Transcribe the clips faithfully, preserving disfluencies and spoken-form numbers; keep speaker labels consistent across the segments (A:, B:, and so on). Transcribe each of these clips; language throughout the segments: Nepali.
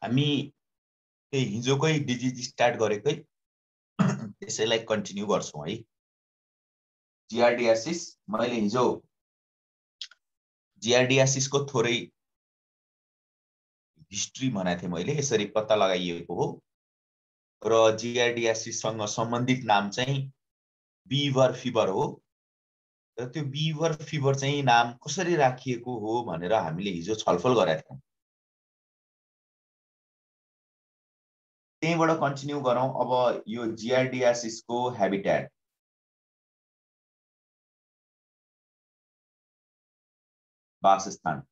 A: हामी त्यही हिजोकै डिजिज स्टार्ट गरेकै त्यसैलाई कन्टिन्यू गर्छौं है। जिआरडियासिस मैले हिजो जिआरडियासिस को थोरै हिस्ट्री भनेको थिएँ मैले, यसरी पत्ता लगाइएको हो र जिआरडियासिस सँग सम्बन्धित नाम चाहिँ बीवर फिभर हो। र त्यो बीवर फिभर चाहिँ नाम कसरी राखिएको हो भनेर हामीले हिजो छलफल गरेका थियौं। त्यहीबाट कन्टिन्यू गरौं। अब यो जिआरडियासिस को हैबिटेट वासस्थान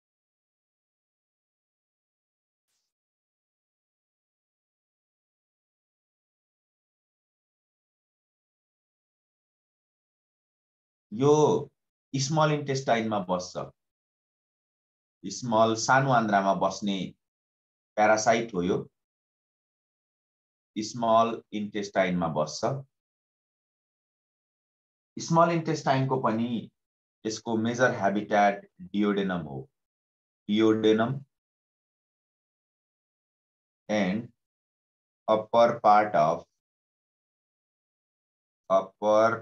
A: यो स्मल इन्टेस्टाइनमा बस्छ। स्मल सानो आन्द्रामा बस्ने प्यारासाइट हो यो। स्मल इन्टेस्टाइनमा बस्छ। स्मल इन्टेस्टाइनको पनि यसको मेजर हैबिटेट डियोडेनम हो। Duodenum and upper part of upper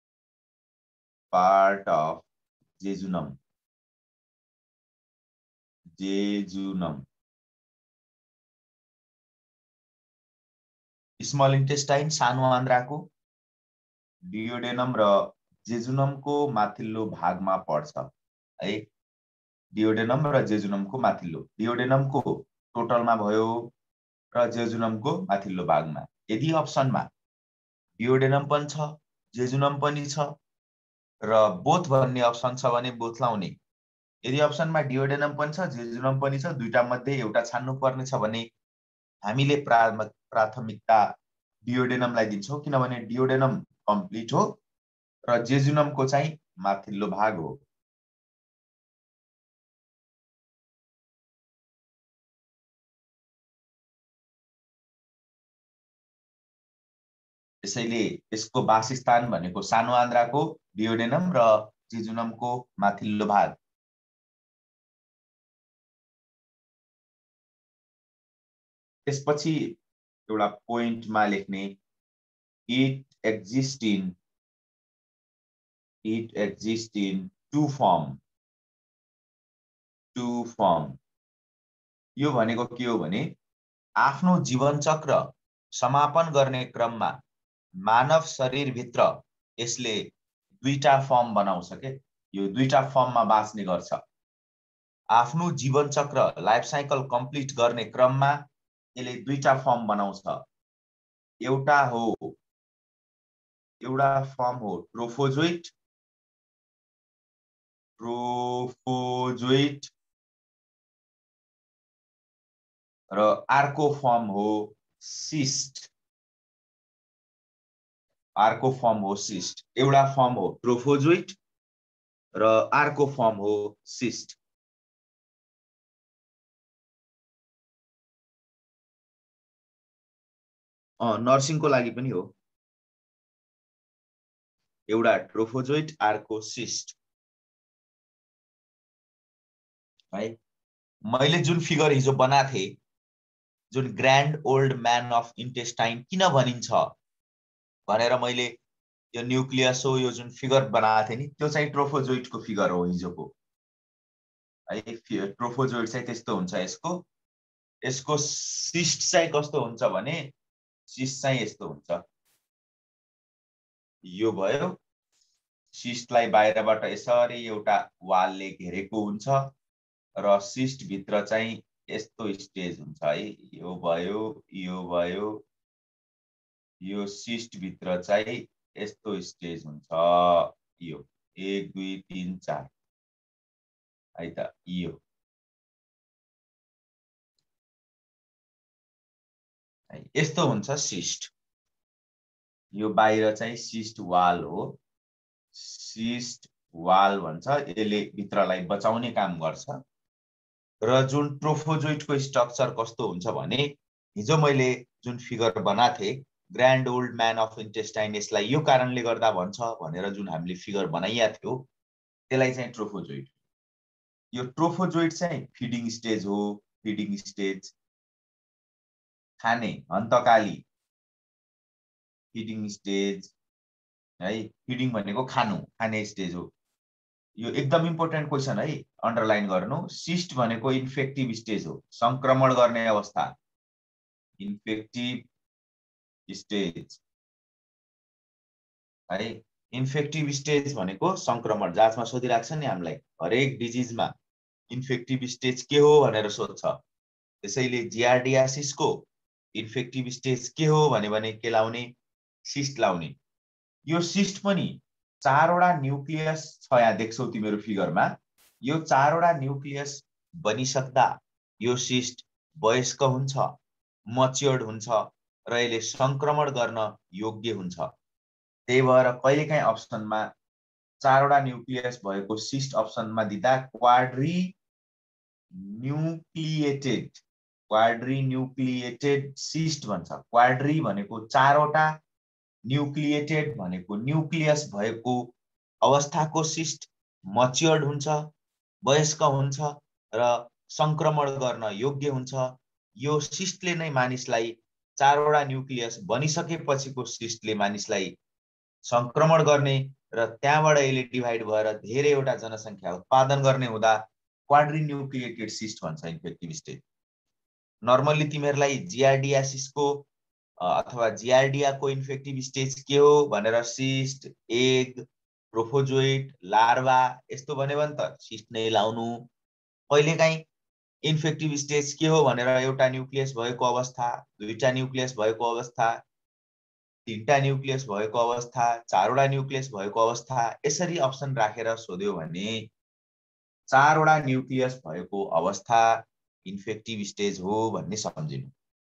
A: part of jejunum jejunum small intestine सानो आन्द्राको डियोडेनम र जेजुनमको माथिल्लो भागमा पर्छ है। डियोडेनम र जेजुनमको माथिल्लो, डियोडेनमको टोटलमा भयो र जेजुनमको माथिल्लो भागमा। यदि अप्सनमा डियोडेनम पनि छ जेजुनम पनि छ र बोथ भन्ने अप्सन छ भने बोथ लाउने। यदि अप्सनमा डियोडेनम पनि छ जेजुनम पनि छ, दुईटा मध्ये एउटा छान्नु पर्ने छ भने हामीले प्राथमिकता डियोडेनमलाई दिन्छौं, किनभने डियोडेनम कम्प्लिट हो र जेजुनमको चाहिँ माथिल्लो भाग हो। त्यसैले यसको वासस्थान भनेको सानो आन्द्राको डियोडेनम र जेजुनमको माथिल्लो भाग। त्यसपछि एउटा पोइन्टमा लेख्ने it exist in it exist in two form two form. यो भनेको के हो भने आफ्नो जीवन चक्र समापन गर्ने क्रममा मानव शरीरभित्र यसले दुईटा फर्म बनाउँछ के। यो दुईटा फर्ममा बाँच्ने गर्छ। आफ्नो जीवन चक्र लाइफ साइकल कम्प्लिट गर्ने क्रममा यसले दुईटा फर्म बनाउँछ। एउटा हो एउटा फर्म हो ट्रोफोजोइट ट्रोफोजोइट र अर्को फर्म हो सिस्ट। अर्को फर्म हो सिस्ट। एउटा फर्म हो ट्रोफोजोइट र अर्को फर्म हो सिस्ट। अ नर्सिङको लागि पनि हो। एउटा ट्रोफोजोइट अर्को सिस्ट है। मैले जुन फिगर हिजो बनाएको थिएँ, जुन grand old man of intestine किन भनिन्छ भनेर मैले यो न्यूक्लियस हो यो जुन फिगर बनाएको थिएँ नि, त्यो चाहिँ ट्रोफोजोइटको फिगर हो हिजोको है। ट्रोफोजोइट चाहिँ त्यस्तो हुन्छ। यसको यसको सिस्ट चाहिँ कस्तो हुन्छ भने सिस्ट चाहिँ यस्तो हुन्छ। यो भयो सिस्टलाई बाहिरबाट यसरी एउटा वालले घेरेको हुन्छ र सिस्ट भित्र चाहिँ यस्तो स्टेज हुन्छ है। यो भयो यो भयो यो सिस्ट भित्र चाहिँ यस्तो स्टेज हुन्छ। यो एक दुई तीन चार है त। यो यस्तो हुन्छ सिस्ट। यो बाहिर चाहिँ सिस्ट वाल हो। सिस्ट वाल भन्छ। यसले भित्रलाई बचाउने काम गर्छ। र जुन ट्रोफोजोइटको स्ट्रक्चर कस्तो हुन्छ भने हिजो मैले जुन फिगर बनाएको थिएँ grand old man of intestine, यसलाई यो कारणले गर्दा भन्छ भनेर जुन हामीले फिगर बनाइया थियो त्यसलाई चाहिँ ट्रोफोजोइट। यो ट्रोफोजोइट चाहिँ फिडिङ स्टेज हो। फिडिङ स्टेज खाने हन्तकाली फिडिङ स्टेज है। फिडिङ भनेको खानु खाने स्टेज हो। यो एकदम इम्पोर्टेन्ट क्वेसन है, अन्डरलाइन गर्नु। सिस्ट भनेको इन्फेक्टिभ स्टेज हो, संक्रमण गर्ने अवस्था, इन्फेक्टिभ स्टेज है। इन्फेक्टिभ स्टेज भनेको संक्रमण। जाँचमा सोधिराख्छ नि हामीलाई, हरेक डिजिजमा इन्फेक्टिभ स्टेज के हो भनेर सोध्छ। त्यसैले जियार्डियासिसको इन्फेक्टिभ स्टेज के हो भने के लाउने, सिस्ट लाउने। यो सिस्ट पनि चारवटा न्युक्लियस छ, यहाँ देख्छौ तिम्रो फिगरमा। यो चारवटा न्युक्लियस बनिसक्दा यो सिस्ट वयस्क हुन्छ, मच्योर्ड हुन्छ र यसले संक्रमण गर्न योग्य हुन्छ। त्यही भएर कहिलेकाहीँ अप्सनमा चारवटा न्युक्लियस भएको सिस्ट अप्सनमा दिँदा quadrinucleated quadrinucleated cyst भन्छ। क्वाड्री भनेको चारवटा, न्युक्लिएटेड भनेको न्युक्लियस भएको अवस्थाको सिस्ट, मच्योर्ड हुन्छ, वयस्क हुन्छ र संक्रमण गर्न योग्य हुन्छ। यो सिस्टले नै मानिसलाई, चारवटा न्युक्लियस बनिसकेपछिको सिस्टले मानिसलाई संक्रमण गर्ने र त्यहाँबाट यसले डिभाइड भएर धेरैवटा जनसङ्ख्या उत्पादन गर्ने हुँदा क्वाड्री न्युक्लिएटेड सिस्ट भन्छ इन्फेक्टिभ स्टेज। नर्मल्ली तिमीहरूलाई जियार्डियासिसको अथवा जियार्डियाको इन्फेक्टिभ स्टेज के हो भनेर सिस्ट, एग, प्रोफोजोइट, लार्वा यस्तो भन्यो भने त सिस्ट नै लाउनु। कहिलेकाहीँ इन्फेक्टिभ स्टेज के हो भनेर एउटा न्युक्लियस भएको अवस्था, दुईटा न्युक्लियस भएको अवस्था, तीनटा न्युक्लियस भएको अवस्था, चारवटा न्युक्लियस भएको अवस्था, यसरी अप्सन राखेर सोध्यो भने चारवटा न्युक्लियस भएको अवस्था इन्फेक्टिभ स्टेज हो भन्ने सम्झिनु।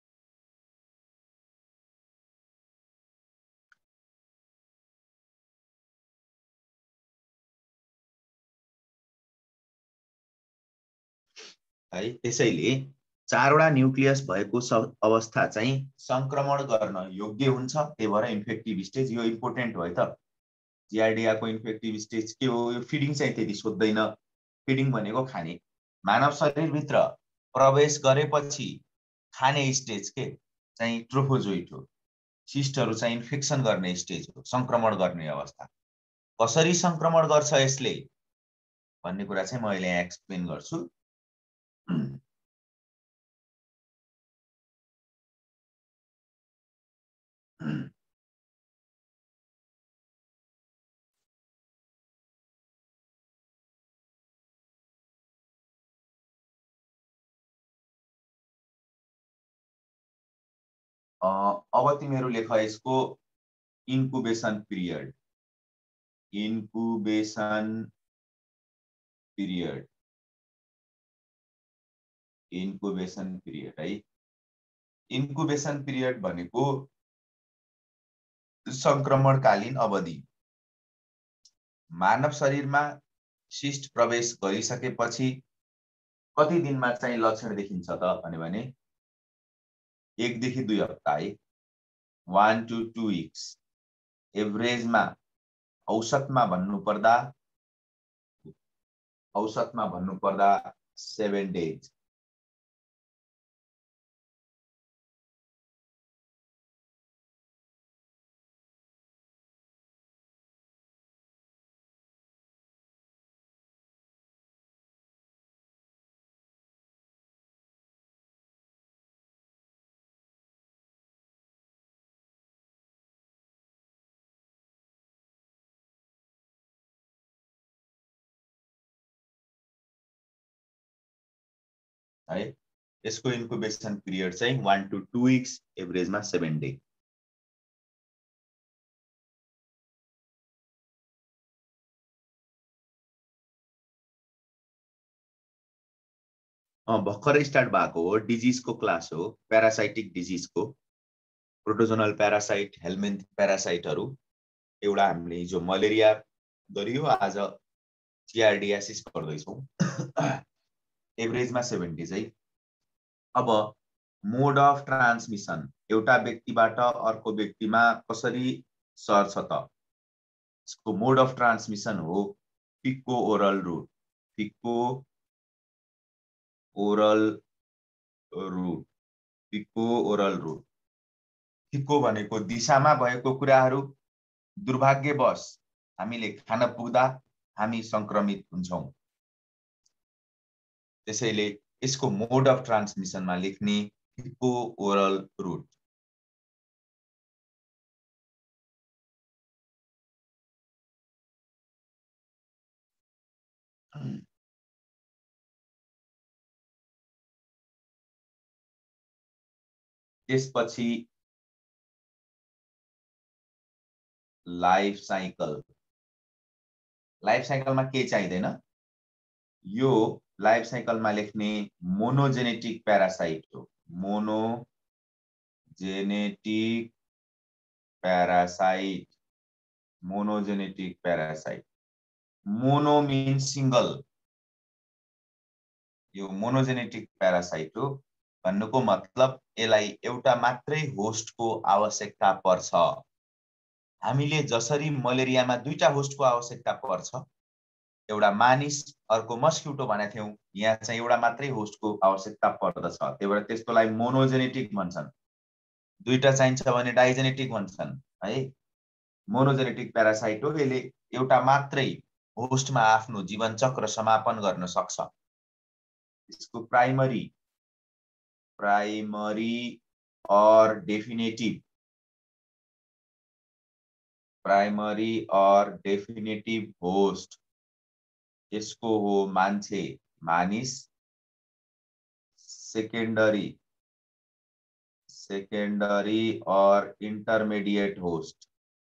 A: है। त्यसैले चारवटा न्युक्लियस भएको अवस्था चाहिँ संक्रमण गर्न योग्य हुन्छ। त्यही भएर इन्फेक्टिभ स्टेज यो इम्पोर्टेन्ट भयो त। जियार्डियाको इन्फेक्टिभ स्टेज के हो? यो फिडिङ चाहिँ त्यति सोध्दैन। फिडिङ भनेको खाने, मानव शरीरभित्र प्रवेश गरेपछि खाने स्टेज के चाहिँ ट्रोफोजोइट हो। सिस्टहरू चाहिँ इन्फेक्सन गर्ने स्टेज हो, संक्रमण गर्ने अवस्था। कसरी संक्रमण गर्छ यसले भन्ने कुरा चाहिँ म अहिले यहाँ एक्सप्लेन गर्छु। अब तिमीहरू लेख यसको incubation period. Incubation period incubation period है। इन्कुबेसन पिरियड भनेको संक्रमणकालीन अवधि। मानव शरीरमा सिस्ट प्रवेश गरिसकेपछि कति दिनमा चाहिँ लक्षण देखिन्छ त भने एक देखि दुई हप्ता है, वन टू टू विक्स। एभरेजमा औसतमा भन्नु पर्दा औसतमा भन्नु पर्दा सेभेन डेज। है। यसको इन्कुबेसन पिरियड चाहिँ वन टू टू विक्स, एभरेजमा सेभेन डे। भर्खरै स्टार्ट भएको हो, डिजिजको क्लास हो, प्यारासाइटिक डिजिजको। प्रोटोजोनल प्यारासाइट, हेलमिन्थ प्यारासाइटहरू। एउटा हामीले हिजो मलेरिया गरियो, आज जियार्डियासिस गर्दैछौँ। एभरेजमा सेभेन डेज है। अब मोड अफ ट्रान्समिसन, एउटा व्यक्तिबाट अर्को व्यक्तिमा कसरी सर्छ त? यसको मोड अफ ट्रान्समिसन हो faeco oral route. Faeco oral route faeco oral route. Faeco भनेको दिशामा भएको कुराहरू, दुर्भाग्यवश हामीले खान पुग्दा हामी संक्रमित हुन्छौं। त्यसैले यसको मोड अफ ट्रान्समिसनमा लेख्ने फिको ओरल रुट। त्यसपछि लाइफ साइकल। लाइफ साइकलमा के चाहिँदैन? यो लाइफ साइकलमा लेख्ने मोनोजेनेटिक प्यारासाइट हो। Monogenetic parasite. Monogenetic parasite. Mono means single. यो मोनोजेनेटिक प्यारासाइट हो। भन्नुको मतलब यसलाई एउटा मात्रै होस्टको आवश्यकता पर्छ। हामीले जसरी मलेरियामा दुईटा होस्टको आवश्यकता पर्छ, एउटा मानिस अर्को मस्क्युटो भनेको थियौं, यहाँ चाहिँ एउटा मात्रै होस्टको आवश्यकता पर्दछ। त्यही भएर त्यस्तोलाई मोनोजेनेटिक भन्छन्। दुईटा चाहिन्छ भने डाइजेनेटिक भन्छन् है। मोनोजेनेटिक प्यारासाइट हो। यसले एउटा मात्रै होस्टमा आफ्नो जीवन चक्र समापन गर्न सक्छ। इसको प्राइमरी प्राइमरी और डेफिनेटिव प्राइमरी और डेफिनेटिव होस्ट यसको हो मान्छे, मानिस। सेकेंडरी सेकेंडरी और इंटरमीडिएट होस्ट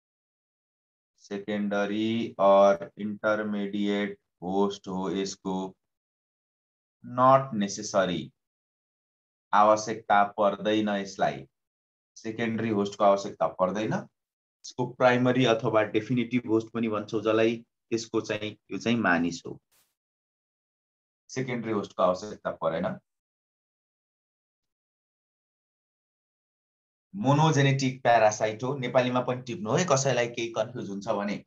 A: सेकेंडरी और इंटरमीडिएट होस्ट हो यसको नॉट नेसेसरी। आवश्यकता पर्दैन यसलाई। सेकेंडरी होस्ट को आवश्यकता पर्दैन। इसको प्राइमरी अथवा डेफिनेटिभ होस्ट पनि भन्छौं, जसलाई त्यसको चाहिँ यो चाहिँ मानिस हो। सेकेंडरी होस्ट को आवश्यकता परेन। मोनोजेनेटिक प्यारासाइट हो। नेपालीमा पनि टिप्नु है कसैलाई केही कन्फ्युज हुन्छ भने।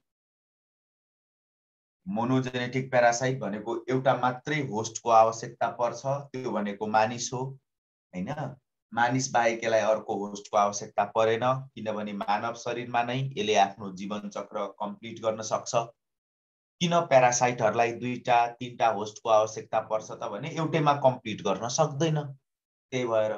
A: मोनोजेनेटिक प्यारासाइट भनेको एउटा मात्रै होस्टको आवश्यकता पर्छ, त्यो भनेको मानिस हो हैन। मानिस बाहेक यसलाई अर्को होस्टको आवश्यकता परेन, किनभने मानव शरीरमा नै यसले आफ्नो जीवन चक्र कम्प्लिट गर्न सक्छ। किन प्यारासाइटहरुलाई दुईटा तीनटा होस्टको आवश्यकता पर्छ त भने एउटैमा कम्प्लिट गर्न सक्दैन। त्यही भएर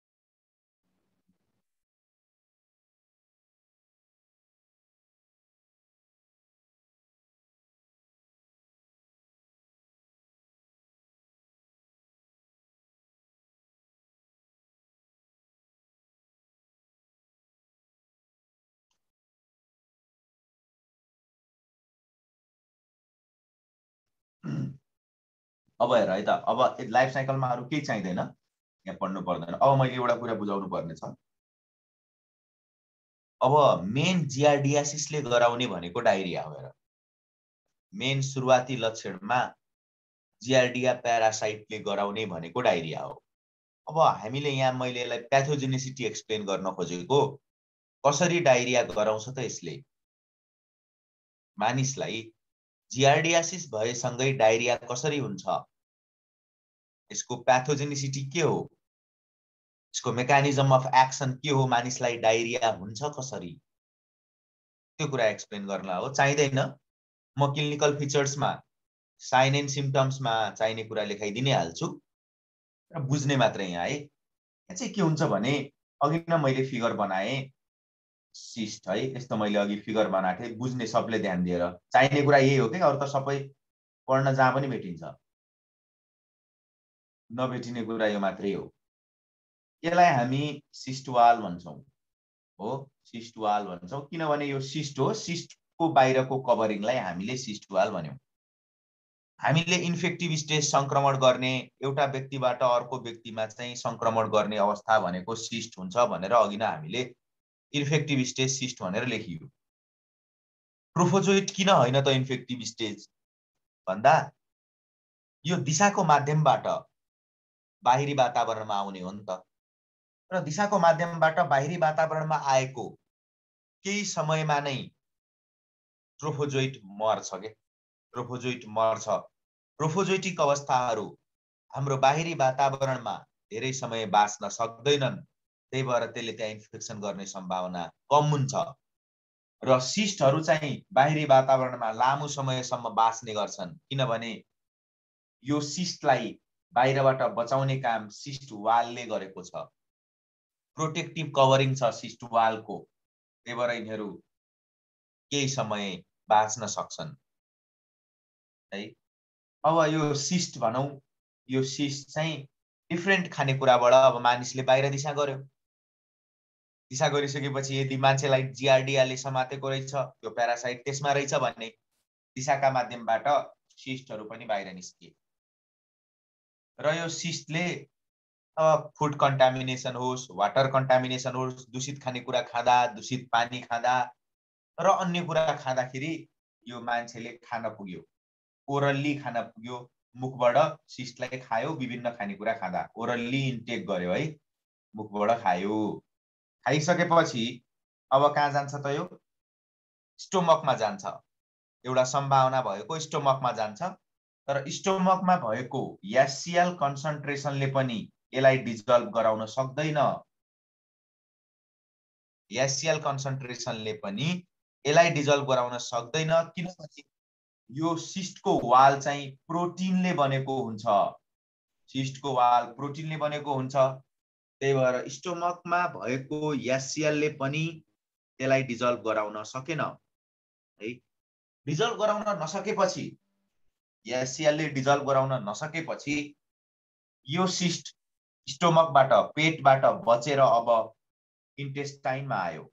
A: अब हेर है त, अब लाइफ साइकलमा अरु केही चाहिँदैन, यहाँ पढ्नु पर्दैन। अब मैले एउटा कुरा बुझाउनु पर्ने छ। अब मेन जियार्डियासिसले गराउने भनेको डायरिया हो। हेर, मेन सुरुवाती लक्षणमा जियार्डिया प्यारासाइटले गराउने भनेको डायरिया हो। अब हामीले यहाँ मैले यसलाई प्याथोजेनेसिटी एक्सप्लेन गर्न खोजेको, कसरी डायरिया गराउँछ त यसले। मानिसलाई जियार्डियासिस भएसँगै डायरिया कसरी हुन्छ, यसको प्याथोजेनेसिटी के हो, यसको मेकानिजम अफ एक्सन के हो, मानिसलाई डायरिया हुन्छ कसरी, त्यो कुरा एक्सप्लेन गर्न हो। चाहिँदैन, म क्लिनिकल फिचर्समा साइन एन्ड सिम्पटम्समा चाहिने कुरा लेखाइदिनै हाल्छु र बुझ्ने मात्रै यहाँ है। यहाँ चाहिँ के हुन्छ भने अघि नै मैले फिगर बनाए सिस्ट है, यस्तो मैले अघि फिगर बनाएको थिएँ, बुझ्ने सबले ध्यान दिएर। चाहिने कुरा यही हो कि अरु त सबै पढ्न जहाँ पनि भेटिन्छ, नभेटिने कुरा यो मात्रै हो। यसलाई हामी सिस्ट वाल भन्छौं हो, सिस्ट वाल भन्छौं, किनभने यो सिस्ट हो। सिस्टको बाहिरको कभरिङलाई हामीले सिस्ट वाल भन्यौं। हामीले इन्फेक्टिभ स्टेज संक्रमण गर्ने, एउटा व्यक्तिबाट अर्को व्यक्तिमा चाहिँ संक्रमण गर्ने अवस्था भनेको सिस्ट हुन्छ भनेर अघि नै हामीले इन्फेक्टिभ स्टेज सिस्ट भनेर लेखियो। ट्रोफोजोइट किन होइन त इन्फेक्टिभ स्टेज भन्दा यो दिशाको माध्यमबाट बाहिरी वातावरणमा आउने हो नि त, र दिशाको माध्यमबाट बाहिरी वातावरणमा आएको केही समयमा नै ट्रोफोजोइट मर्छ के, ट्रोफोजोइट मर्छ। ट्रोफोजोइटिक अवस्थाहरू हाम्रो बाहिरी वातावरणमा धेरै समय बाँच्न सक्दैनन्, त्यही भएर त्यसले त्यहाँ इन्फेक्सन गर्ने सम्भावना कम हुन्छ। र सिस्टहरू चाहिँ बाहिरी वातावरणमा लामो समयसम्म बाँच्ने गर्छन्, किनभने यो सिस्टलाई बाहिरबाट बचाउने काम सिस्ट वालले गरेको छ, प्रोटेक्टिभ कभरिङ छ सिस्ट वालको, त्यही भएर यिनीहरू केही समय बाँच्न सक्छन् है। अब यो सिस्ट भनौं, यो सिस्ट चाहिँ डिफ्रेन्ट खानेकुराबाट अब मानिसले बाहिर दिशा गर्यो। दिशा गरिसकेपछि यदि मान्छेलाई जिआरडियाले समातेको रहेछ, त्यो प्यारासाइट त्यसमा रहेछ भने दिशाका माध्यमबाट सिस्टहरू पनि बाहिर निस्किए। र यो सिस्टले अब फुड कन्टामिनेसन होस्, वाटर कन्टामिनेसन होस्, दूषित खानेकुरा खाँदा, दूषित पानी खाँदा र अन्य कुरा खाँदाखेरि यो मान्छेले खान पुग्यो, ओरल्ली खान पुग्यो, मुखबाट सिस्टलाई खायो, विभिन्न खानेकुरा खाँदा ओरल्ली इन्टेक गर्यो है, मुखबाट खायो। खाइसकेपछि अब कहाँ जान्छ त यो? स्टोमकमा जान्छ। एउटा सम्भावना भएको स्टोमकमा जान्छ, तर स्टोमकमा भएको एचसिएल कन्सन्ट्रेसनले पनि यसलाई डिजल्भ गराउन सक्दैन। एचसिएल कन्सन्ट्रेसनले पनि यसलाई डिजल्भ गराउन सक्दैन, किनभने यो सिस्टको वाल चाहिँ प्रोटिनले बनेको हुन्छ। सिस्टको वाल प्रोटिनले बनेको हुन्छ, त्यही भएर स्टोमकमा भएको एचसिएलले पनि त्यसलाई डिजल्भ गराउन सकेन है। डिजल्भ गराउन नसकेपछि, एचसिएलले डिजल्भ गराउन नसकेपछि यो सिस्ट स्टोमकबाट, पेटबाट बचेर अब इन्टेस्टाइनमा आयो,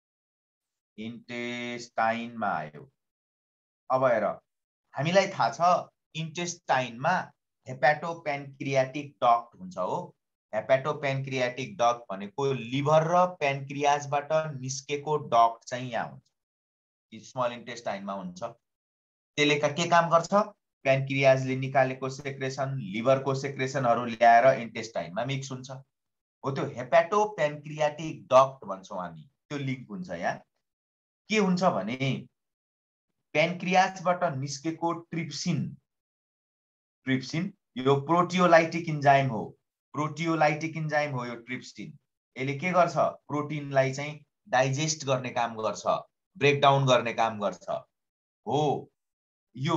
A: इन्टेस्टाइनमा आयो। अब हेर, हामीलाई थाहा छ इन्टेस्टाइनमा हेपाटोपेन्क्रियाटिक डक्ट हुन्छ हो। हेपाटोपेन्क्रियाटिक डक्ट भनेको लिभर र पेन्क्रियाजबाट निस्केको डक्ट चाहिँ यहाँ हुन्छ, स्मल इन्टेस्टाइनमा हुन्छ। त्यसले के काम गर्छ? पेन्क्रियाजले निकालेको सेक्रेसन, लिभरको सेक्रेसनहरू ल्याएर इन्टेस्टाइनमा मिक्स हुन्छ, हो त्यो हेपाटोपेन्क्रियाटिक डक्ट भन्छौँ हामी। त्यो लिङ्क हुन्छ यहाँ। के हुन्छ भने पेन्क्रियाजबाट निस्केको ट्रिप्सिन, ट्रिप्सिन यो प्रोटियोलाइटिक इन्जाइम हो, प्रोटियोलाइटिक इन्जाइम हो यो ट्रिप्सिन। यसले के गर्छ? प्रोटिनलाई चाहिँ डाइजेस्ट गर्ने काम गर्छ, ब्रेकडाउन गर्ने काम गर्छ हो। यो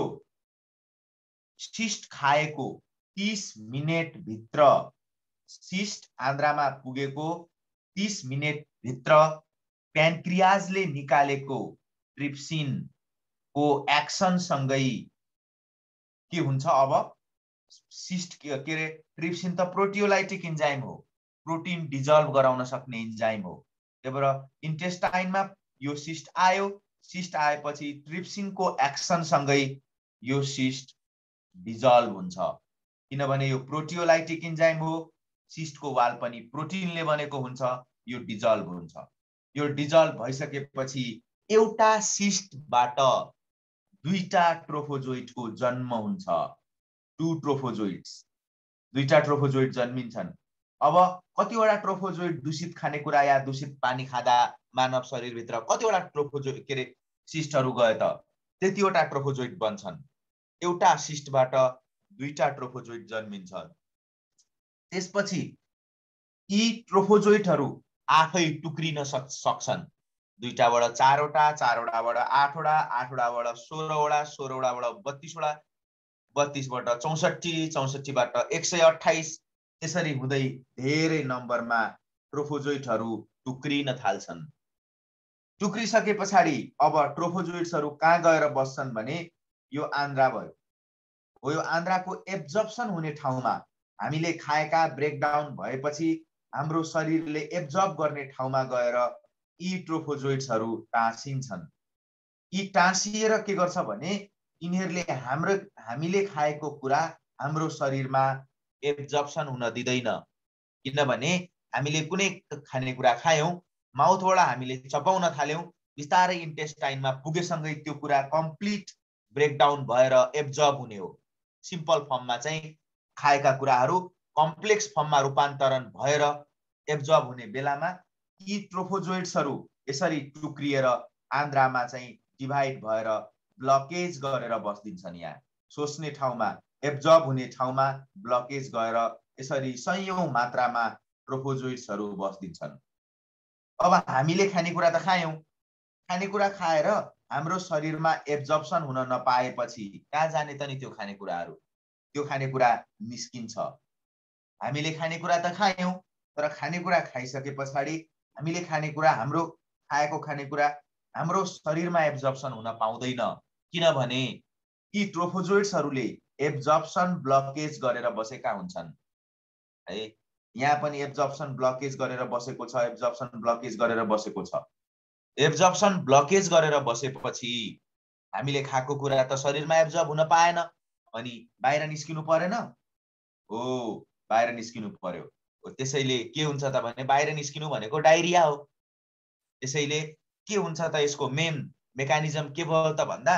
A: सिस्ट खाएको तीस मिनेट भित्र, सिस्ट आन्द्रामा पुगेको तीस मिनेट भित्र पेन्क्रियाजले निकालेको ट्रिप्सिन को एक्सन सँगै के हुन्छ? अब सिस्ट के अरे ट्रिप्सिन त प्रोटियोलाइटिक इन्जाइम हो, प्रोटिन डिजल्भ गराउन सक्ने इन्जाइम हो। त्यही भएर इन्टेस्टाइनमा यो सिस्ट आयो, सिस्ट आएपछि ट्रिप्सिनको एक्सन सँगै यो सिस्ट डिजल्भ हुन्छ, किनभने यो प्रोटियोलाइटिक इन्जाइम हो। सिस्टको वाल पनि प्रोटिनले बनेको हुन्छ, यो डिजल्भ हुन्छ। यो डिजल्भ भइसकेपछि एउटा सिस्टबाट दुईटा ट्रोफोजोइटको जन्म हुन्छ, टु ट्रोफोजोइट्स, दुईटा ट्रोफोजोइट जन्मिन्छन्। अब कतिवटा ट्रोफोजोइट दूषित खानेकुरा या दूषित पानी खाँदा मानव शरीरभित्र कतिवटा ट्रोफोजोइट के अरे सिस्टहरू गए त? त्यतिवटा ट्रोफोजोइट बन्छन्। एउटा सिस्टबाट दुईटा ट्रोफोजोइट जन्मिन्छन्। त्यसपछि यी ट्रोफोजोइटहरू आफै टुक्रिन सक्छन्, दुईटाबाट चारवटा, चारवटाबाट आठवटा, आठवटाबाट सोह्रवटा, सोह्रवटाबाट बत्तीसवटा, बत्तीसबाट चौसठी, चौसठीबाट एक सय अठाइस, त्यसरी हुँदै धेरै नम्बरमा ट्रोफोजोइटहरू टुक्रिन थाल्छन्। टुक्रिसके पछाडि अब ट्रोफोजोइट्सहरू कहाँ गएर बस्छन् भने यो आन्द्रा भयो हो। यो आन्द्राको एब्जर्प्सन हुने ठाउँमा, हामीले खाएका ब्रेकडाउन भएपछि हाम्रो शरीरले एब्जर्ब गर्ने ठाउँमा गएर यी ट्रोफोजोइट्सहरू टाँसिन्छन्। यी टाँसिएर के गर्छ भने यिनीहरूले हाम्रो हामीले खाएको कुरा हाम्रो शरीरमा एब्जर्प्सन हुन दिँदैन, किनभने हामीले कुनै खानेकुरा खायौं, माउथबाट हामीले चपाउन थाल्यौं, बिस्तारै इन्टेस्टाइनमा पुगेसँगै त्यो कुरा कम्प्लिट ब्रेकडाउन भएर एब्जर्ब हुने हो। सिम्पल फर्ममा चाहिँ खाएका कुराहरू कम्प्लेक्स फर्ममा रूपान्तरण भएर एब्जर्ब हुने बेलामा यी ट्रोफोजोइट्सहरू यसरी टुक्रिएर आन्द्रामा चाहिँ डिभाइड भएर ब्लकेज गरेर बस्दिन्छन्। यहाँ सोच्ने ठाउँमा, एब्जर्ब हुने ठाउँमा ब्लकेज गएर यसरी सयौं मात्रामा ट्रोफोजोइट्सहरू बस्दिन्छन्। अब हामीले खानेकुरा त खायौं, खानेकुरा खाएर हाम्रो शरीरमा एब्जर्प्सन हुन नपाएपछि कहाँ जाने त नि त्यो खानेकुराहरू? त्यो खानेकुरा निस्किन्छ। हामीले खानेकुरा त खायौं, तर खानेकुरा खाइसके पछाडि हामीले खानेकुरा हाम्रो खाएको खानेकुरा हाम्रो शरीरमा एब्जर्प्सन हुन पाउँदैन, किनभने यी ट्रोफोजोइट्सहरूले एब्जर्प्सन ब्लकेज गरेर बसेका हुन्छन् है। यहाँ पनि एब्जर्प्सन ब्लकेज गरेर बसेको छ, एब्जर्प्सन ब्लकेज गरेर बसेको छ। एब्जर्प्सन ब्लकेज गरेर बसेपछि हामीले खाएको कुरा त शरीरमा एब्जर्ब हुन पाएन, अनि बाहिर निस्किनु परेन हो, बाहिर निस्किनु पर्यो। त्यसैले के हुन्छ त भने बाहिर निस्किनु भनेको डायरिया हो। त्यसैले के हुन्छ त यसको मेन मेकानिजम के भयो त भन्दा,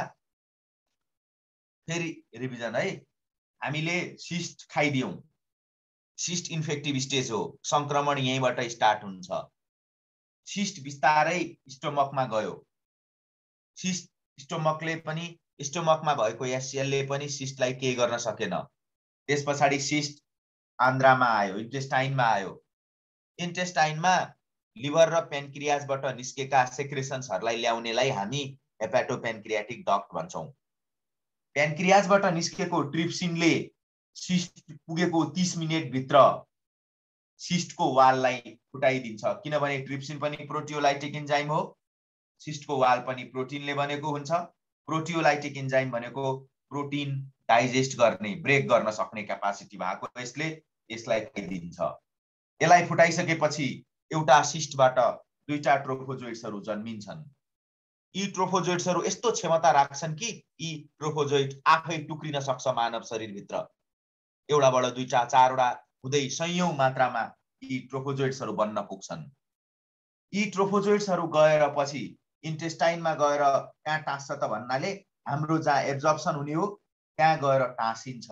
A: फेरि रिभिजन है, हामीले सिस्ट खाइदियौं, सिस्ट इन्फेक्टिभ स्टेज हो, संक्रमण यहीँबाट स्टार्ट हुन्छ। सिस्ट बिस्तारै स्टोमकमा गयो, सिस्ट स्टोमकले पनि स्टोमकमा भएको एससीएलले पनि सिस्टलाई केही गर्न सकेन। त्यस पछाडि सिस्ट आन्द्रामा आयो, इन्टेस्टाइनमा आयो। इन्टेस्टाइनमा लिभर र पेनक्रियाजबाट निस्केका सेक्रेसन्सहरूलाई ल्याउनेलाई हामी हेपाटोपेनक्रियाटिक डक्ट भन्छौं। पेनक्रियाजबाट निस्केको ट्रिप्सिनले सिस्ट पुगेको तीस मिनेट भित्र सिस्टको वाललाई फुटाइदिन्छ, किनभने ट्रिप्सिन पनि प्रोटियोलाइटिक एन्जाइम हो, सिस्टको वाल पनि प्रोटिनले बनेको हुन्छ। प्रोटियोलाइटिक एन्जाइम भनेको प्रोटिन डाइजेस्ट गर्ने, ब्रेक गर्न सक्ने क्यापासिटी भएको यसले यसलाई दिन्छ। यसलाई फुटाइसकेपछि एउटा सिस्टबाट दुईटा ट्रोफोजोइट्सहरू जन्मिन्छन्। यी ट्रोफोजोइट्सहरू यस्तो क्षमता राख्छन् कि यी ट्रोफोजोइट आफै टुक्रिन सक्छ मानव शरीरभित्र। एउटाबाट दुईटा चारवटा हुँदै सयौं मात्रामा यी ट्रोफोजोइट्सहरू बन्न पुग्छन्। यी ट्रोफोजोइट्सहरू गएर पछि इन्टेस्टाइनमा गएर कहाँ टाँस्छ त भन्नाले हाम्रो जहाँ एब्जर्प्सन हुने हो त्यहाँ गएर टाँसिन्छ।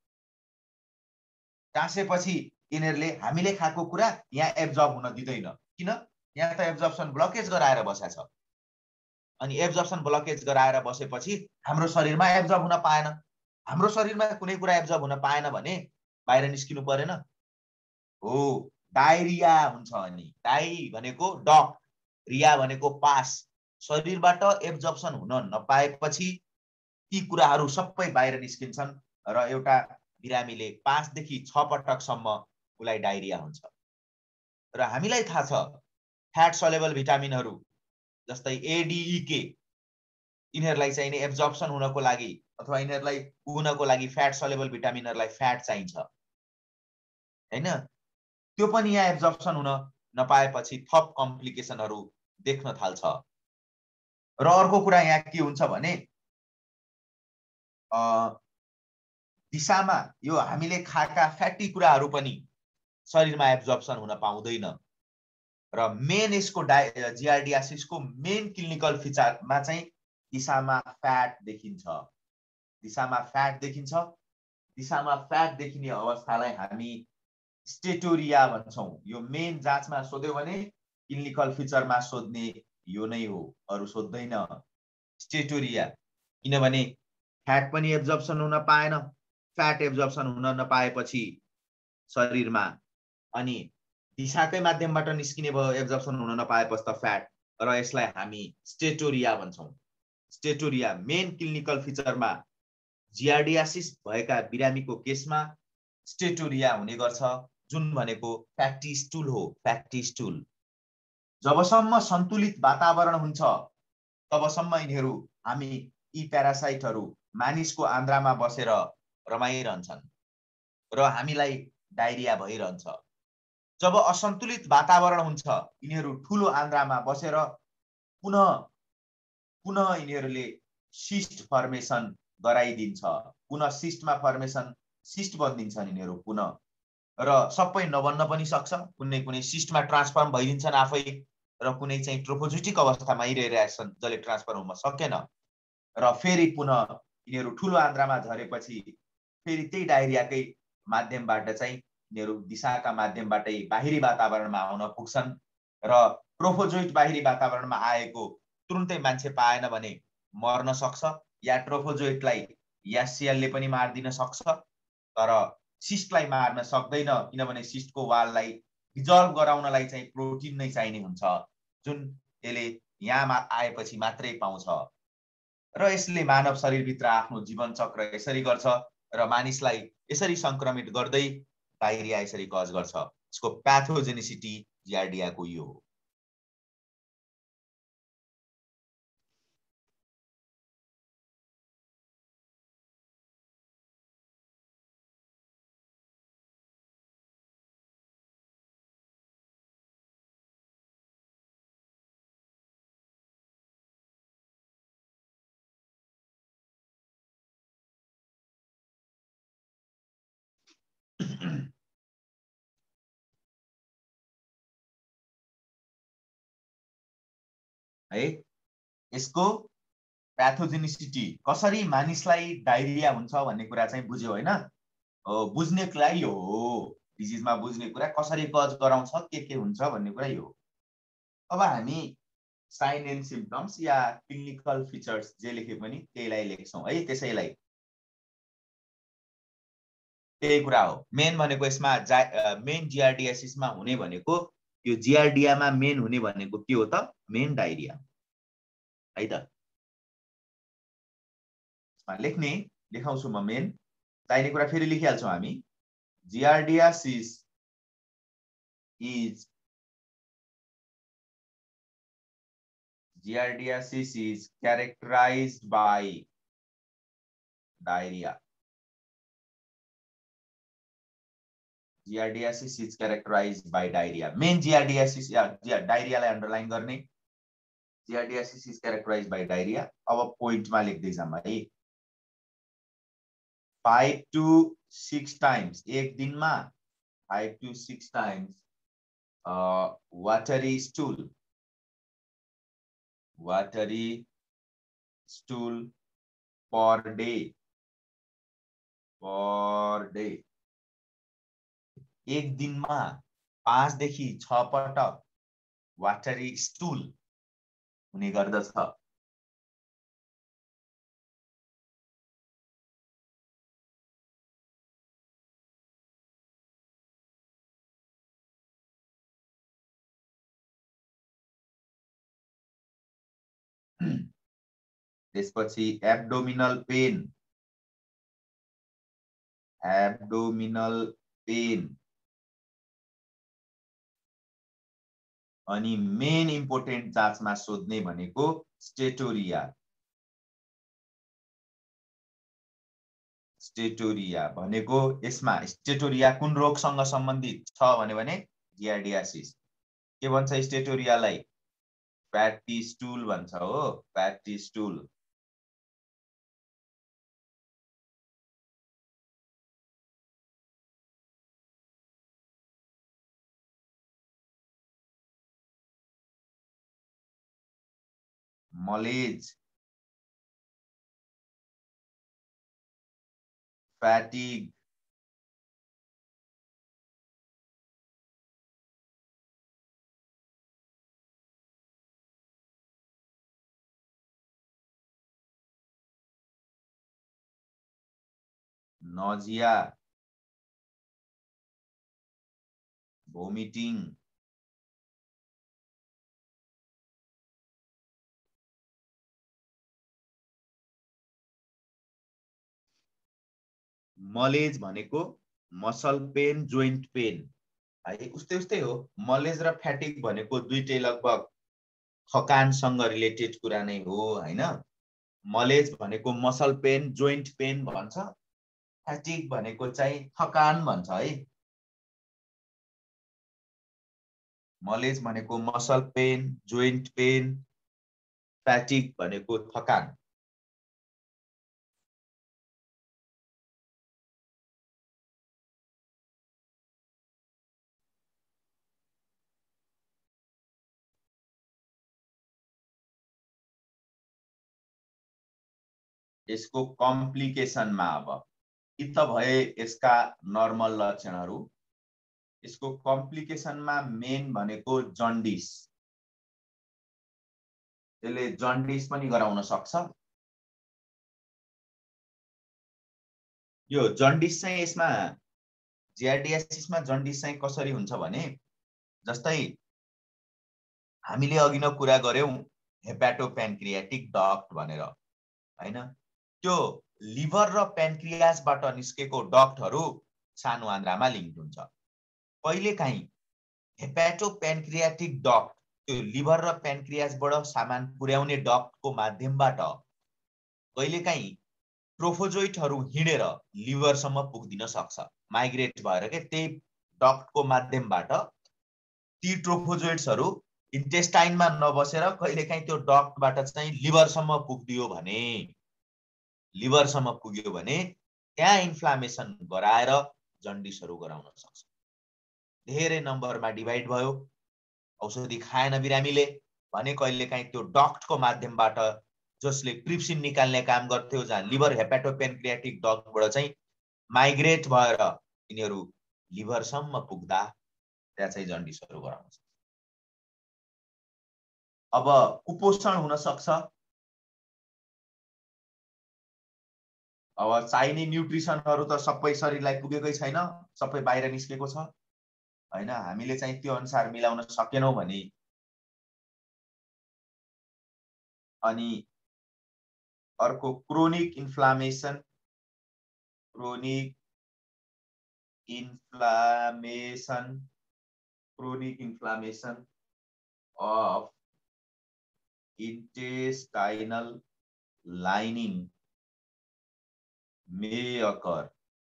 A: टाँसेपछि यिनीहरूले हामीले खाएको कुरा यहाँ एब्जर्ब हुन दिँदैन, किन? यहाँ त एब्जर्प्सन ब्लकेज गराएर बसेछ। अनि एब्जर्प्सन ब्लकेज गराएर बसेपछि हाम्रो शरीरमा एब्जर्ब हुन पाएन। हाम्रो शरीरमा कुनै कुरा एब्जर्ब हुन पाएन भने बाहिर निस्किनु परेन हो, डायरिया हुन्छ। अनि डाइ भनेको डक, रिया भनेको पास। शरीरबाट एब्जर्प्सन हुन नपाएपछि ती कुराहरू सबै बाहिर निस्किन्छन् र एउटा बिरामीले पाँचदेखि छ पटकसम्म उसलाई डायरिया हुन्छ। र हामीलाई थाहा छ फ्याट सलेबल भिटामिनहरू जस्तै एडिईके, यिनीहरूलाई चाहिने एब्जर्प्सन हुनको लागि अथवा यिनीहरूलाई पुग्नको लागि फ्याट सलेबल भिटामिनहरूलाई फ्याट चाहिन्छ हैन। त्यो पनि यहाँ एब्जर्प्सन हुन नपाएपछि थप कम्प्लिकेसनहरू देख्न थाल्छ। र अर्को कुरा यहाँ के हुन्छ भने दिशामा यो हामीले खाएका फ्याटी कुराहरू पनि शरीरमा एब्जर्प्सन हुन पाउँदैन। र मेन यसको डाइ जिआरडियासिसको मेन क्लिनिकल फिचरमा चाहिँ दिशामा फ्याट देखिन्छ। दिशामा फ्याट देखिन्छ। दिशामा फ्याट देखिने अवस्थालाई हामी स्टेटोरिया भन्छौं। यो मेन जाँचमा सोध्यो भने क्लिनिकल फिचरमा सोध्ने यो नै हो, अरु सोध्दैन। स्टेटोरिया, किनभने फ्याट पनि एब्जर्प्सन हुन पाएन। फ्याट एब्जर्प्सन हुन नपाएपछि शरीरमा अनि दिशाकै माध्यमबाट निस्किने भयो, एब्जर्प्सन हुन नपाएपछि त फ्याट, र यसलाई हामी स्टेटोरिया भन्छौं। स्टेटोरिया मेन क्लिनिकल फिचरमा जिआरडियासिस भएका बिरामीको केसमा स्टेटोरिया हुने गर्छ, जुन भनेको फ्याटी स्टुल हो। फ्याटी स्टुल जबसम्म सन्तुलित वातावरण हुन्छ तबसम्म यिनीहरू हामी यी प्यारासाइटहरू मानिसको आन्द्रामा बसेर रमाइरहन्छन् र हामीलाई डायरिया भइरहन्छ। जब असन्तुलित वातावरण हुन्छ यिनीहरू ठूलो आन्द्रामा बसेर पुनः पुनः यिनीहरूले सिस्ट फर्मेसन गराइदिन्छ। पुनः सिस्टमा फर्मेसन सिस्ट बनिदिन्छन् यिनीहरू पुनः, र सबै नबन्न पनि सक्छ। कुनै कुनै सिस्टमा ट्रान्सफर्म भइदिन्छन् आफै, र कुनै चाहिँ ट्रोफोजोइटिक अवस्थामा आइरहेछन् जसले ट्रान्सफर्म हुन सकेन, र फेरि पुनः यिनीहरू ठूलो आन्द्रामा झरेपछि फेरि त्यही डायरियाकै माध्यमबाट चाहिँ यिनीहरू दिशाका माध्यमबाटै बाहिरी वातावरणमा आउन पुग्छन्। र ट्रोफोजोइट बाहिरी वातावरणमा आएको तुरुन्तै मान्छे पाएन भने मर्न सक्छ, या ट्रोफोजोइटलाई एससीएलले पनि मार्दिन सक्छ। तर सिस्टलाई मार्न सक्दैन, किनभने सिस्टको वाललाई डिजल्भ गराउनलाई चाहिँ प्रोटिन नै चाहिने हुन्छ, जुन यसले यहाँ आएपछि मात्रै पाउँछ। र यसले मानव शरीरभित्र आफ्नो जीवन चक्र यसरी गर्छ र मानिसलाई यसरी संक्रमित गर्दै डायरिया यसरी कज गर्छ। यसको प्याथोजेनिसिटी जियार्डियाको यो हो। है यसको प्याथोजेनिसिटी कसरी मानिसलाई डायरिया हुन्छ भन्ने कुरा चाहिँ बुझ्यो हैन? बुझ्नेको लागि हो, डिजिजमा बुझ्ने कुरा कसरी कज गराउँछ, के के हुन्छ भन्ने कुरा यो हो। अब हामी साइन एन्ड सिम्पटम्स या क्लिनिकल फिचर्स जे लेखे पनि त्यहीलाई लेख्छौँ है। त्यसैलाई त्यही कुरा हो। मेन भनेको यसमा मेन जियार्डियासिसमा हुने भनेको यो जियार्डियामा मेन हुने भनेको के हो त? मेन डायरिया है त। लेख्ने लेखाउँछु म मेन, चाहिने कुरा फेरि लेखिहाल्छौँ हामी। Giardiasis is Giardiasis is characterized by diarrhea. Giardiasis is characterized by diarrhea. Main giardiasis या diarrhea लाई underline गर्ने। Giardiasis is characterized by diarrhea. अब point मा लेख्दै जाम है। five to six times एक दिनमा five to six times uh, watery stool. Watery stool per day. Per day. एक दिनमा पाँच देखि छ पटक वाटरी स्टूल हुने गर्दछ। त्यसपछि एब्डोमिनल पेन, एब्डोमिनल पेन अनि मेन इम्पोर्टेन्ट जाँचमा सोध्ने भनेको स्टेटोरिया। स्टेटोरिया भनेको यसमा स्टेटोरिया कुन रोगसँग सम्बन्धित छ भने जियार्डियासिस। के भन्छ स्टेटोरियालाई? फ्याटी स्टूल भन्छ हो, fatty stool. Malaise, fatigue, nausea, vomiting, malaise भनेको मसल पेन, जोइन्ट पेन है। उस्तै उस्तै हो। मलेज र फ्याटिक भनेको दुईटै लगभग थकानसँग रिलेटेड कुरा नै हो हैन। मलेज भनेको मसल पेन, जोइन्ट पेन भन्छ, फ्याटिक भनेको चाहिँ थकान भन्छ है। मलेज भनेको muscle pain, joint pain, fatigue भनेको थकान। यसको कम्प्लिकेसनमा अब यी त भए यसका नर्मल लक्षणहरू। यसको कम्प्लिकेसनमा मेन भनेको जन्डिस। यसले जन्डिस पनि गराउन सक्छ। यो जन्डिस चाहिँ यसमा जिआरडियासिसमा जन्डिस चाहिँ कसरी हुन्छ भने जस्तै हामीले अघि नै कुरा गर्यौं हेपाटोप्यान्क्रियाटिक डक्ट भनेर हैन त्यो लिभर र प्यान्क्रियासबाट निस्केको डक्टहरू सानो आन्द्रामा लिङ्क हुन्छ कहिलेकाहीँ हेपाटोप्यान्क्रियाटिक डक्ट त्यो लिभर र प्यान्क्रियासबाट सामान पुर्याउने डक्टको माध्यमबाट कहिलेकाहीँ ट्रोफोजोइटहरू हिँडेर लिभरसम्म पुग्दिन सक्छ माइग्रेट भएर के त्यही डक्टको माध्यमबाट ती ट्रोफोजोइट्सहरू इन्टेस्टाइनमा नबसेर कहिलेकाहीँ त्यो डक्टबाट चाहिँ लिभरसम्म पुग्दियो भने लिभरसम्म पुग्यो भने त्यहाँ इन्फ्लामेसन गराएर जन्डिसहरू गराउन सक्छ धेरै नम्बरमा डिभाइड भयो औषधि खाएन बिरामीले भने कहिलेकाहीँ त्यो डक्टको माध्यमबाट जसले ट्रिप्सिन निकाल्ने काम गर्थ्यो जहाँ लिभर हेपाटोप्यान्क्रियाटिक डक्टबाट चाहिँ माइग्रेट भएर यिनीहरू लिभरसम्म पुग्दा त्यहाँ चाहिँ जन्डिसहरू गराउन सक्छ अब कुपोषण हुन सक्छ अब चाहिने न्युट्रिसनहरू त सबै शरीरलाई पुगेकै छैन सबै बाहिर निस्केको छ हैन हामीले चाहिँ त्यो अनुसार मिलाउन सकेनौं भने अनि अर्को chronic inflammation chronic inflammation chronic inflammation of intestinal lining may occur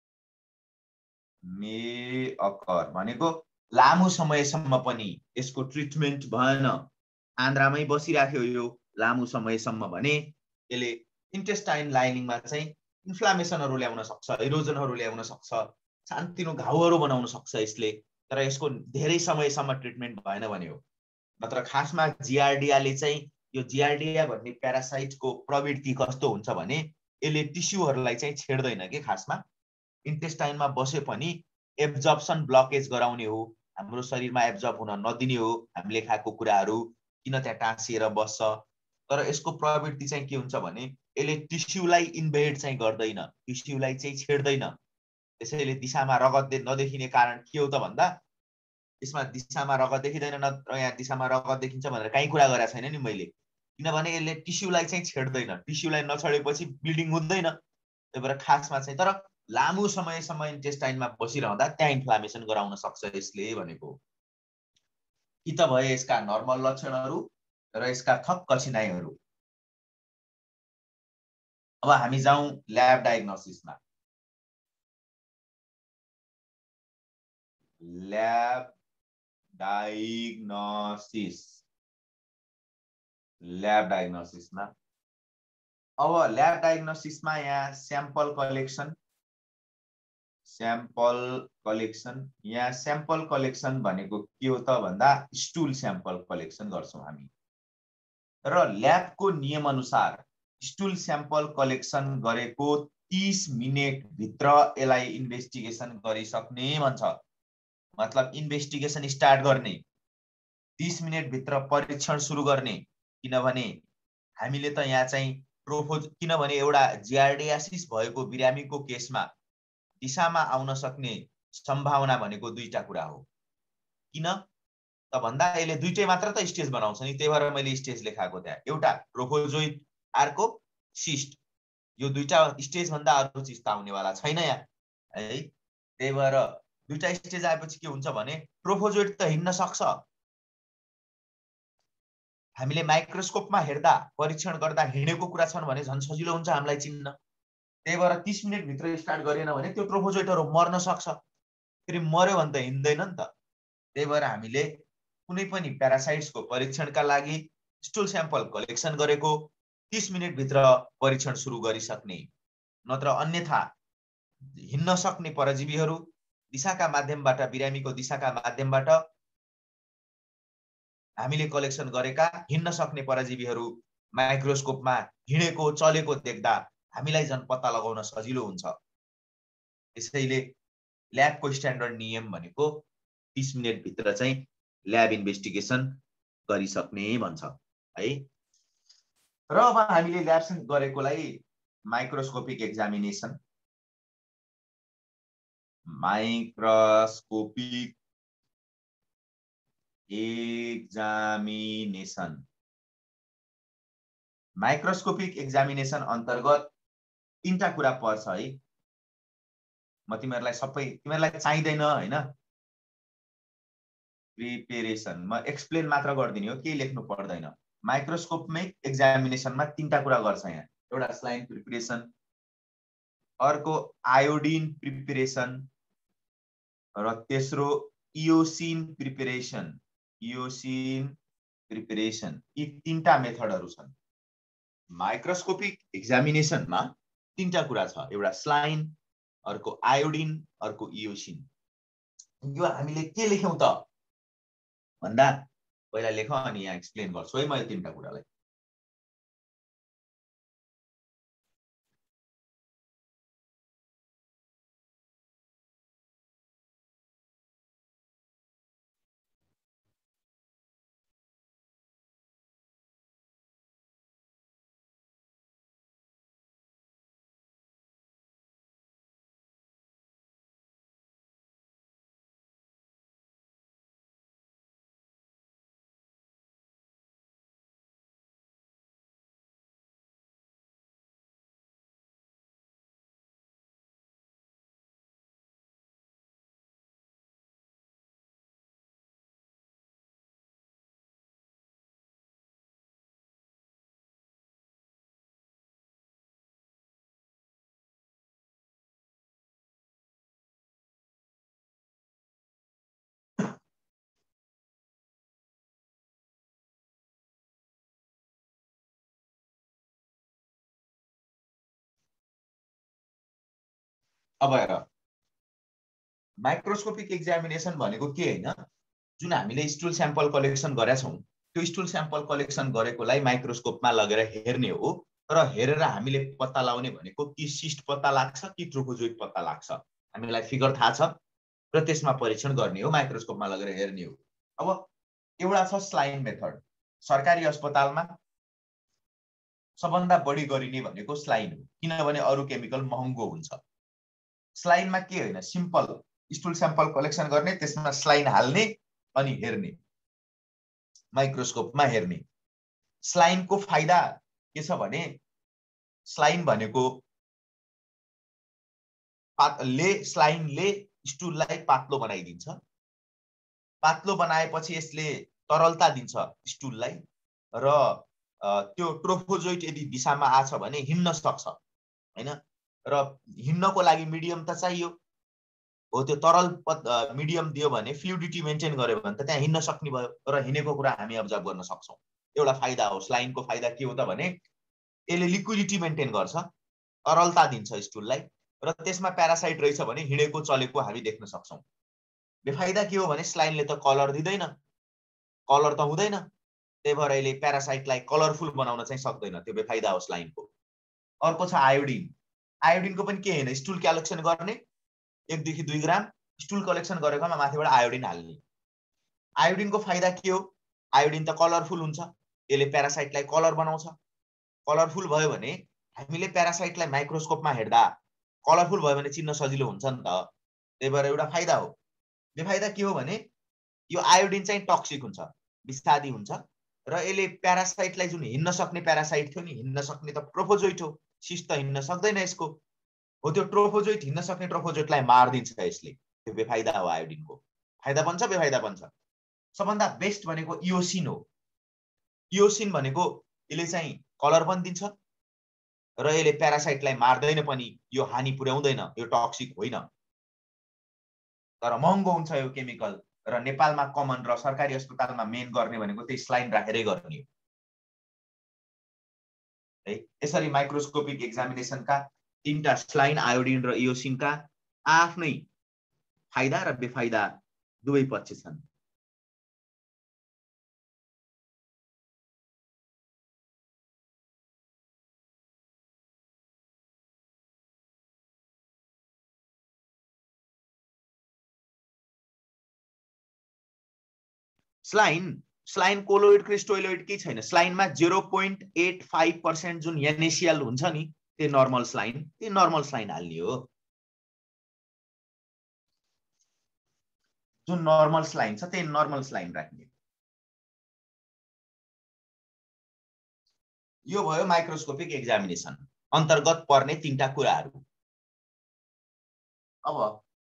A: may occur भनेको लामो समयसम्म पनि यसको ट्रिटमेन्ट भएन आन्द्रामै बसिराख्यो यो लामो समयसम्म भने यसले इन्टेस्टाइन लाइनिङमा चाहिँ इन्फ्लामेसनहरू ल्याउन सक्छ इरोजनहरू ल्याउन सक्छ सानोतिनो घाउहरू बनाउन सक्छ यसले तर यसको धेरै समयसम्म ट्रिटमेन्ट भएन भने हो नत्र खासमा जिआरडियाले चाहिँ यो जिआरडिया भन्ने प्यारासाइटको प्रवृत्ति कस्तो हुन्छ भने यसले टिस्युहरूलाई चाहिँ छेड्दैन के खासमा इन्टेस्टाइनमा बसे पनि एब्जर्प्सन ब्लकेज गराउने हो हाम्रो शरीरमा एब्जर्ब हुन नदिने हो हामीले खाएको कुराहरू किन त्यहाँ टाँसिएर बस्छ तर यसको प्रवृत्ति चाहिँ के हुन्छ भने यसले टिस्युलाई इन्भेड चाहिँ गर्दैन टिस्युलाई चाहिँ छेड्दैन त्यसैले दिशामा रगत नदेखिने कारण के हो त भन्दा यसमा दिशामा रगत देखिदैन न यहाँ दिशामा रगत देखिन्छ भनेर कहीँ कुरा गरेको छैन नि मैले किनभने यसले टिस्युलाई चाहिँ छेड्दैन टिस्युलाई नछडेपछि ब्लिडिङ हुँदैन त्यही भएर खासमा चाहिँ तर लामो समयसम्म इन्टेस्टाइनमा बसिरहँदा त्यहाँ इन्फ्लामेसन गराउन सक्छ यसले भनेको कि त भए यसका नर्मल लक्षणहरू र यसका थप कठिनाइहरू अब हामी जाउँ ल्याब डायग्नोसिसमा ल्याब डायग्नोसिस ल्याब डायग्नोसिसमा अब ल्याब डायग्नोसिसमा यहाँ स्याम्पल कलेक्सन स्याम्पल कलेक्सन यहाँ स्याम्पल कलेक्सन भनेको के हो त भन्दा स्टुल स्याम्पल कलेक्सन गर्छौं हामी र ल्याबको नियम अनुसार स्टुल स्याम्पल कलेक्सन गरेको तीस मिनेट भित्र यसलाई इन्भेस्टिगेसन गरिसक्ने भन्छ मतलब इन्भेस्टिगेसन स्टार्ट गर्ने तीस मिनेट भित्र परीक्षण सुरु गर्ने किनभने हामीले त यहाँ चाहिँ ट्रोफोज किनभने एउटा जिआरडियासिस भएको बिरामीको केसमा दिशामा आउन सक्ने सम्भावना भनेको दुईटा कुरा हो किन त भन्दा यसले दुईटै मात्र त स्टेज बनाउँछ नि त्यही भएर मैले स्टेज लेखाएको त्यहाँ एउटा ट्रोफोजोइड अर्को सिस्ट यो दुईटा स्टेज भन्दा अरु चीज त आउनेवाला छैन यहाँ है त्यही भएर दुईटा स्टेज आएपछि के हुन्छ भने ट्रोफोजोइड त हिँड्न सक्छ हामीले माइक्रोस्कोपमा हेर्दा परीक्षण गर्दा हिँडेको कुरा छन् भने झन् सजिलो हुन्छ हामीलाई चिन्न त्यही भएर तीस मिनेट भित्र स्टार्ट गरेन भने त्यो ट्रोफोजोइडहरु मर्न सक्छ फेरि मर्यो भने त हिँड्दैन नि त त्यही भएर हामीले कुनै पनि प्यारासाइट्सको परीक्षणका लागि स्टुल स्याम्पल कलेक्सन गरेको तीस मिनेट भित्र परीक्षण सुरु गरिसक्ने नत्र अन्यथा हिँड्न सक्ने परजीवीहरु दिशाका माध्यमबाट बिरामीको दिशाका माध्यमबाट हामीले कलेक्सन गरेका हिँड्न सक्ने परजीवीहरु माइक्रोस्कोपमा हिँडेको चलेको देख्दा हामीलाई जन पत्ता लगाउन सजिलो हुन्छ त्यसैले ल्याबको स्ट्यान्डर्ड नियम भनेको तीस मिनेट भित्र चाहिँ ल्याब इन्भेस्टिगेसन गरिसक्ने भन्छ है र अब हामीले ल्याब गरेकोलाई microscopic examination microscopic examination microscopic examination अन्तर्गत तीनटा कुरा पर्छ है। म तिमीहरूलाई सबै तिमीहरूलाई चाहिँदैन हैन प्रिपेरेसन म एक्सप्लेन मात्र गर्दिने हो, केही लेख्नु पर्दैन। माइक्रोस्कोपिक एक्जामिनेसनमा तीनटा कुरा गर्छ यहाँ। एउटा स्लाइन प्रिपरेसन, अर्को आयोडिन प्रिपरेसन र तेस्रो इयोसिन प्रिपरेसन। इयोसिन प्रिपरेसन यी तीनटा मेथडहरू छन्। माइक्रोस्कोपिक एक्जामिनेसनमा तीनटा कुरा छ, एउटा स्लाइन, अर्को आयोडिन, अर्को इयोसिन। यो हामीले के लेख्यौं त भन्दा पहिला लेख अनि यहाँ एक्सप्लेन गर्छु है मैले तीनटा कुरालाई। अब हेर माइक्रोस्कोपिक एक्जामिनेसन भनेको के हैन, जुन हामीले स्टुल स्याम्पल कलेक्सन गरेका छौं त्यो स्टुल स्याम्पल कलेक्सन गरेकोलाई माइक्रोस्कोपमा लगेर हेर्ने हो। र हेरेर हामीले पत्ता लगाउने भनेको कि सिस्ट पत्ता लाग्छ कि ट्रोफोजोइट पत्ता लाग्छ, हामीलाई फिगर थाहा छ र त्यसमा परीक्षण गर्ने हो, माइक्रोस्कोपमा लगेर हेर्ने हो। अब एउटा छ स्लाइन मेथड। सरकारी अस्पतालमा सबभन्दा बढी गरिने भनेको स्लाइन हो, किनभने अरु केमिकल महँगो हुन्छ। स्लाइनमा के हैन, सिम्पल स्टुल स्याम्पल कलेक्सन गर्ने, त्यसमा स्लाइन हाल्ने अनि हेर्ने, माइक्रोस्कोपमा हेर्ने। स्लाइनको फाइदा के छ भने स्लाइन भनेको पातले स्लाइनले स्टुललाई पातलो बनाइदिन्छ। पातलो बनाएपछि यसले तरलता दिन्छ स्टुललाई र त्यो ट्रोफोजोइट यदि दिशामा आछ भने हिँड्न सक्छ हैन। र हिँड्नको लागि मिडियम त चाहियो हो, त्यो तरल मिडियम दियो भने फ्लुइडिटी मेन्टेन गर्यो भने त त्यहाँ हिँड्न सक्ने भयो र हिँडेको कुरा हामी अब्जर्भ गर्न सक्छौं। एउटा फाइदा हो। स्लाइनको फाइदा के हो त भने यसले लिक्विडिटी मेन्टेन गर्छ, तरलता दिन्छ स्टुललाई र त्यसमा प्यारासाइट रहेछ भने हिँडेको चलेको हामी देख्न सक्छौं। बेफाइदा के हो भने स्लाइनले त कलर दिदैन, कलर त हुँदैन, त्यही भएर यसले प्यारासाइटलाई कलरफुल बनाउन चाहिँ सक्दैन, त्यो बेफाइदा हो स्लाइनको। अर्को छ आयोडिन। आयोडिनको पनि के हैन, स्टुल कलेक्सन गर्ने एक देखि दुई ग्राम स्टुल कलेक्सन गरेकोमा माथिबाट आयोडिन हाल्ने। आयोडिनको फाइदा के हो, आयोडिन त कलरफुल हुन्छ, यसले प्यारासाइटलाई कलर बनाउँछ। कलरफुल भयो भने हामीले प्यारासाइटलाई माइक्रोस्कोपमा हेर्दा कलरफुल भयो भने चिन्न सजिलो हुन्छ नि त, त्यही भएर एउटा फाइदा हो। बेफाइदा के हो भने यो आयोडिन चाहिँ टक्सिक हुन्छ, विषादी हुन्छ र यसले प्यारासाइटलाई, जुन हिँड्न सक्ने प्यारासाइट थियो नि, हिँड्न सक्ने त ट्रोफोजोइट हो, सिस्ट त हिँड्न सक्दैन यसको हो, त्यो ट्रोफोजोइट हिँड्न सक्ने ट्रोफोजोइटलाई मार्दिन्छ यसले, त्यो बेफाइदा हो आयोडिनको। फाइदा पनि छ बेफाइदा पनि छ। सबभन्दा बेस्ट भनेको इयोसिन हो। इयोसिन भनेको यसले चाहिँ कलर पनि दिन्छ र यसले प्यारासाइटलाई मार्दैन पनि, यो हानि पुर्याउँदैन, यो टक्सिक होइन, तर महँगो हुन्छ यो केमिकल। र नेपालमा कमन र सरकारी अस्पतालमा मेन गर्ने भनेको त्यही स्लाइन राखेरै गर्ने हो है। यसरी माइक्रोस्कोपिक एक्जामिनेसनका तीनटा स्लाइन, आयोडिन र इयोसिनका आफ्नै फाइदा र बेफाइदा दुवै पक्ष छन्। स्लाइन स्लाइन कोलोइड क्रिस्टोइलोइड के छैन। स्लाइनमा zero point eight five percent जुन एनएसिएल हुन्छ नि, त्यो नर्मल स्लाइन, त्यो नर्मल स्लाइन हाल्ने हो। जुन नर्मल लाइन छ त्यही नर्मल लाइन राख्ने। यो भयो माइक्रोस्कोपिक एक्जामिनेसन अन्तर्गत पर्ने तीनटा कुराहरू। अब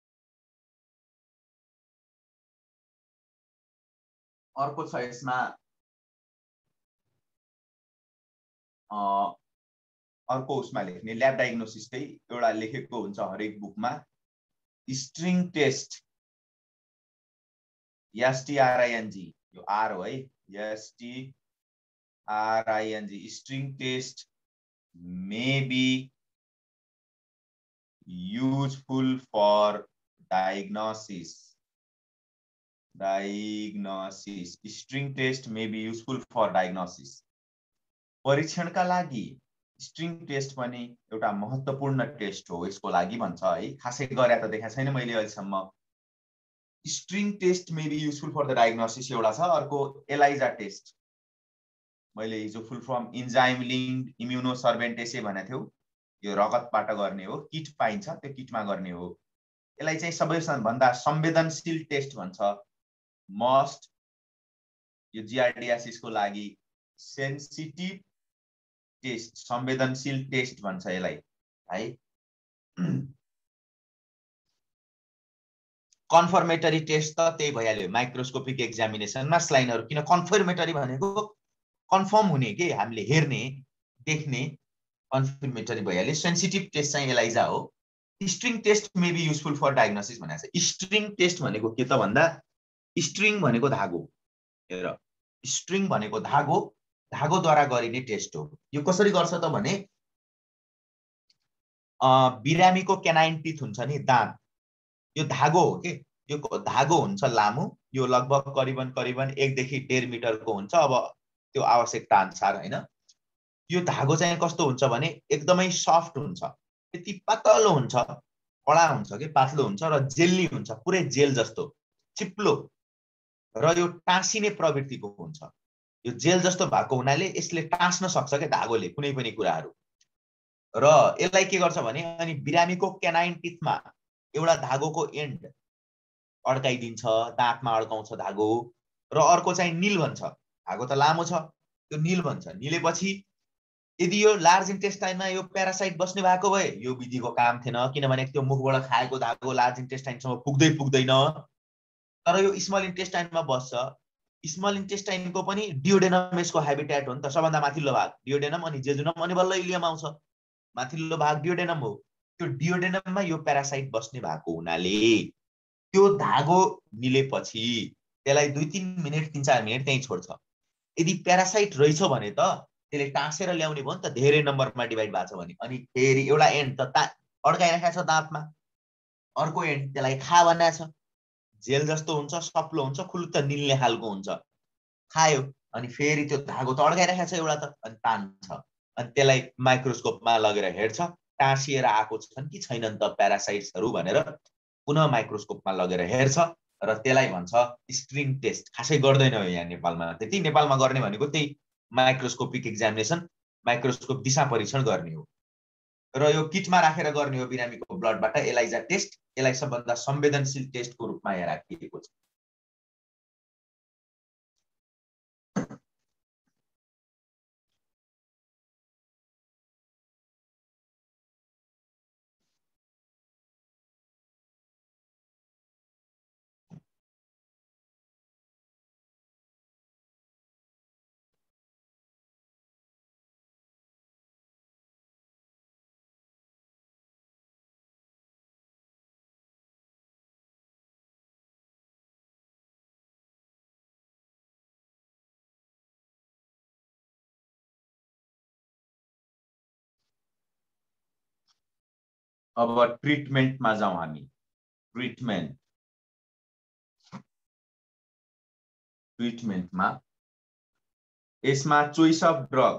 A: अर्को छ यसमा अर्को उसमा लेख्ने ल्याब डायग्नोसिसकै एउटा लेखेको हुन्छ हरेक बुकमा स्ट्रिङ टेस्ट एसटीआरआईएनजी यो आर हो है S T R I N G string test may be useful for diagnosis diagnosis string test may be useful for diagnosis परीक्षणका लागि स्ट्रिङ टेस्ट पनि एउटा महत्त्वपूर्ण टेस्ट हो यसको लागि भन्छ है। खासै गरे त देखा छैन मैले अहिलेसम्म। String test may be useful for the diagnosis एउटा छ। अर्को एलाइजा टेस्ट मैले हिजो full form enzyme linked immunosorbent assay भनेको थियो। यो रगतबाट गर्ने हो, किट पाइन्छ त्यो किटमा गर्ने हो। यसलाई चाहिँ सबैभन्दा संवेदनशील टेस्ट भन्छ। मस्ट यो जिआरडियासिसको लागि सेन्सिटिभ टेस्ट संवेदनशील टेस्ट भन्छ यसलाई है। कन्फर्मेटरी टेस्ट त त्यही भइहाल्यो माइक्रोस्कोपिक एक्जामिनेसनमा स्लाइनहरु। किन कन्फर्मेटरी भनेको कन्फर्म हुने के हामीले हेर्ने देख्ने कन्फर्मेटरी भइहाल्यो। सेन्सिटिभ टेस्ट चाहिँ एलाइजा हो। String test may be useful for diagnosis भनेको छ। स्ट्रिङ टेस्ट भनेको के त भन्दा स्ट्रिङ भनेको धागो, हेर स्ट्रिङ भनेको धागो, धागोद्वारा गरिने टेस्ट हो। यो कसरी गर्छ त भने बिरामीको केनाइन टिथ हुन्छ नि दाँत, यो धागो हो के, यो धागो हुन्छ लामो, यो लगभग करिबन करिबन एक देखि डेढ मिटरको हुन्छ अब त्यो आवश्यकता अनुसार हैन। यो धागो चाहिँ कस्तो हुन्छ भने एकदमै सफ्ट हुन्छ, त्यति पातलो हुन्छ, कडा हुन्छ के पातलो हुन्छ र जेली हुन्छ, पुरै जेल जस्तो चिप्लो र यो टाँसिने प्रवृत्तिको हुन्छ। यो जेल जस्तो भएको हुनाले यसले टाँस्न सक्छ के धागोले कुनै पनि कुराहरू। र यसलाई के गर्छ भने अनि बिरामीको केनाइन टिथमा एउटा धागोको एन्ड अड्काइदिन्छ, दाँतमा अड्काउँछ धागो। र अर्को चाहिँ निल भन्छ, धागो त लामो छ त्यो निल भन्छ। निलेपछि यदि यो लार्ज इन्टेस्टाइनमा यो प्यारासाइट बस्ने भएको भए यो विधिको काम थिएन, किनभने त्यो मुखबाट खाएको धागो लार्ज इन्टेस्टाइनसम्म पुग्दै पुग्दैन। तर यो स्मल इन्टेस्टाइनमा बस्छ। स्मल इन्टेस्टाइनको पनि डियोडेनम यसको हैबिटेट हो नि त, सबभन्दा माथिल्लो भाग डियोडेनम अनि जेजुनम अनि बल्ल इलियम आउँछ। माथिल्लो भाग डियोडेनम हो। त्यो डियोडेनममा यो प्यारासाइट बस्ने भएको हुनाले त्यो धागो निलेपछि त्यसलाई दुई तीन मिनेट तीन चार मिनेट त्यही छोड्छ। यदि प्यारासाइट रहेछ भने त त्यसले टाँसेर ल्याउने भयो नि त, धेरै नम्बरमा डिभाइड भएको छ भने। अनि फेरि एउटा एन्ड त अड्काइराखेको छ दाँतमा, अर्को एन्ड त्यसलाई खा भनेको छ, जेल जस्तो हुन्छ, सप्लो हुन्छ, खुल्त निल्ने खालको हुन्छ। खायो अनि फेरि त्यो धागो त अड्काइराखेको छ एउटा त, अनि तान्छ अनि त्यसलाई माइक्रोस्कोपमा लगेर हेर्छ टाँसिएर आएको छन् कि छैनन् त प्यारासाइट्सहरू भनेर पुनः माइक्रोस्कोपमा लगेर हेर्छ र त्यसलाई भन्छ स्ट्रिङ टेस्ट। खासै गर्दैन हो यहाँ नेपालमा त्यति। नेपालमा गर्ने भनेको त्यही माइक्रोस्कोपिक एक्जामिनेसन, माइक्रोस्कोप दिशा परीक्षण गर्ने हो र यो किटमा राखेर गर्ने हो बिरामीको ब्लडबाट एलाइजा टेस्ट। यसलाई सबभन्दा संवेदनशील टेस्टको रूपमा यहाँ राखिएको छ। अब ट्रिटमेन्टमा जाउँ हामी। ट्रिटमेन्ट ट्रिटमेन्टमा यसमा choice of drug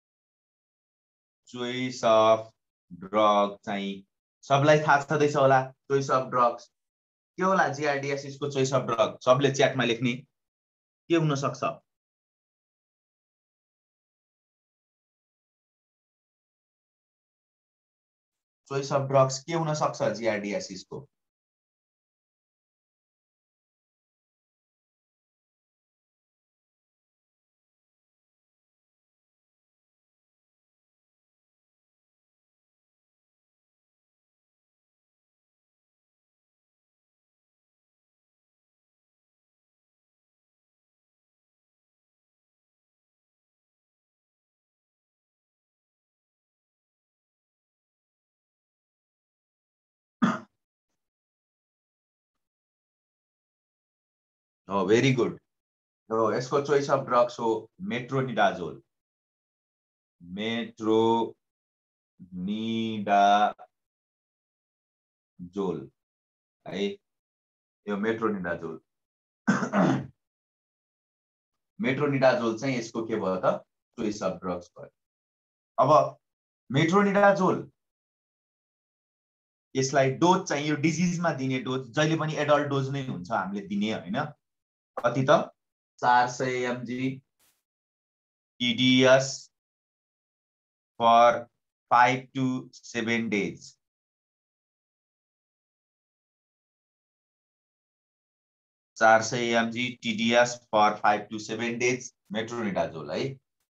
A: choice of drug चाहिँ सबलाई थाहा छँदैछ होला। चोइस अफ ड्रग्स के होला? जिआरडिएसिसको चोइस अफ ड्रग सबले च्याटमा लेख्ने के हुन सक्छ? चोइस अफ ड्रग्स के हुन सक्छ जिआरडिएसिसको? हो भेरी गुड हो यसको चोइस अफ ड्रग्स हो मेट्रोनिडाजोल मेट्रोनिडाजोल है यो मेट्रोनिडाजोल मेट्रोनिडाजोल चाहिँ यसको के भयो त चोइस अफ ड्रग्स भयो अब मेट्रोनिडाजोल यसलाई डोज चाहिँ यो डिजिजमा दिने डोज जहिले पनि एडल्ट डोज नै हुन्छ हामीले दिने हैन कति त चार सय mg TDS for five to seven days चार सय mg TDS for five to seven days metronidazole है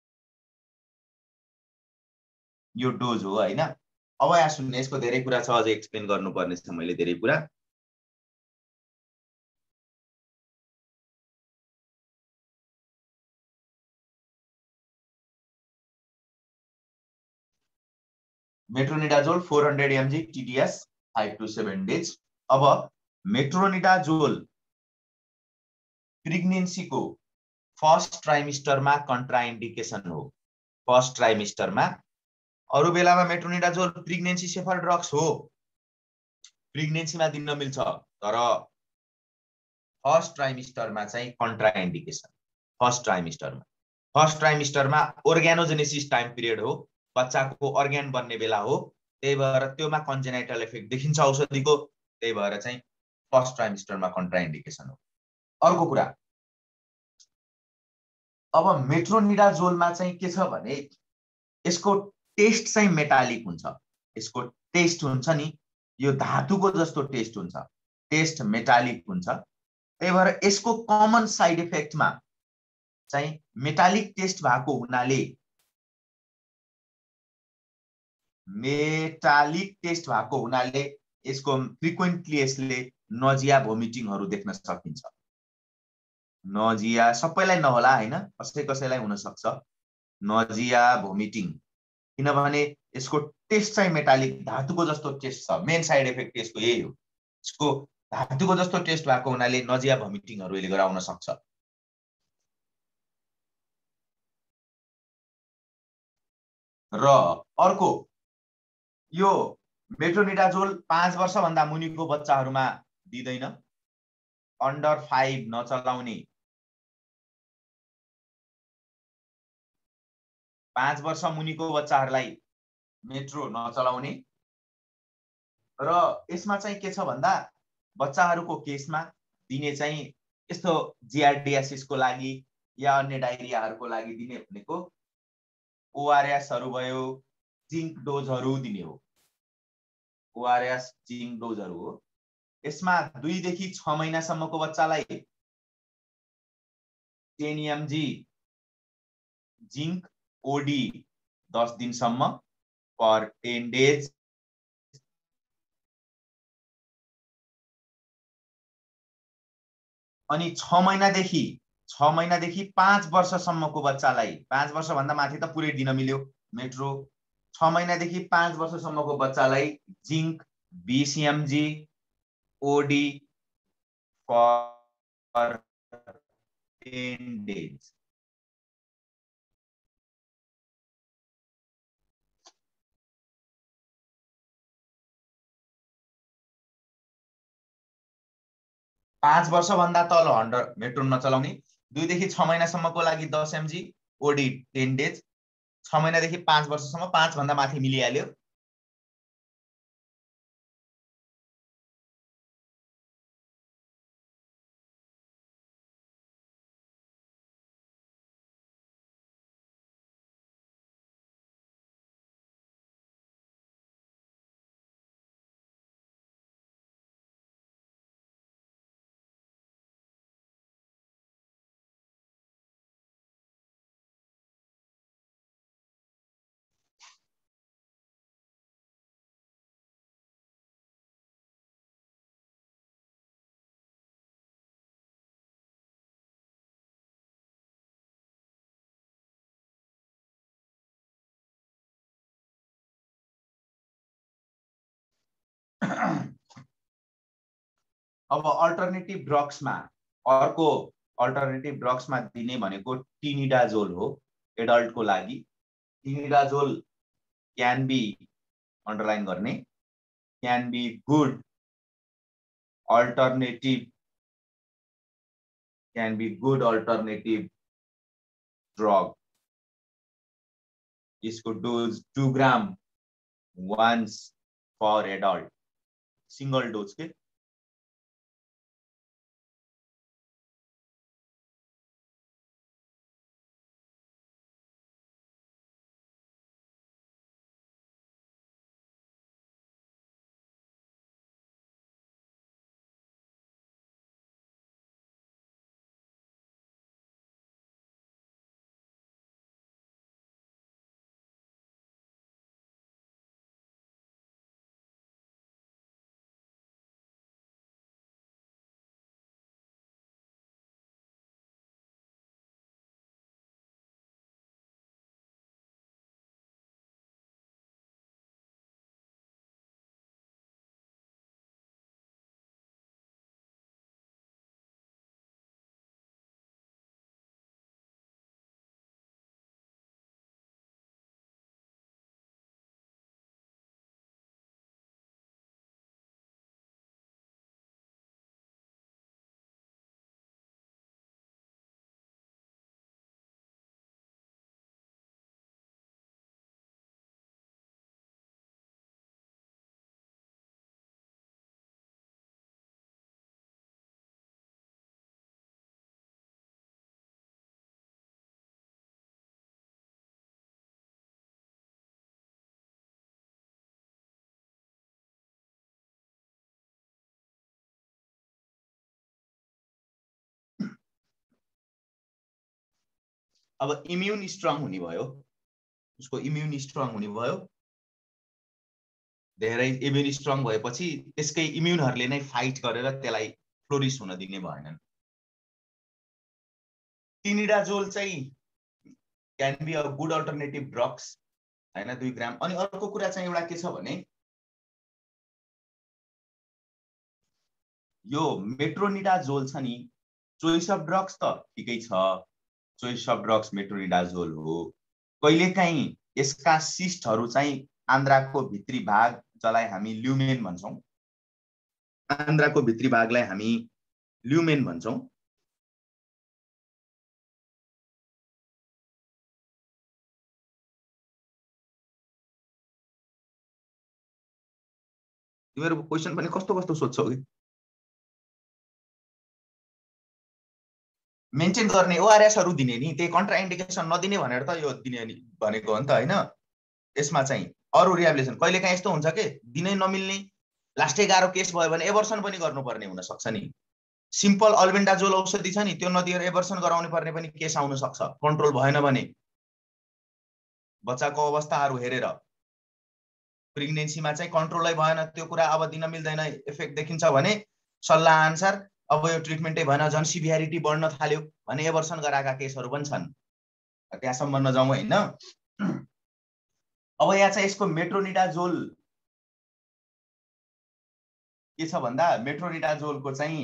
A: यो डोज हो हैन अब यहाँ सुन्ने यसको धेरै कुरा छ अझै एक्सप्लेन गर्नुपर्ने छ मैले धेरै कुरा metronidazole four hundred mg TDS five to seven days अब मेट्रोनिडाजोल प्रेग्नेन्सी को फर्स्ट ट्राइमेस्टरमा कन्ट्राइन्डिकेसन हो फर्स्ट ट्राइमेस्टरमा अरु बेलामा मेट्रोनिडाजोल प्रेग्नेन्सी सेफर ड्रग्स हो प्रेग्नेन्सीमा दिन मिल्छ तर फर्स्ट ट्राइमेस्टरमा चाहिँ कन्ट्राइन्डिकेसन फर्स्ट ट्राइमेस्टरमा फर्स्ट ट्राइमेस्टरमा अर्गानोजेनेसिस टाइम पिरियड हो बच्चाको अर्ग्यान बन्ने बेला हो त्यही भएर त्योमा कन्जेनाइटल इफेक्ट देखिन्छ औषधिको त्यही भएर चाहिँ फर्स्ट ट्राइमेस्टरमा कन्ट्राइन्डिकेसन हो अर्को कुरा अब मेट्रोनिडाजोलमा चाहिँ के छ भने यसको टेस्ट चाहिँ मेटालिक हुन्छ यसको टेस्ट हुन्छ नि यो धातुको जस्तो टेस्ट हुन्छ टेस्ट मेटालिक हुन्छ त्यही भएर यसको कमन साइड इफेक्टमा चाहिँ मेटालिक टेस्ट भएको हुनाले मेटालिक टेस्ट भएको हुनाले यसको फ्रिक्वेन्टली यसले नजिया भोमिटिङहरु देख्न सकिन्छ नजिया सबैलाई नहोला हैन कसै कसैलाई हुन सक्छ नजिया भोमिटिङ किनभने यसको टेस्ट चाहिँ मेटालिक धातुको जस्तो टेस्ट छ मेन साइड इफेक्ट यसको यही हो यसको धातुको जस्तो टेस्ट भएको हुनाले नजिया भोमिटिङहरु यसले गराउन सक्छ र अर्को यो मेट्रोनिडाजोल पाँच वर्ष भन्दा मुनिको बच्चाहरुमा दिदैन अन्डर फाइभ नचलाउने पाँच वर्ष मुनिको बच्चाहरुलाई मेट्रो नचलाउने र यसमा चाहिँ के छ भन्दा बच्चाहरुको केसमा दिने चाहिँ यस्तो जिआरडिएसिसको लागि या अन्य डायरियाहरुको लागि दिने भनेको ओआरएसहरु भयो जिंक डोजहरु दिने हो ओआरएस जिंक डोजहरु हो यसमा दुई देखि छ महिनासम्मको बच्चालाई टेन एमजी जिंक ओडी दस दिनसम्म पर टेन डेज अनि छ महिनादेखि छ महिनादेखि पाँच वर्षसम्मको बच्चालाई पाँच वर्ष भन्दा माथि त पुरै दिन मिल्यो मेट्रो छ महिनादेखि पाँच वर्षसम्मको बच्चालाई जिंक बीस mg OD for ten days पाँच वर्ष भन्दा तल हन्ड्रेड मेट्रो नचलाउने दुई देखि छ महिनासम्मको लागि दस एमजी ओडी टेन डेज छ महिनादेखि पाँच वर्षसम्म पाँच भन्दा माथि मिलिहाल्यो अब अल्टरनेटिभ ड्रग्समा अर्को अल्टरनेटिभ ड्रग्समा दिने भनेको टिनिडाजोल हो एडल्टको लागि। टिनिडाजोल क्यान बी अन्डरलाइन गर्ने can be good alternative can be good alternative drug. यसको dose two gram once for adult, single dose के। अब इम्युन स्ट्रङ हुने भयो, उसको इम्युन स्ट्रङ हुने भयो। धेरै इम्युन स्ट्रङ भएपछि त्यसकै इम्युनहरूले नै फाइट गरेर त्यसलाई फ्लोरिस हुन दिने भएनन्। टिनिडाजोल चाहिँ can be a good alternative drugs हैन, दुई ग्राम। अनि अर्को कुरा चाहिँ एउटा के छ भने यो मेट्रोनिडाजोल छ नि, चोइस अफ ड्रग्स त ठिकै छ, चोइस अफ ड्रग्स मेट्रोनिडाजोल हो। कहिलेकाहीँ यसका सिस्टहरू चाहिँ आन्द्राको भित्री भाग जसलाई हामी ल्युमेन भन्छौँ, आन्द्राको भित्री भागलाई हामी ल्युमेन भन्छौँ। तिमीहरुको क्वेशन पनि कस्तो कस्तो सोध्छौ कि? मेन्टेन गर्ने ओआरएसहरु दिने नि, त्यही कन्ट्राइन्डिकेसन नदिने भनेर त यो दिने नि भनेको हो नि त हैन। यसमा चाहिँ अरु रिहाबिलिटेसन कहिलेकाहीँ यस्तो हुन्छ के दिनै नमिल्ने, लास्टै गाह्रो केस भयो भने एबर्सन पनि गर्नुपर्ने हुन सक्छ नि। सिम्पल अल्बेन्डाजोल औषधि छ नि, त्यो नदिएर एबर्सन गराउनु पर्ने पनि केस आउन सक्छ कन्ट्रोल भएन भने। बच्चाको अवस्थाहरु हेरेर प्रेग्नेन्सीमा चाहिँ कन्ट्रोलै भएन, त्यो कुरा अब दिन मिल्दैन, इफेक्ट देखिन्छ भने सल्लाह अनुसार अब यो ट्रिटमेन्टै भएन, झन् सिभियरिटी बढ्न थाल्यो भने एबर्सन गराएका केसहरु पनि छन्। त्यहाँसम्म नजाउँ हैन। अब यहाँ चाहिँ यसको मेट्रोनिडाजोल के छ भन्दा मेट्रोनिडाजोलको चाहिँ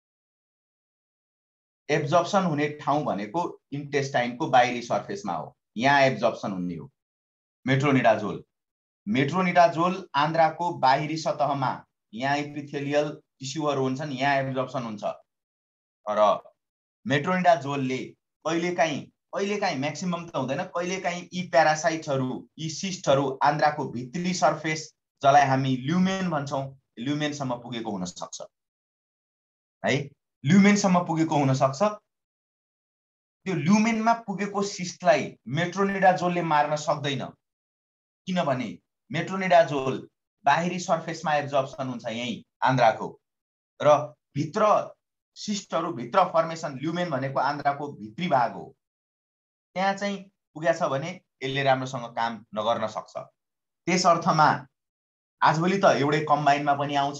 A: एब्जर्प्सन हुने ठाउँ भनेको इन्टेस्टाइनको बाहिरी सर्फेसमा हो, यहाँ एब्जर्प्सन हुने हो मेट्रोनिडाजोल। मेट्रोनिडाजोल आन्द्राको बाहिरी सतहमा, यहाँ एपिथेलियल टिस्युहरु हुन्छन्, यहाँ एब्जर्प्सन हुन्छ। तर मेट्रोनिडाजोलले कहिलेकाहीँ कहिलेकाहीँ म्याक्सिमम त हुँदैन, कहिलेकाहीँ यी प्यारासाइट्सहरु, यी सिस्टहरु आन्द्राको भित्री सर्फेस जसलाई हामी ल्युमेन भन्छौं, ल्युमेनसम्म पुगेको हुन सक्छ है, ल्युमेनसम्म पुगेको हुन सक्छ। त्यो ल्युमेनमा पुगेको सिस्टलाई मेट्रोनिडाजोलले मार्न सक्दैन, किनभने मेट्रोनिडाजोल बाहिरी सर्फेसमा एब्जर्प्सन हुन्छ यही आन्द्राको, र भित्र सिस्टहरु भित्र फर्मेसन, ल्युमेन भनेको आन्द्राको भित्री भाग हो, त्यहाँ चाहिँ पुगेछ भने यसले राम्रोसँग काम नगर्न सक्छ। त्यस अर्थमा आजभोलि त एउटै कम्बाइनमा पनि आउँछ,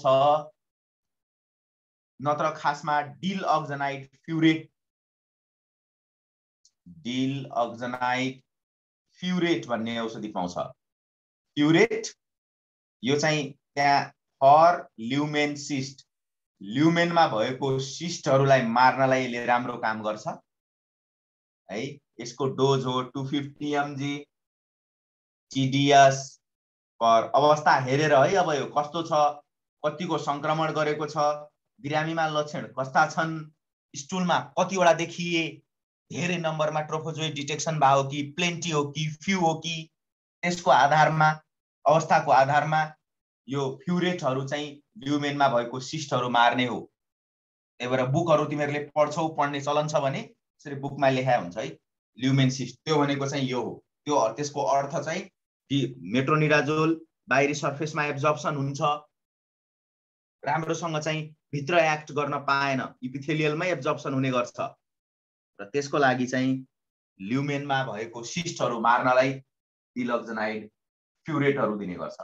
A: नत्र खासमा डिल अक्जनाइट फ्युरेट, डिल अक्जनाइट फ्युरेट भन्ने औषधि पाउँछ। फ्युरेट यो चाहिँ त्यहाँ फर ल्युमेन सिस्ट ल्युमेनमा भएको सिस्टहरूलाई मार्नलाई यसले राम्रो काम गर्छ है। यसको डोज हो टू फिफ्टी एमजी टीडीएस पर अवस्था हेरेर है। अब यो कस्तो छ, कतिको संक्रमण गरेको छ, बिरामीमा लक्षण कस्ता छन्, स्टुलमा कतिवटा देखिए, धेरै नम्बरमा ट्रोफोजोइड डिटेक्सन भयो कि प्लेन्टी हो कि फ्यू हो कि, त्यसको आधारमा अवस्थाको आधारमा यो फ्यू रेटहरू चाहिँ ल्युमेनमा भएको सिस्टहरू मार्ने हो। त्यही भएर बुकहरू तिमीहरूले पढ्छौ, पढ्ने चलन छ भने यसरी बुकमा लेखा हुन्छ है ल्युमेन सिस्ट। त्यो भनेको चाहिँ यो हो। त्यो त्यसको अर्थ चाहिँ मेट्रोनिडाजोल बाहिरी सर्फेसमा एब्जर्प्सन हुन्छ, राम्रोसँग चाहिँ भित्र एक्ट गर्न पाएन, इपिथेलियलमै एब्जर्प्सन हुने गर्छ र त्यसको लागि चाहिँ ल्युमेनमा भएको सिस्टहरू मार्नलाई डिलक्जनाइड फ्युरेटहरू दिने गर्छ।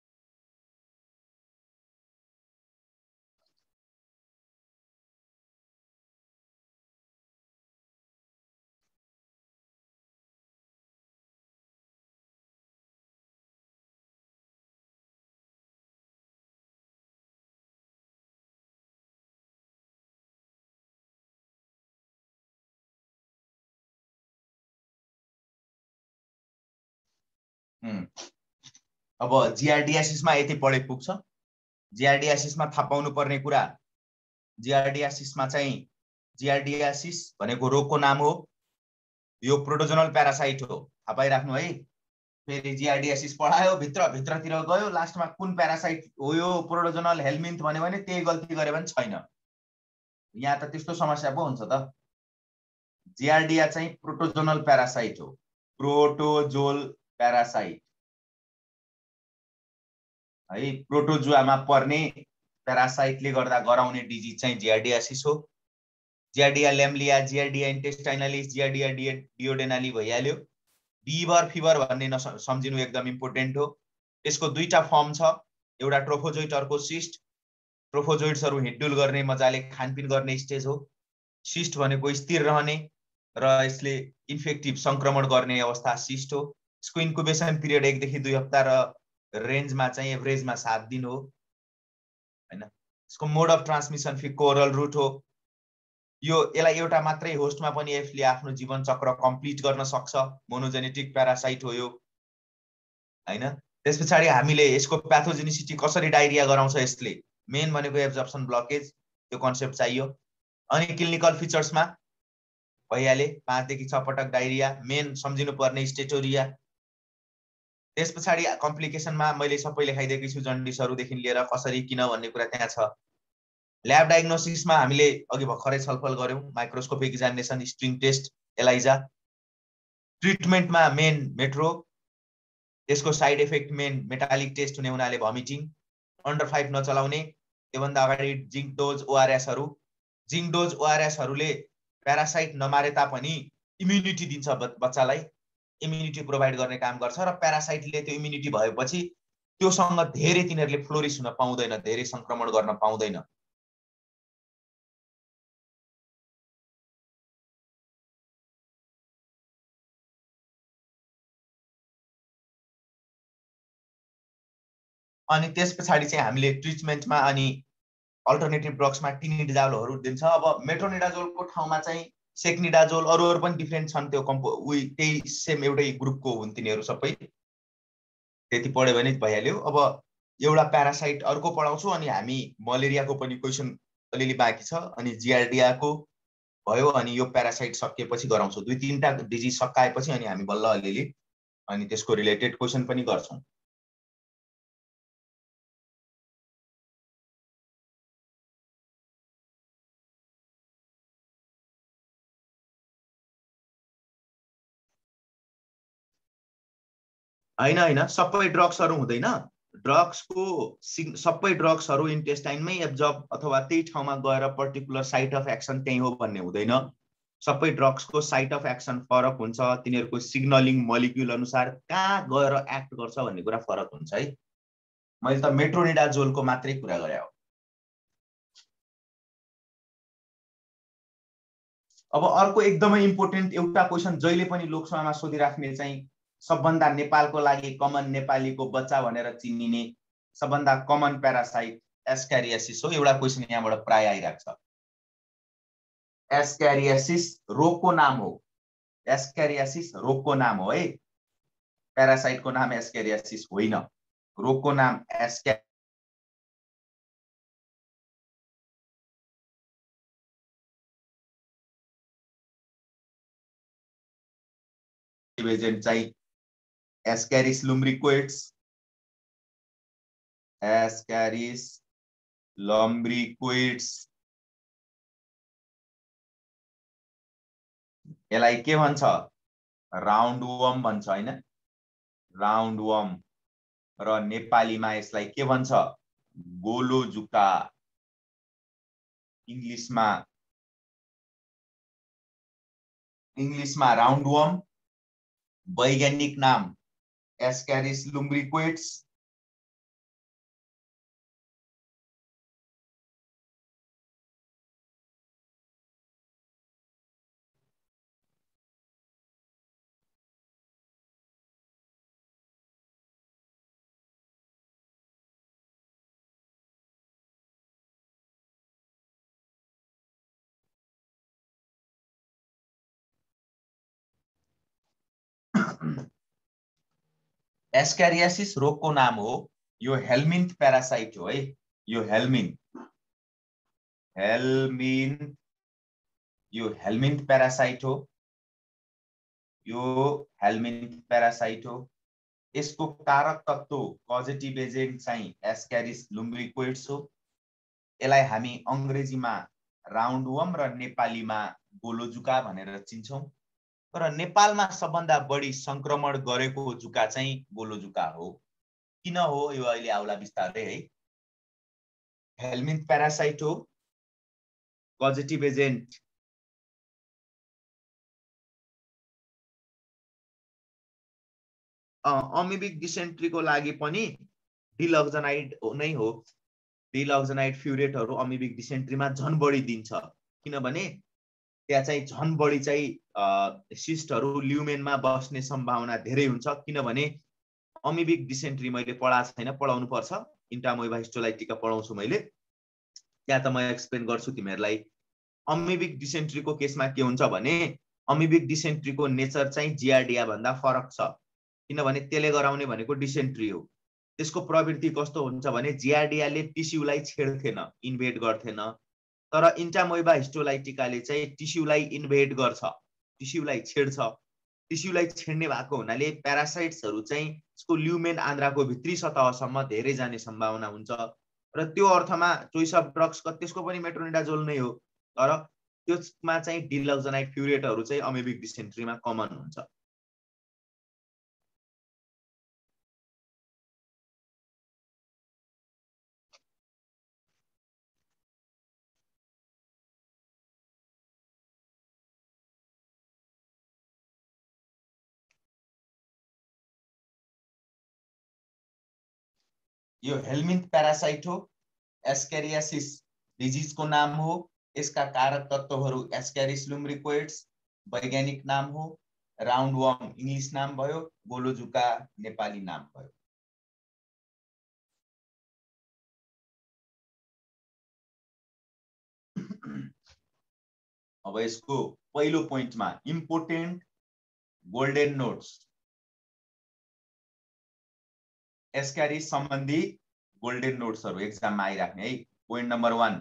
A: अब जिआरडियासिसमा यति पढे पुग्छ। जिआरडियासिसमा थाहा पाउनु पर्ने कुरा, जिआरडियासिसमा चाहिँ जिआरडियासिस भनेको रोगको नाम हो, यो प्रोटोजोनल प्यारासाइट हो, थाहा पाइराख्नु है। फेरि जिआरडियासिस पढायो, भित्र भित्रतिर गयो, लास्टमा कुन प्यारासाइट हो यो प्रोटोजोनल हेलमिन्थ भन्यो भने त्यही गल्ती गरे भने छैन। यहाँ त त्यस्तो समस्या पो हुन्छ त। जिआरडिया चाहिँ प्रोटोजोनल प्यारासाइट हो, प्रोटोजोल प्यारासाइट है। प्रोटोजुआमा पर्ने प्यारासाइटले गर्दा गराउने डिजिज चाहिँ जिआरडियासिस हो। जिआरडिया ल्याम्लिया, जिआरडिया इन्टेस्टाइनालिस, जिआरडिया डियोडेनाली भइहाल्यो। बिवर फिभर भन्ने नसम्झिनु एकदम इम्पोर्टेन्ट हो। त्यसको दुईटा फर्म छ, एउटा ट्रोफोजोइड, अर्को सिस्ट। ट्रोफोजोइड्सहरू हिडडुल गर्ने, मजाले खानपिन गर्ने स्टेज हो। सिस्ट भनेको स्थिर रहने र यसले इन्फेक्टिभ संक्रमण गर्ने अवस्था सिस्ट हो। यसको इन्कुबेसन पिरियड एकदेखि दुई हप्ता र रेन्जमा चाहिँ एभरेजमा सात दिन हो हैन। यसको mode of transmission feco oral route हो। यो यसलाई एउटा मात्रै होस्टमा पनि यसले आफ्नो जीवन चक्र कम्प्लिट गर्न सक्छ, मोनोजेनेटिक प्यारासाइट हो यो हैन। त्यस पछाडि हामीले यसको प्याथोजेनिसिटी कसरी डायरिया गराउँछ, यसले मेन भनेको एब्जर्प्सन ब्लकेज, त्यो कन्सेप्ट चाहियो। अनि क्लिनिकल फिचर्समा भइहाले, पाँचदेखि छ पटक डायरिया, मेन सम्झिनु पर्ने स्टेटोरिया। त्यस पछाडि कम्प्लिकेसनमा मैले सबै लेखाइदिएकै छु, जन्डिसहरूदेखि लिएर कसरी किन भन्ने कुरा त्यहाँ छ। ल्याब डायग्नोसिसमा हामीले अघि भर्खरै छलफल गर्यौं, microscopic examination, string test, ELISA. ट्रिटमेन्टमा मेन मेट्रो, त्यसको side effect main metallic taste हुने हुनाले भमिटिङ, अन्डर फाइभ नचलाउने, त्योभन्दा अगाडि जिङ्क डोज ओआरएसहरू। जिङ्क डोज ओआरएसहरूले प्यारासाइट नमारे तापनि इम्युनिटी दिन्छ बच्चालाई, इम्युनिटी प्रोभाइड गर्ने काम गर्छ र प्यारासाइटले त्यो इम्युनिटी भएपछि त्योसँग धेरै तिनीहरूले फ्लोरिस हुन पाउँदैन, धेरै संक्रमण गर्न पाउँदैन। अनि त्यस पछाडि चाहिँ हामीले ट्रिटमेन्टमा अनि अल्टरनेटिभ ड्रग्समा टिनिडाजोलहरू दिन्छ। अब मेट्रोनिडाजोलको ठाउँमा चाहिँ सेक्निडाजोल, अरू अरू पनि डिफ्रेन्ट छन्, त्यो कम्पो उही त्यही सेम एउटै ग्रुपको हुन् तिनीहरू सबै। त्यति पढ्यो भने भइहाल्यो। अब एउटा प्यारासाइट अर्को पढाउँछु, अनि हामी मलेरियाको पनि क्वेसन अलिअलि बाँकी छ, अनि जिआरडियाको भयो, अनि यो प्यारासाइट सकिएपछि गराउँछौँ। दुई तिनवटा डिजिज सकाएपछि अनि हामी बल्ल अलिअलि अनि त्यसको रिलेटेड क्वेसन पनि गर्छौँ। हैन हैन सबै ड्रग्सहरू हुँदैन। ड्रग्सको सबै ड्रग्सहरू इन्टेस्टाइनमै एब्जर्ब अथवा त्यही ठाउँमा गएर पर्टिकुलर साइट अफ एक्सन त्यही हो भन्ने हुँदैन। सबै ड्रग्सको साइट अफ एक्सन फरक हुन्छ, तिनीहरूको सिग्नलिङ मोलिक्युल अनुसार कहाँ गएर एक्ट गर्छ भन्ने कुरा फरक हुन्छ है। मैले त मेट्रोनिडाजोलको मात्रै कुरा गरे हो। अब अर्को एकदमै इम्पोर्टेन्ट एउटा क्वेसन जहिले पनि लोकसभामा सोधिराख्ने चाहिँ सबभन्दा नेपालको लागि कमन, नेपालीको बच्चा भनेर चिनिने सबभन्दा कमन प्यारासाइट एस्क्यारियासिस हो। एउटा क्वेशन यहाँबाट प्राय आइरहेको छ। एस्क्यारियासिस रोगको नाम हो। एस्क्यारियासिस रोगको नाम हो है, प्यारासाइटको नाम एस्क्यारियासिस होइन। रोगको नाम एस्क्या एजेन्ट चाहिँ एस्क्यारिस लुम्ब्रिकोइड्स, एस्क्यारिस लम्ब्रिकोइड्स। यसलाई के भन्छ? राउन्ड वर्म भन्छ हैन, राउन्ड वर्म। र नेपालीमा यसलाई के भन्छ? गोलो जुका। इंग्लिशमा इंग्लिशमा राउन्ड वर्म, वैज्ञानिक नाम एस्क्यारिस लुम्ब्रिकोइड्स। एस्क्यारियासिस रोगको नाम हो। यो हेल्मिन्थ प्यारासाइट हो है। यो हेल्मिन्थ हेल्मिन्थ यो हेल्मिन्थ प्यारासाइट हो। यो हेल्मिन्थ प्यारासाइट हो। यसको कारक तत्व पजिटिभ एजेन्ट चाहिँ एस्क्यारिस लुम्ब्रिकोइड्स हो। यसलाई हामी अंग्रेजीमा राउन्ड वर्म र नेपालीमा गोलोजुका भनेर चिन्छौं। तर नेपालमा सबभन्दा बढी संक्रमण गरेको जुका चाहिँ गोलोजुका हो। किन हो यो अहिले आउला विस्तारै है। हेल्मिन्थ प्यारासाइट हो, पजिटिभ एजेन्ट अमिबिक डिसेन्ट्रीको लागि पनि डिलक्जनाइड नै हो। डिलक्जनाइड फ्युरेटहरु अमिबिक डिसेन्ट्रीमा झन बढी दिन्छ, किनभने त्यहाँ चाहिँ झन बढी चाहिँ सिस्टहरु ल्युमेनमा बस्ने सम्भावना धेरै हुन्छ। किनभने अमिबिक डिसेन्ट्री मैले पढाएको छैन, पढाउनु पर्छ। इन्टामोइबा हिस्टोलाइटिका पढाउँछु मैले, त्यहाँ त म एक्सप्लेन गर्छु तिमीहरुलाई। अमिबिक डिसेन्ट्रीको केसमा के हुन्छ भने अमिबिक डिसेन्ट्रीको नेचर चाहिँ जियार्डिया भन्दा फरक छ। किनभने त्यसले गराउने भनेको डिसेन्ट्री हो। त्यसको प्रवृत्ति कस्तो हुन्छ भने जियार्डियाले टिस्युलाई छेड्थेन, इन्भेड गर्थेन। तर इन्टामोइबा हिस्टोलाइटिकाले चाहिँ टिस्युलाई इन्भेड गर्छ, टिस्युलाई छेड्छ। टिस्युलाई छेड्ने भएको हुनाले प्यारासाइट्सहरु चाहिँ यसको ल्युमेन आन्द्राको भित्री सतहसम्म धेरै जाने सम्भावना हुन्छ। र त्यो अर्थमा चोइस अफ ड्रग्स त्यसको पनि मेट्रोनिडाजोल नै हो। तर त्यसमा चाहिँ डिलक्जनाइड फ्युरेटहरु चाहिँ अमिबिक डिसेन्ट्रीमा कमन हुन्छ। यो हेल्मिन्थ प्यारासाइट हो। एस्क्यारियासिस डिजिजको नाम हो। यसका कारक तत्वहरु एस्क्यारिस लुम्ब्रिकोइड्स वैज्ञानिक नाम हो। राउन्ड वर्म इंग्लिश नाम भयो, गोलोजुका नेपाली नाम भयो। अब यसको पहिलो पोइन्टमा इम्पोर्टेन्ट गोल्डन नोट्स, एस्क्यारिस सम्बन्धी गोल्डन नोट्सहरु एक्जाममा आइराख्ने है। Point number one,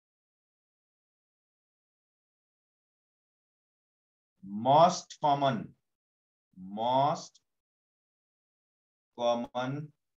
A: most common most common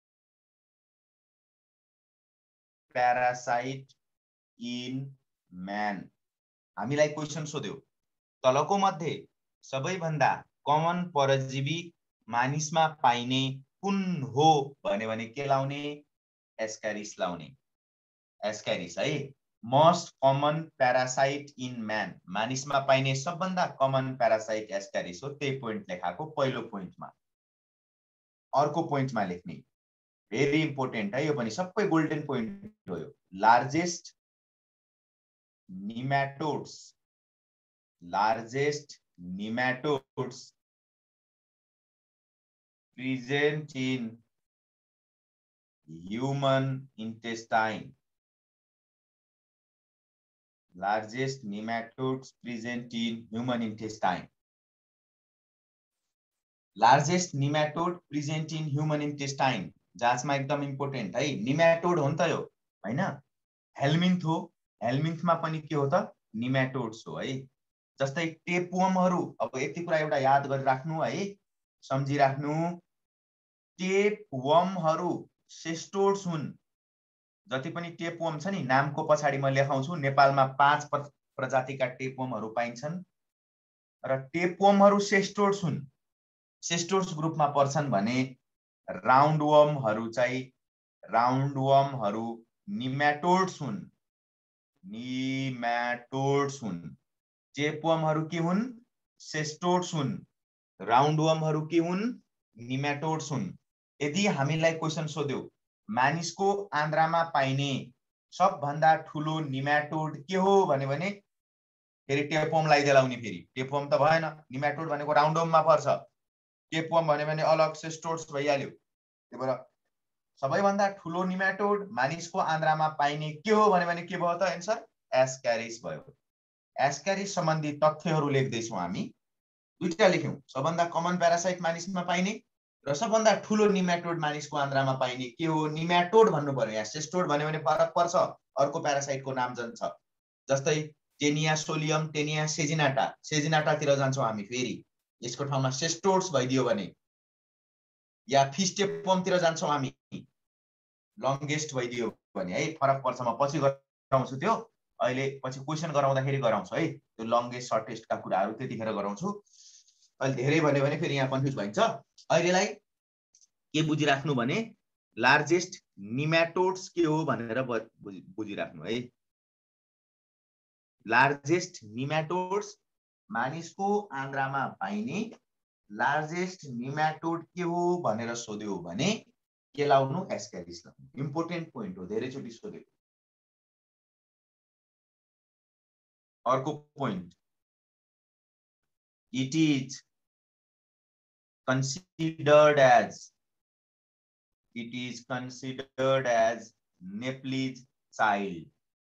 A: parasite in man. हामीलाई क्वेशन सोध्यो, तलको मध्ये सबैभन्दा कमन परजीवी मानिसमा पाइने कुन हो भन्यो भने के लाउने? एस्क्यारिस लाउने। एस्क्यारिस है। Most common parasite in man, मानिसमा पाइने सबभन्दा कमन प्यारासाइट एस्क्यारिस हो। त्यही पोइन्ट लेखाको पहिलो पोइन्टमा। अर्को पोइन्टमा लेख्ने भेरी इम्पोर्टेन्ट है, यो पनि सबै गोल्डन पोइन्ट हो। यो largest nematodes largest nematodes present in human intestine Largest nematodes present in human intestine. Largest nematode present in human intestine. जाँचमा एकदम इम्पोर्टेन्ट है। निमेटोड हो नि त यो हैन, हेल्मिन्थ हो। हेल्मिन्थमा पनि के हो त निमेटोड्स हो है। जस्तै टेपवर्महरू, अब यति कुरा एउटा याद गरिराख्नु है, सम्झिराख्नु। टेपवर्महरू सेस्टोड्स हुन्। जति पनि टेपवर्म छ नि, नामको पछाडि म लेखाउँछु। नेपालमा पाँच प्रजातिका टेपवर्महरू पाइन्छन् र टेपवर्महरू सेस्टोड्स हुन्। सेस्टोड्स ग्रुपमा पर्छन् भने राउन्डवर्महरू चाहिँ राउन्डवर्महरू निमेटोड्स हुन्। निमेटोड्स हुन्। टेपवर्महरू के हुन्? सेस्टोड्स हुन्। राउन्डवर्महरू के हुन्? निमेटोड्स हुन्। यदि हामीलाई क्वेशन सोध्यो मानिसको आन्द्रामा पाइने सबभन्दा ठुलो निमेटोड के हो भन्यो भने फेरि टेपवर्म लगाइदेलाउने। फेरि टेपवर्म त भएन, निमेटोड भनेको राउन्डवर्ममा पर्छ। टेपवर्म भन्यो भने अलग सेस्टोड्स भइहाल्यो। त्यही भएर सबैभन्दा ठुलो निमेटोड मानिसको आन्द्रामा पाइने के हो भन्यो भने के भयो त एन्सर? एस्क्यारिस भयो। एस्क्यारिस सम्बन्धी तथ्यहरू लेख्दैछौँ हामी। दुईटा लेख्यौँ, सबभन्दा कमन प्यारासाइट मानिसमा पाइने र सबभन्दा ठुलो निमेटोड मानिसको आन्द्रामा पाइने के हो? निमेटोड भन्नु पर्यो। यहाँ सेस्टोड भन्यो भने फरक पर्छ, अर्को प्यारासाइटको नाम जान्छ। जस्तै टेनिया सोलियम, टेनिया सेजिनाटा, सेजिनाटातिर जान्छौँ हामी। फेरि यसको ठाउँमा सेस्टोड्स भइदियो भने, या फिस टेपवर्मतिर जान्छौँ हामी, लङ्गेस्ट भइदियो भने है, फरक पर्छ। म पछि गराउँछु त्यो, अहिले पछि क्वेसन गराउँदाखेरि गराउँछु है। त्यो लङ्गेस्ट सर्टेस्टका कुराहरू त्यतिखेर गराउँछु। अहिले धेरै भन्यो भने फेरि यहाँ कन्फ्युज भइन्छ। अहिलेलाई के बुझिराख्नु भने लार्जेस्ट निमेटोड्स के हो भनेर बुझिराख्नु है। लार्जेस्ट निमेटोड्स मानिसको आन्द्रामा पाइने लार्जेस्ट निमेटोड के हो भनेर सोध्यो भने के लाउनु? एस्क्यारिस लाउनु। इम्पोर्टेन्ट पोइन्ट हो, धेरैचोटि सोधेको। अर्को point, it is considered as it is considered as Nepalese child.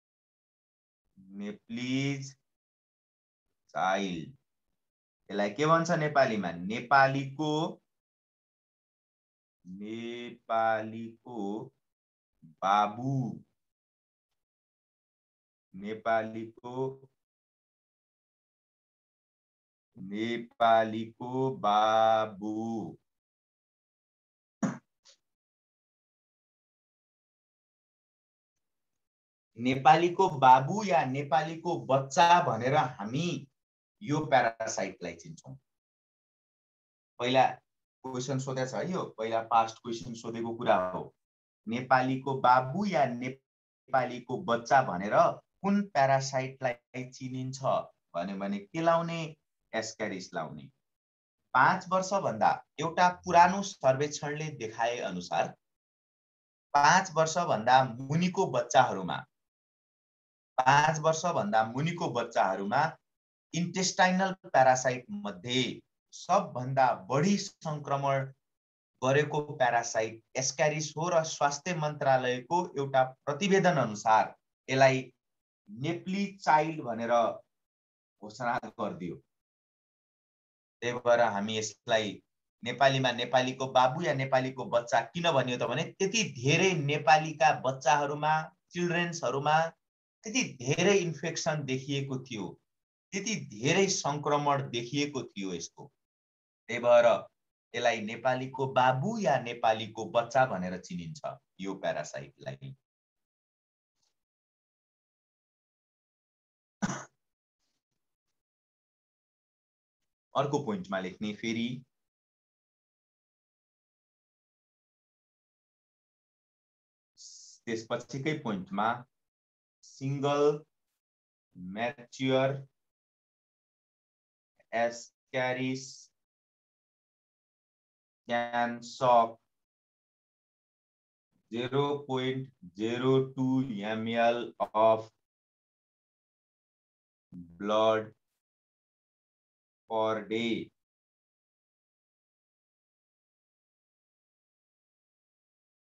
A: Nepalese child. यसलाई के भन्छ नेपालीमा? नेपालीको नेपालीको बाबु। नेपालीको नेपालीको बाबु। नेपालीको बाबु या नेपालीको बच्चा भनेर हामी यो प्यारासाइटलाई चिन्छौँ। पहिला क्वेसन सोधेछ है, यो पहिला पास्ट क्वेसन सोधेको कुरा हो। नेपालीको बाबु या नेपालीको बच्चा भनेर कुन प्यारासाइटलाई चिनिन्छ भन्यो भने के लाउने? एस्क्यारिस लाउने। पाँच वर्ष भन्दा एउटा पुरानो सर्वेक्षणले देखाए अनुसार पाँच वर्ष भन्दा मुनिको बच्चाहरूमा पाँच वर्ष भन्दा मुनिको बच्चाहरूमा इन्टेस्टाइनल प्यारासाइट मध्ये सबभन्दा बढी संक्रमण गरेको प्यारासाइट एस्क्यारिस हो र स्वास्थ्य मन्त्रालयको एउटा प्रतिवेदन अनुसार यसलाई नेप्ली चाइल्ड भनेर घोषणा गरिदियो। त्यही भएर हामी यसलाई नेपालीमा नेपालीको बाबु या नेपालीको बच्चा किन भनियो त भने त्यति धेरै नेपालीका बच्चाहरूमा, चिल्ड्रेन्सहरूमा त्यति धेरै इन्फेक्सन देखिएको थियो, त्यति धेरै संक्रमण देखिएको थियो यसको। त्यही भएर यसलाई नेपालीको बाबु या नेपालीको बच्चा भनेर चिनिन्छ यो प्यारासाइटलाई। अर्को पोइन्टमा लेख्ने फेरि त्यसपछिकै पोइन्टमा single mature ascaris can shock zero point zero two milliliters of blood per day.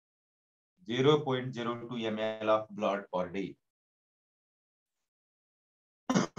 A: zero point zero two milliliters of blood per day.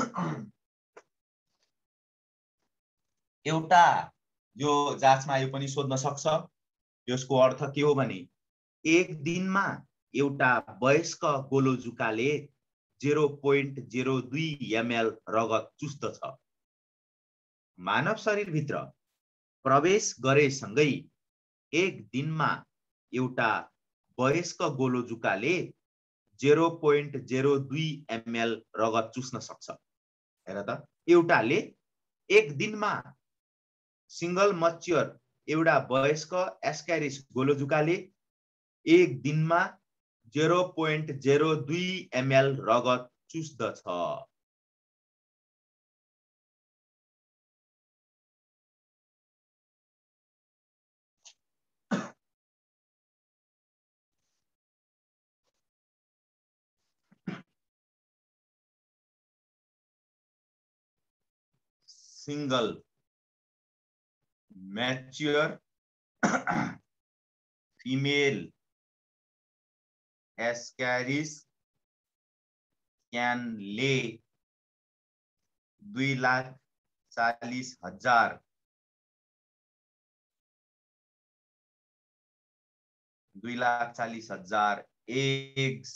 A: एउटा यो जाँचमा यो पनि सोध्न सक्छ। यसको अर्थ के हो भने एक दिनमा एउटा वयस्क गोलो जुकाले zero point zero two ml रगत चुस्दछ। मानव शरीरभित्र प्रवेश गरेसँगै एक दिनमा एउटा वयस्क गोलो जुकाले zero point zero two ml रगत चुस्न सक्छ। हेर त, एउटाले एक दिनमा सिंगल मच्योर एउटा वयस्क एस्क्यारिस गोलो जुकाले एक दिनमा zero point zero two ml रगत चुस्दछ। सिंगल mature female ascaris can lay दुई लाख चालीस हजार दुई लाख चालीस हजार eggs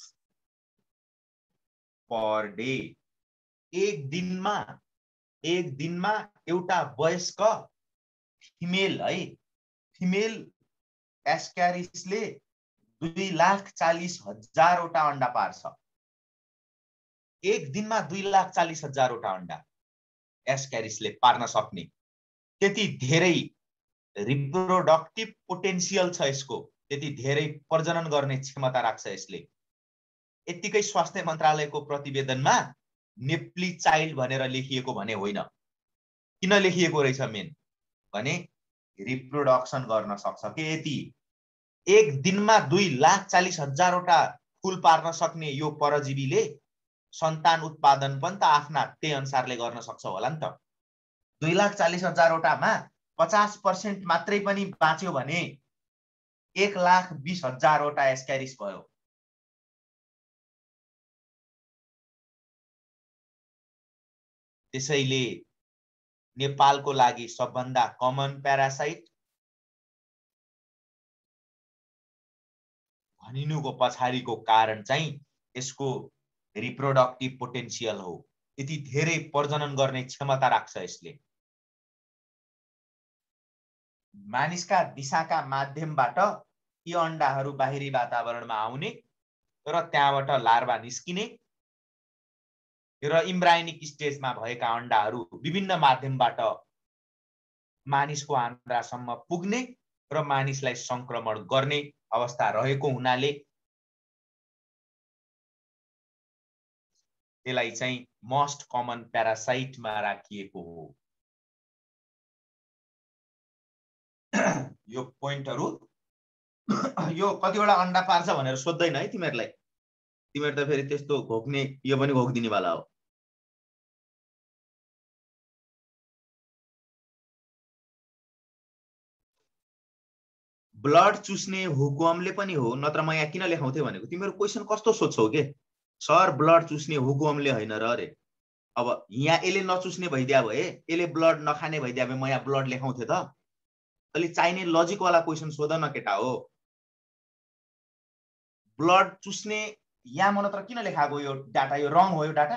A: पर डे। एक दिनमा एक दिनमा एउटा वयस्क फिमेल है फिमेल एस्क्यारिसले दुई लाख चालीस हजारवटा अंडा पार्छ। एक दिनमा दुई लाख चालीस हजारवटा अंडा एस्क्यारिसले पार्न सक्ने त्यति धेरै रिप्रोडक्टिभ पोटेन्शियल छ यसको, त्यति धेरै प्रजनन गर्ने क्षमता राख्छ यसले। यतिकै स्वास्थ्य मन्त्रालयको प्रतिवेदनमा नेप्ली चाइल्ड भनेर लेखिएको भने होइन। किन लेखिएको रहेछ मेन भने रिप्रोडक्सन गर्न सक्छ के यति। एक दिनमा दुई लाख चालीस हजारवटा फूल पार्न सक्ने यो परजीवीले सन्तान उत्पादन पनि त आफ्ना त्यही अनुसारले गर्न सक्छ होला नि त। दुई लाख चालीस हजारवटामा पचास पर्सेन्ट मात्रै पनि बाँच्यो भने एक लाख बीस हजारवटा एस्क्यारिस भयो। त्यसैले नेपालको लागि सबभन्दा कमन प्यारासाइट भनिनुको पछाडिको कारण चाहिँ यसको रिप्रोडक्टिभ पोटेन्शियल हो। यति धेरै प्रजनन गर्ने क्षमता राख्छ यसले। मानिसका दिशाका माध्यमबाट यी अण्डाहरू बाहिरी वातावरणमा आउने र त्यहाँबाट लार्भा निस्किने र इम्ब्रायोनिक स्टेजमा भएका अण्डाहरू विभिन्न माध्यमबाट मानिसको आन्द्रासम्म पुग्ने र मानिसलाई संक्रमण गर्ने अवस्था रहेको हुनाले त्यसलाई चाहिँ मोस्ट कमन प्यारासाइटमा राखिएको हो। यो पोइन्टहरु यो कतिवटा अण्डा पार्छ भनेर सोध्दैन है तिमीहरुलाई। तिमीहरु त फेरि त्यस्तो घोक्ने यो पनि घोक्दिने वाला हो। ब्लड चुस्ने हुकुमले पनि हो, नत्र म यहाँ किन लेखाउँथे भनेको तिमीहरु क्वेशन कस्तो सोध्छौ के सर ब्लड चुस्ने हुकुमले हैन र रे। अब यहाँ एले नचुस्ने भइदिया भए एले ब्लड नखाने भइदिया भए म यहाँ ब्लड लेखाउँथे त। अलि चाहिने लजिक वाला क्वेशन सोध न केटा हो। ब्लड चुस्ने यहाँ म नत्र किन लेखाएको यो डाटा यो रङ हो। यो डाटा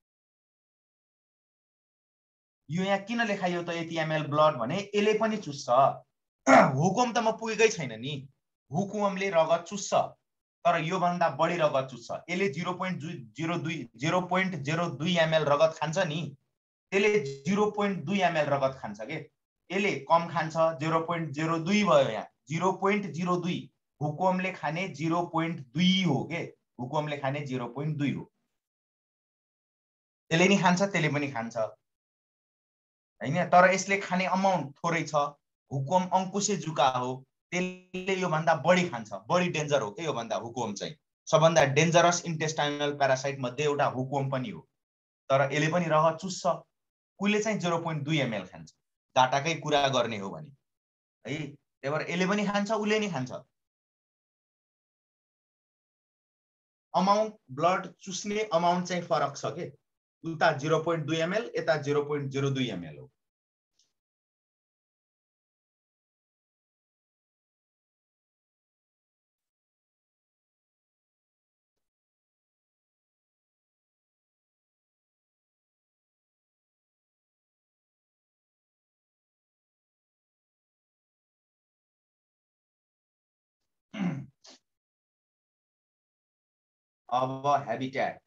A: यो यहाँ किन लेखाइयो त यति एमएल ब्लड भने एले पनि चुस्छ। हुकुम त म पुगेकै छैन नि। हुकुमले रगत चुस्छ तर यो भन्दा बढी रगत चुस्छ। एले zero point zero two zero point zero two ml रगत खान्छ नि, एले zero point two एमएल रगत खान्छ के। एले कम खान्छ zero point zero two भयो यहाँ zero point zero two। हुकुमले खाने zero point two हो के, हुकुमले खाने zero point two हो। त्यसले नि खान्छ त्यसले पनि खान्छ हैन, तर यसले खाने अमाउन्ट थोरै छ। हुकुम अंकुशे जुका हो, त्यसले यो भन्दा बढी खान्छ, बढी डेन्जर हो के यो भन्दा। हुकुम चाहिँ सबभन्दा डेन्जरस इन्टेस्टाइनल प्यारासाइट मध्ये एउटा हुकुम पनि हो, तर यसले पनि रगत चुस्छ। उले चाहिँ zero point two एमएल खान्छ डाटाकै कुरा गर्ने हो भने है। त्यही भएर यसले पनि खान्छ उले नि खान्छ। अमाउन्ट ब्लड चुस्ने अमाउन्ट चाहिँ फरक छ के। उता zero point two ml यता zero point zero two ml हो। अब हैबिटेट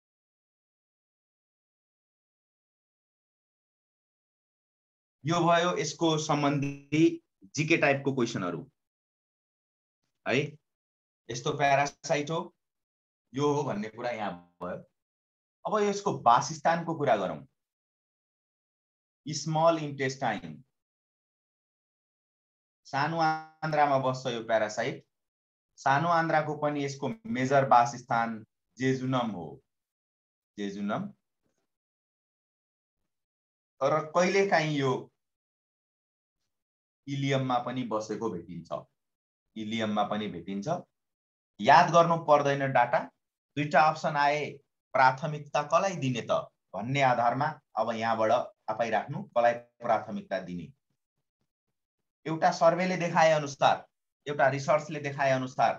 A: यो भयो यसको सम्बन्धी जीके टाइपको क्वेशनहरु है। यस्तो प्यारासाइट हो यो हो भन्ने कुरा यहाँ भयो। अब यसको वासस्थानको कुरा गरौँ। स्मल इन्टेस्टाइन सानो आन्द्रामा बस्छ यो प्यारासाइट। सानो आन्द्राको पनि यसको मेजर वासस्थान जेजुनम हो, जेजुनम। तर कहिलेकाहीँ यो इलियममा पनि बसेको भेटिन्छ, इलियममा पनि भेटिन्छ। याद गर्नु पर्दैन डाटा। दुईटा अप्सन आए प्राथमिकता कसलाई दिने त भन्ने आधारमा अब यहाँबाट आफै राख्नु कसलाई प्राथमिकता दिने। एउटा सर्वेले देखाए अनुसार, एउटा रिसर्चले देखाए अनुसार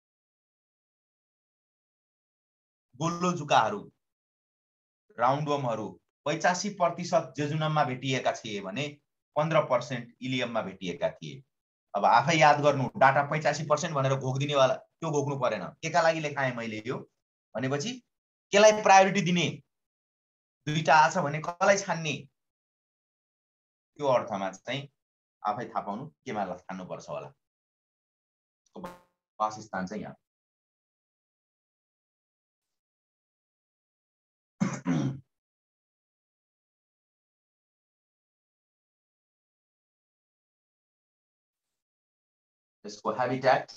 A: गोल्लो जुकाहरू राउन्डवमहरू पचासी प्रतिशत जेजुनममा भेटिएका थिए भने पन्ध्र प्रतिशत इलियममा भेटिएका थिए। अब आफै याद गर्नु डाटा पचासी प्रतिशत भनेर घोक्दिनेवाला त्यो घोक्नु परेन। केका लागि लेखाएँ मैले यो भनेपछि केलाई प्रायोरिटी दिने, दुईटा आछ भने कसलाई छान्ने, त्यो अर्थमा चाहिँ आफै थाहा पाउनु केमा छान्नु पर्छ होला। वासस्थान चाहिँ यहाँ यसको हैबिटेट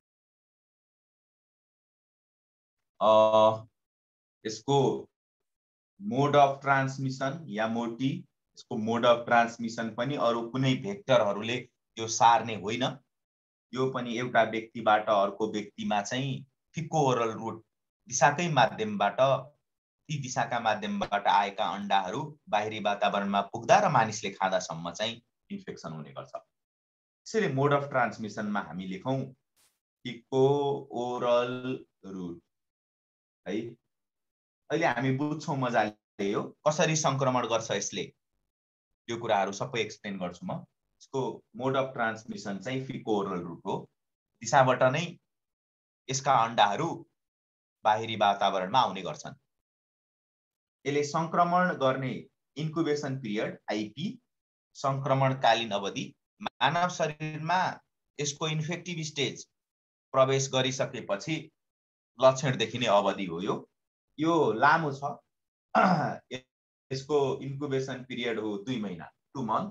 A: अ यसको मोड अफ ट्रान्समिसन या मोटी, यसको मोड अफ ट्रान्समिसन पनि अरु कुनै भेक्टरहरूले यो सार्ने होइन। यो पनि एउटा व्यक्तिबाट अर्को व्यक्तिमा चाहिँ फिक्को ओरल रुट दिशाकै माध्यमबाट, ती दिशाका माध्यमबाट आएका अण्डाहरू बाहिरी वातावरणमा पुग्दा र मानिसले खाँदासम्म चाहिँ इन्फेक्सन हुने गर्छ। त्यसैले मोड अफ ट्रान्समिसनमा हामी लेखौं फिक्को ओरल रुट है। अहिले हामी बुझ्छौं मजाले यो कसरी संक्रमण गर्छ यसले, यो कुराहरू सबै एक्सप्लेन गर्छु म। यसको मोड अफ ट्रान्समिसन चाहिँ फिक्को ओरल रुट हो। दिशाबाट नै यसका अण्डाहरू बाहिरी वातावरणमा आउने गर्छन्। यसले संक्रमण गर्ने इन्क्युबेसन पिरियड आईपी, संक्रमणकालीन अवधि, मानव शरीरमा यसको इन्फेक्टिभ स्टेज प्रवेश गरिसकेपछि लक्षण देखिने अवधि हो यो। यो लामो छ। यसको इन्क्युबेसन पिरियड हो दुई महिना, टु मन्थ।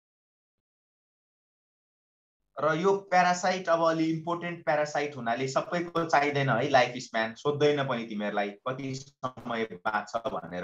A: र यो प्यारासाइट अब अलि इम्पोर्टेन्ट प्यारासाइट हुनाले सबैको चाहिदैन है लाइफ स्प्यान, सोध्दैन पनि तिमीहरूलाई कति समय बाँच्छ भनेर।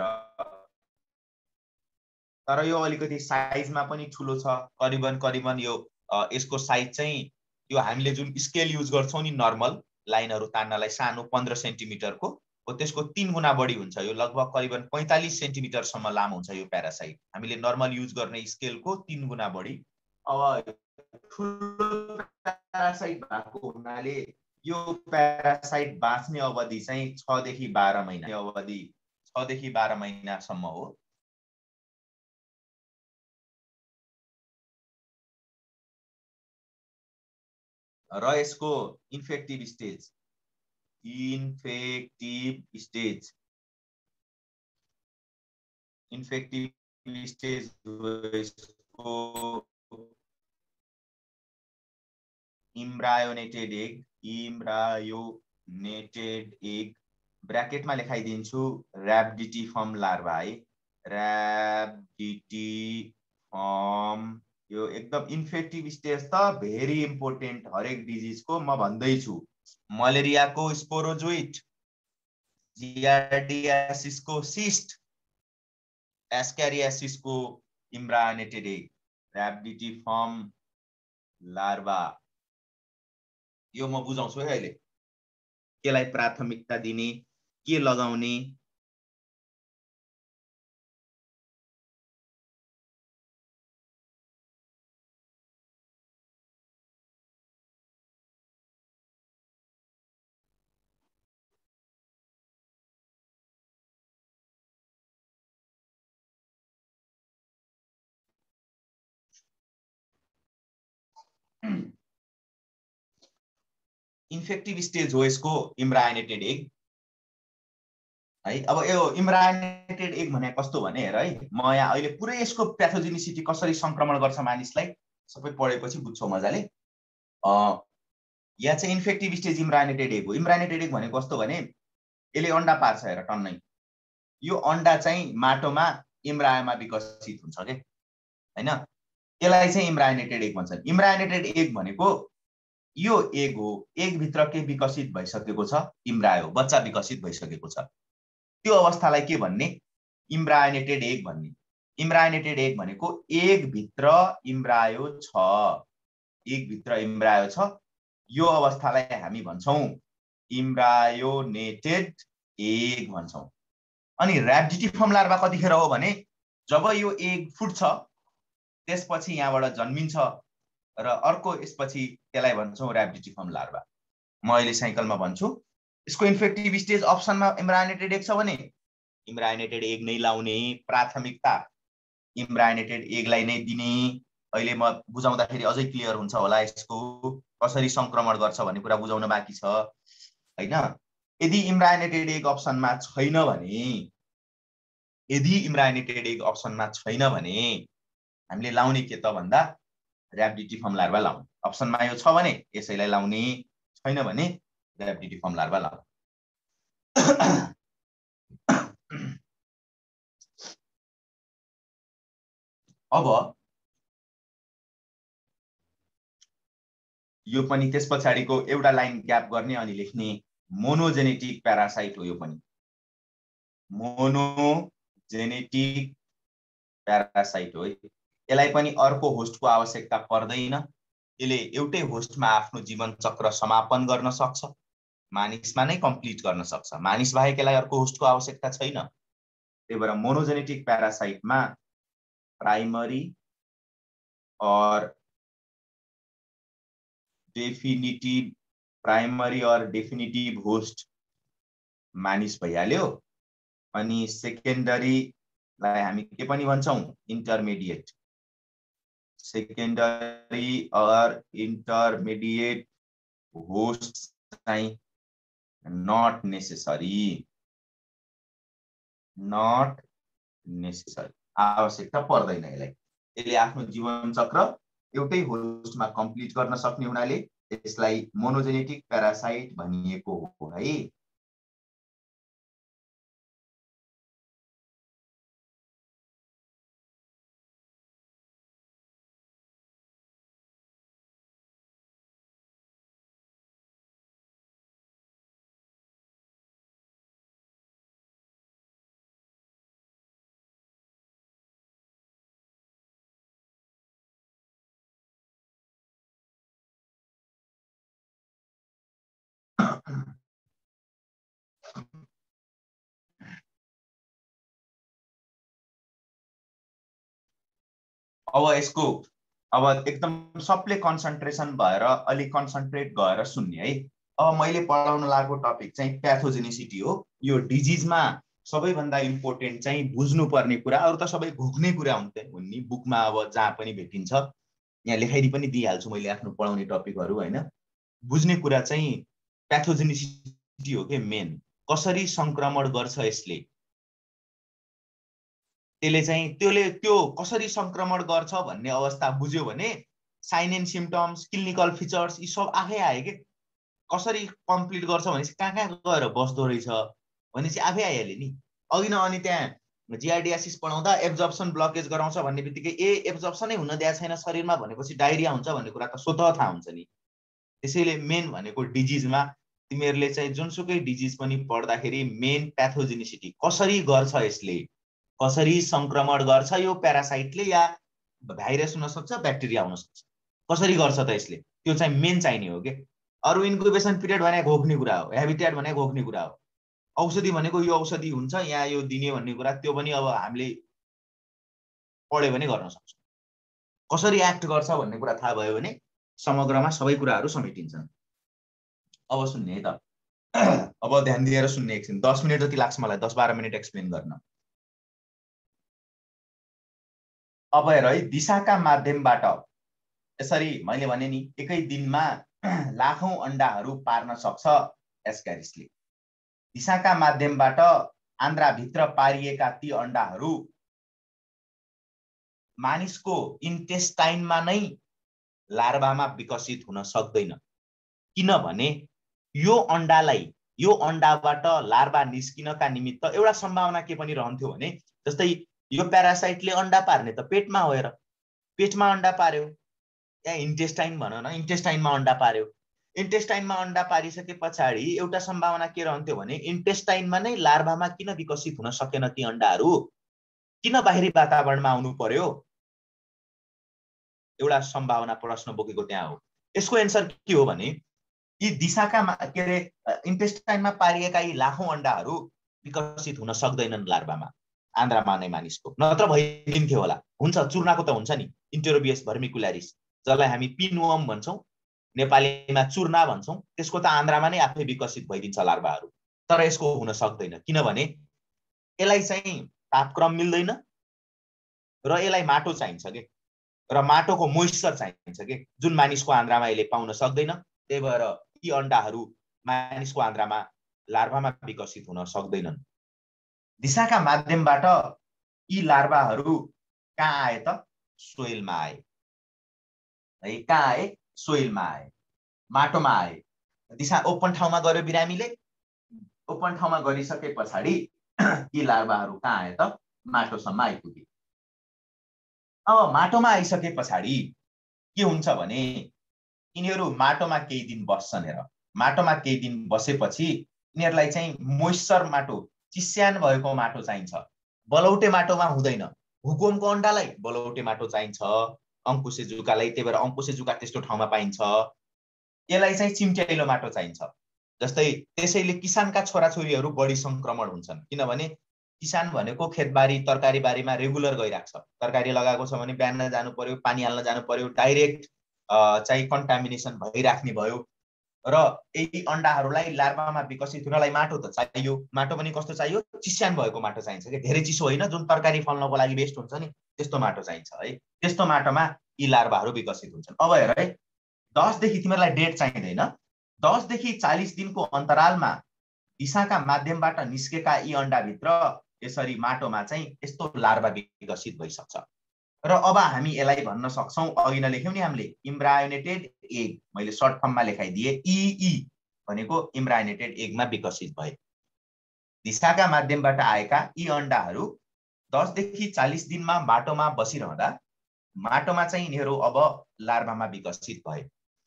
A: तर यो अलिकति साइजमा पनि ठुलो छ, करिबन करिबन यो यसको साइज चाहिँ यो हामीले जुन स्केल युज गर्छौं नि नर्मल लाइनहरु तान्नलाई सानो पन्ध्र सेन्टिमिटरको हो, त्यसको तीन गुणा बढी हुन्छ। यो लगभग करिबन पैंतालीस सेन्टिमिटर सम्म लामो हुन्छ यो प्यारासाइट, हामीले नर्मल युज गर्ने स्केलको तीन गुणा बढी। अब ठुलो प्यारासाइट भएको हुनाले यो प्यारासाइट बाँच्ने अवधि चाहिँ छ देखि बाह्र महिना अवधि छ देखि बाह्र महिनासम्म हो। र यसको infective stage infective stage infective stage यसको इम्ब्रायोनेटेड एग इम्ब्रायोनेटेड एग ब्रैकेटमा लेखाइदिन्छु र्याब्डिटिफर्म लार्भा है। र्याब्डिटिफर्म यो एकदम इन्फेक्टिभ स्टेज त भेरी इम्पोर्टेन्ट हरेक डिजिजको म भन्दैछु। मलेरियाको स्पोरोजोइट, जियार्डियासिसको सिस्ट, एस्क्यारियासिसको इम्ब्रायोनेटेड एग, र्याब्डिटिफर्म लार्भा। यो म बुझाउँछु है अहिले केलाई प्राथमिकता दिने, के लगाउने। इन्फेक्टिभ स्टेज हो यसको इम्ब्रायोनेटेड एग है। अब यो इम्ब्रायोनेटेड एग भने कस्तो भने हेर है, म यहाँ अहिले पुरै यसको प्याथोजेनिसिटी कसरी संक्रमण गर्छ मानिसलाई सबै पढेपछि बुझ्छौ मजाले। अ यहाँ चाहिँ इन्फेक्टिभ स्टेज इम्ब्रायोनेटेड एग हो। इम्ब्रायोनेटेड एग भनेको कस्तो भने यसले अन्डा पार्छ हेर टन्नै। यो अन्डा चाहिँ माटोमा इम्ब्रायोमा विकसित हुन्छ के हैन, यसलाई चाहिँ इम्ब्रायोनेटेड एग भन्छन्। इम्ब्रायोनेटेड एग भनेको यो एग हो, एग भित्र के विकसित भइसकेको छ, इम्ब्रायो बच्चा विकसित भइसकेको छ। त्यो अवस्थालाई के भन्ने, इम्ब्रायोनेटेड एग भन्ने। इम्ब्रायोनेटेड एग भनेको एग भित्र इम्ब्रायो छ, एग भित्र इम्ब्रायो छ, यो अवस्थालाई हामी भन्छौं इम्ब्रायोनेटेड एग भन्छौं। अनि र्याब्डिटिफर्म लार्भा कतिखेर हो भने जब यो एग फुट्छ त्यसपछि यहाँबाट जन्मिन्छ र अर्को यसपछि त्यसलाई भन्छौं र्याब्डिटिफर्म लार्भा। म अहिले साइकलमा भन्छु। यसको इन्फेक्टिभ स्टेज अप्सनमा इम्ब्रायोनेटेड एग छ भने इम्ब्रायोनेटेड एग नै लाउने, प्राथमिकता इम्ब्रायोनेटेड एगलाई नै दिने। अहिले म बुझाउँदाखेरि अझै क्लियर हुन्छ होला यसको कसरी संक्रमण गर्छ भन्ने कुरा बुझाउन बाँकी छ हैन। यदि इम्ब्रायोनेटेड एग अप्सनमा छैन भने यदि इम्ब्रायोनेटेड एग अप्सनमा छैन भने हामीले लाउने के त भन्दा र्याब्डिटिफर्म लार्भा लाउने। अप्सनमा यो छ भने यसैलाई लाउने, छैन भने र्याब्डिटिफर्म लार्भा लाउने। अब यो पनि त्यस पछाडीको एउटा लाइन ग्याप गर्ने अनि लेख्ने मोनोजेनेटिक प्यारासाइट हो। यो पनि मोनोजेनेटिक प्यारासाइट हो। यसलाई पनि अर्को होस्टको आवश्यकता पर्दैन। यसले एउटै होस्टमा आफ्नो जीवन चक्र समापन गर्न सक्छ, मानिसमा नै कम्प्लिट गर्न सक्छ। मानिस बाहेक यसलाई अर्को होस्टको आवश्यकता छैन। त्यही भएर मोनोजेनेटिक प्यारासाइटमा प्राइमरी और डेफिनिटिभ प्राइमरी और डेफिनिटिभ होस्ट मानिस भइहाल्यो। अनि सेकेन्डरी लाई हामी के पनि भन्छौं, intermediate. Secondary or intermediate host चाहिँ नट नेसेसरी, नट नेसेसरी, आवश्यकता पर्दैन यसलाई। यसले आफ्नो जीवन चक्र एउटै होस्टमा कम्प्लिट गर्न सक्ने हुनाले यसलाई मोनोजेनेटिक प्यारासाइट भनिएको हो है। अब यसको अब एकदम सबले कन्सन्ट्रेसन भएर अलि कन्सन्ट्रेट गरेर सुन्ने है। अब मैले पढाउन लागेको टपिक चाहिँ प्याथोजेनिसिटी हो। यो डिजिजमा सबैभन्दा इम्पोर्टेन्ट चाहिँ बुझ्नुपर्ने कुरा, अरु त सबै घोक्ने कुरा हुन् नि बुकमा, अब जहाँ पनि भेटिन्छ यहाँ लेखाइदि पनि दिइहाल्छु मैले आफ्नो पढाउने टपिकहरु हैन। बुझ्ने कुरा चाहिँ प्याथोजेनिसिटी हो के मेन, कसरी संक्रमण गर्छ यसले, त्यसले चाहिँ त्यसले त्यो कसरी संक्रमण गर्छ भन्ने अवस्था बुझ्यो भने sign and symptoms, clinical features यी सब आफै आए के। कसरी कम्प्लिट गर्छ भनेपछि कहाँ कहाँ गएर बस्दो रहेछ भनेपछि आफै आइहाल्यो नि। अघि न अनि त्यहाँ जिआरडियासिस पढाउँदा एब्जर्प्सन ब्लकेज गराउँछ भन्ने बित्तिकै ए एब्जर्प्सनै हुन दिएको छैन शरीरमा भनेपछि डायरिया हुन्छ भन्ने कुरा त स्वतः थाहा हुन्छ नि। त्यसैले मेन भनेको डिजिजमा तिमीहरूले चाहिँ जुनसुकै डिजिज पनि पढ्दाखेरि मेन प्याथोजेनिसिटी कसरी गर्छ, यसले कसरी संक्रमण गर्छ, यो प्यारासाइटले या भाइरस हुन सक्छ, ब्याक्टेरिया हुन सक्छ, कसरी गर्छ त यसले, त्यो चाहिँ मेन चाहिने हो के। अरु इन्क्युबेसन पिरियड भने घोक्ने कुरा हो, हेबिटेट भने घोक्ने कुरा हो, औषधि भनेको यो औषधि हुन्छ यहाँ यो दिने भन्ने कुरा त्यो पनि अब हामीले पढ्यो भने गर्न सक्छौं। कसरी एक्ट गर्छ भन्ने कुरा थाहा भयो भने समग्रमा सबै कुराहरु समेटिन्छन्। अब सुन्ने है त, अब ध्यान दिएर सुन्ने एकछिन, दस मिनेट जति लाग्छ मलाई, दस बाह्र मिनेट एक्सप्लेन गर्न। अब हेर है, दिशाका माध्यमबाट यसरी मैले भने नि एकै दिनमा लाखौं अण्डाहरू पार्न सक्छ एस्क्यारिसले। दिशाका माध्यमबाट आन्द्राभित्र पारिएका ती अण्डाहरू मानिसको इन्टेस्टाइनमा नै लार्भामा विकसित हुन सक्दैन, किनभने यो अण्डालाई यो अण्डाबाट लार्भा निस्किनका निमित्त एउटा सम्भावना के पनि रहन्थ्यो भने, जस्तै यो प्यारासाइटले अण्डा पार्ने त पेटमा हो, हेर पेटमा अण्डा पार्यो, या इन्टेस्टाइन भनौँ न, इन्टेस्टाइनमा अण्डा पार्यो। इन्टेस्टाइनमा अण्डा पारिसके पछाडि एउटा सम्भावना के रहन्थ्यो भने, इन्टेस्टाइनमा नै लार्भामा किन विकसित हुन सकेन ती अण्डाहरू, किन बाहिरी वातावरणमा आउनु पर्यो, एउटा सम्भावना प्रश्न बोकेको त्यहाँ हो। यसको एन्सर के हो भने, यी दिशाका के अरे इन्टेस्टाइनमा पारिएका यी लाखौं अण्डाहरू विकसित हुन सक्दैनन् लार्भामा, आन्द्रामा नै मानिसको, नत्र भइदिन्थ्यो होला। हुन्छ, चूर्णाको त हुन्छ नि, इन्टेरोबियस भर्मिकुल्यारिस, जसलाई हामी पिनवम भन्छौँ, नेपालीमा चूर्णा भन्छौँ, त्यसको त आन्द्रामा नै आफै विकसित भइदिन्छ लार्भाहरू। तर यसको हुन सक्दैन, किनभने यसलाई चाहिँ तापक्रम मिल्दैन र यसलाई माटो चाहिन्छ के, र माटोको मोइस्चर चाहिन्छ के, जुन मानिसको आन्द्रामा यसले पाउन सक्दैन। त्यही भएर यी अण्डाहरू मानिसको आन्द्रामा लार्भामा विकसित हुन सक्दैनन्। दिशाका माध्यमबाट यी लार्भाहरू कहाँ आए त? सोइलमा आए है। कहाँ आए? सोइलमा आए, माटोमा आए। दिशा ओपन ठाउँमा गयो बिरामीले, ओपन ठाउँमा गरिसके पछाडि यी लार्भाहरू कहाँ आए त? माटोसम्म आइपुगे। अब माटोमा आइसके पछाडि के हुन्छ भने, यिनीहरू माटोमा केही दिन बस्छन्। हेर, माटोमा केही दिन बसेपछि यिनीहरूलाई चाहिँ मोइस्चर माटो, चिस्यान भएको माटो चाहिन्छ। बलौटे माटोमा हुँदैन। हुकुमको अण्डालाई बलौटे माटो चाहिन्छ, अङ्कुशे जुकालाई, त्यही भएर अङ्कुशे जुका त्यस्तो ठाउँमा पाइन्छ। यसलाई चाहिँ चिम्ट्याइलो माटो चाहिन्छ। जस्तै त्यसैले किसानका छोराछोरीहरू बढी संक्रमण हुन्छन्, किनभने किसान भनेको खेतबारी तरकारी बारीमा रेगुलर गइराख्छ। तरकारी लगाएको छ भने बिहान जानु पर्यो, पानी हाल्न जानु पर्यो, डाइरेक्ट चाहिँ कन्टामिनेसन भइराख्ने भयो। र यही अण्डाहरूलाई लार्भामा विकसित हुनलाई माटो त चाहियो। माटो पनि कस्तो चाहियो? चिस्यान भएको माटो चाहिन्छ कि, धेरै चिसो होइन, जुन तरकारी फल्नको लागि बेस्ट हुन्छ नि, त्यस्तो माटो चाहिन्छ है। त्यस्तो माटोमा यी लार्भाहरू विकसित हुन्छन्। अब हेर है, दसदेखि तिमीहरूलाई डेट चाहिँदैन, दसदेखि चालिस दिनको अन्तरालमा दिशाका माध्यमबाट निस्केका यी अण्डाभित्र यसरी माटोमा चाहिँ यस्तो लार्भा विकसित भइसक्छ। र अब हामी यसलाई भन्न सक्छौँ, अघि नै लेख्यौँ नि हामीले, इम्ब्रायोनेटेड एग। मैले सर्ट फर्ममा लेखाइदिए, इई भनेको इम्ब्रायोनेटेड एगमा विकसित भए। दिशाका माध्यमबाट आएका यी अण्डाहरू दसदेखि चालिस दिनमा माटोमा बसिरहँदा माटोमा चाहिँ यिनीहरू अब लार्भामा विकसित भए।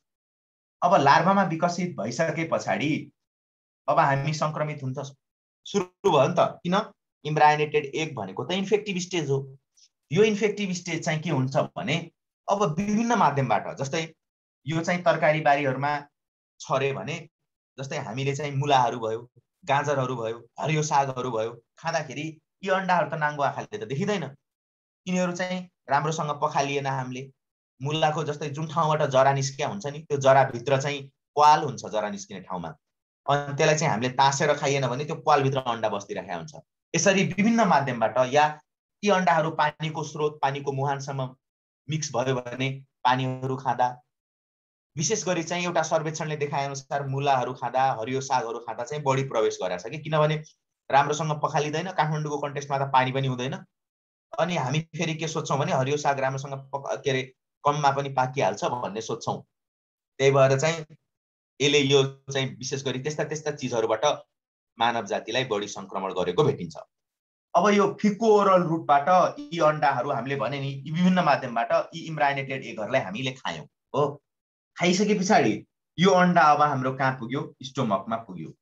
A: अब लार्भामा विकसित भइसके पछाडि अब हामी संक्रमित हुन्छ सुरु भयो नि त, किन? इम्ब्रायोनेटेड एग भनेको त इन्फेक्टिभ स्टेज हो। यो इन्फेक्टिभ स्टेज चाहिँ के हुन्छ भने, अब विभिन्न माध्यमबाट, जस्तै यो चाहिँ तरकारी बारीहरूमा छरे भने, जस्तै हामीले चाहिँ मुलाहरू भयो, गाजरहरू भयो, हरियो सागहरू भयो, खाँदाखेरि यी अण्डाहरू त नाङ्गो आँखाले त देखिँदैन। यिनीहरू चाहिँ राम्रोसँग पखालिएन हामीले। मुलाको जस्तै जुन ठाउँबाट जरा निस्किया हुन्छ नि, त्यो जराभित्र चाहिँ प्वाल हुन्छ जरा निस्किने ठाउँमा, अनि त्यसलाई चाहिँ हामीले तासेर खाइएन भने त्यो प्वालभित्र अण्डा बस्दिराखेको हुन्छ। यसरी विभिन्न माध्यमबाट या ती अण्डाहरू पानीको स्रोत, पानीको मुहानसम्म मिक्स भयो भने पानीहरू खाँदा, विशेष गरी चाहिँ एउटा सर्वेक्षणले देखाए अनुसार मुलाहरू खाँदा, हरियो सागहरू खाँदा चाहिँ बढी प्रवेश गरेछ कि, किनभने राम्रोसँग पखालिँदैन, काठमाडौँको कन्टेक्स्टमा त पानी पनि हुँदैन। अनि हामी फेरि के सोच्छौँ भने हरियो साग राम्रोसँग के अरे कममा पनि पाकिहाल्छ भन्ने सोच्छौँ। त्यही भएर चाहिँ यसले यो चाहिँ विशेष गरी त्यस्ता त्यस्ता चिजहरूबाट मानव जातिलाई बढी संक्रमण गरेको भेटिन्छ। अब यो फिको ओरल रुटबाट यी अण्डाहरू हामीले भने नि विभिन्न माध्यमबाट यी इम्ब्रायोनेटेड एगहरूलाई हामीले खायौँ हो। खाइसके पछाडि यो अण्डा अब हाम्रो कहाँ पुग्यो? स्टोमकमा पुग्यो।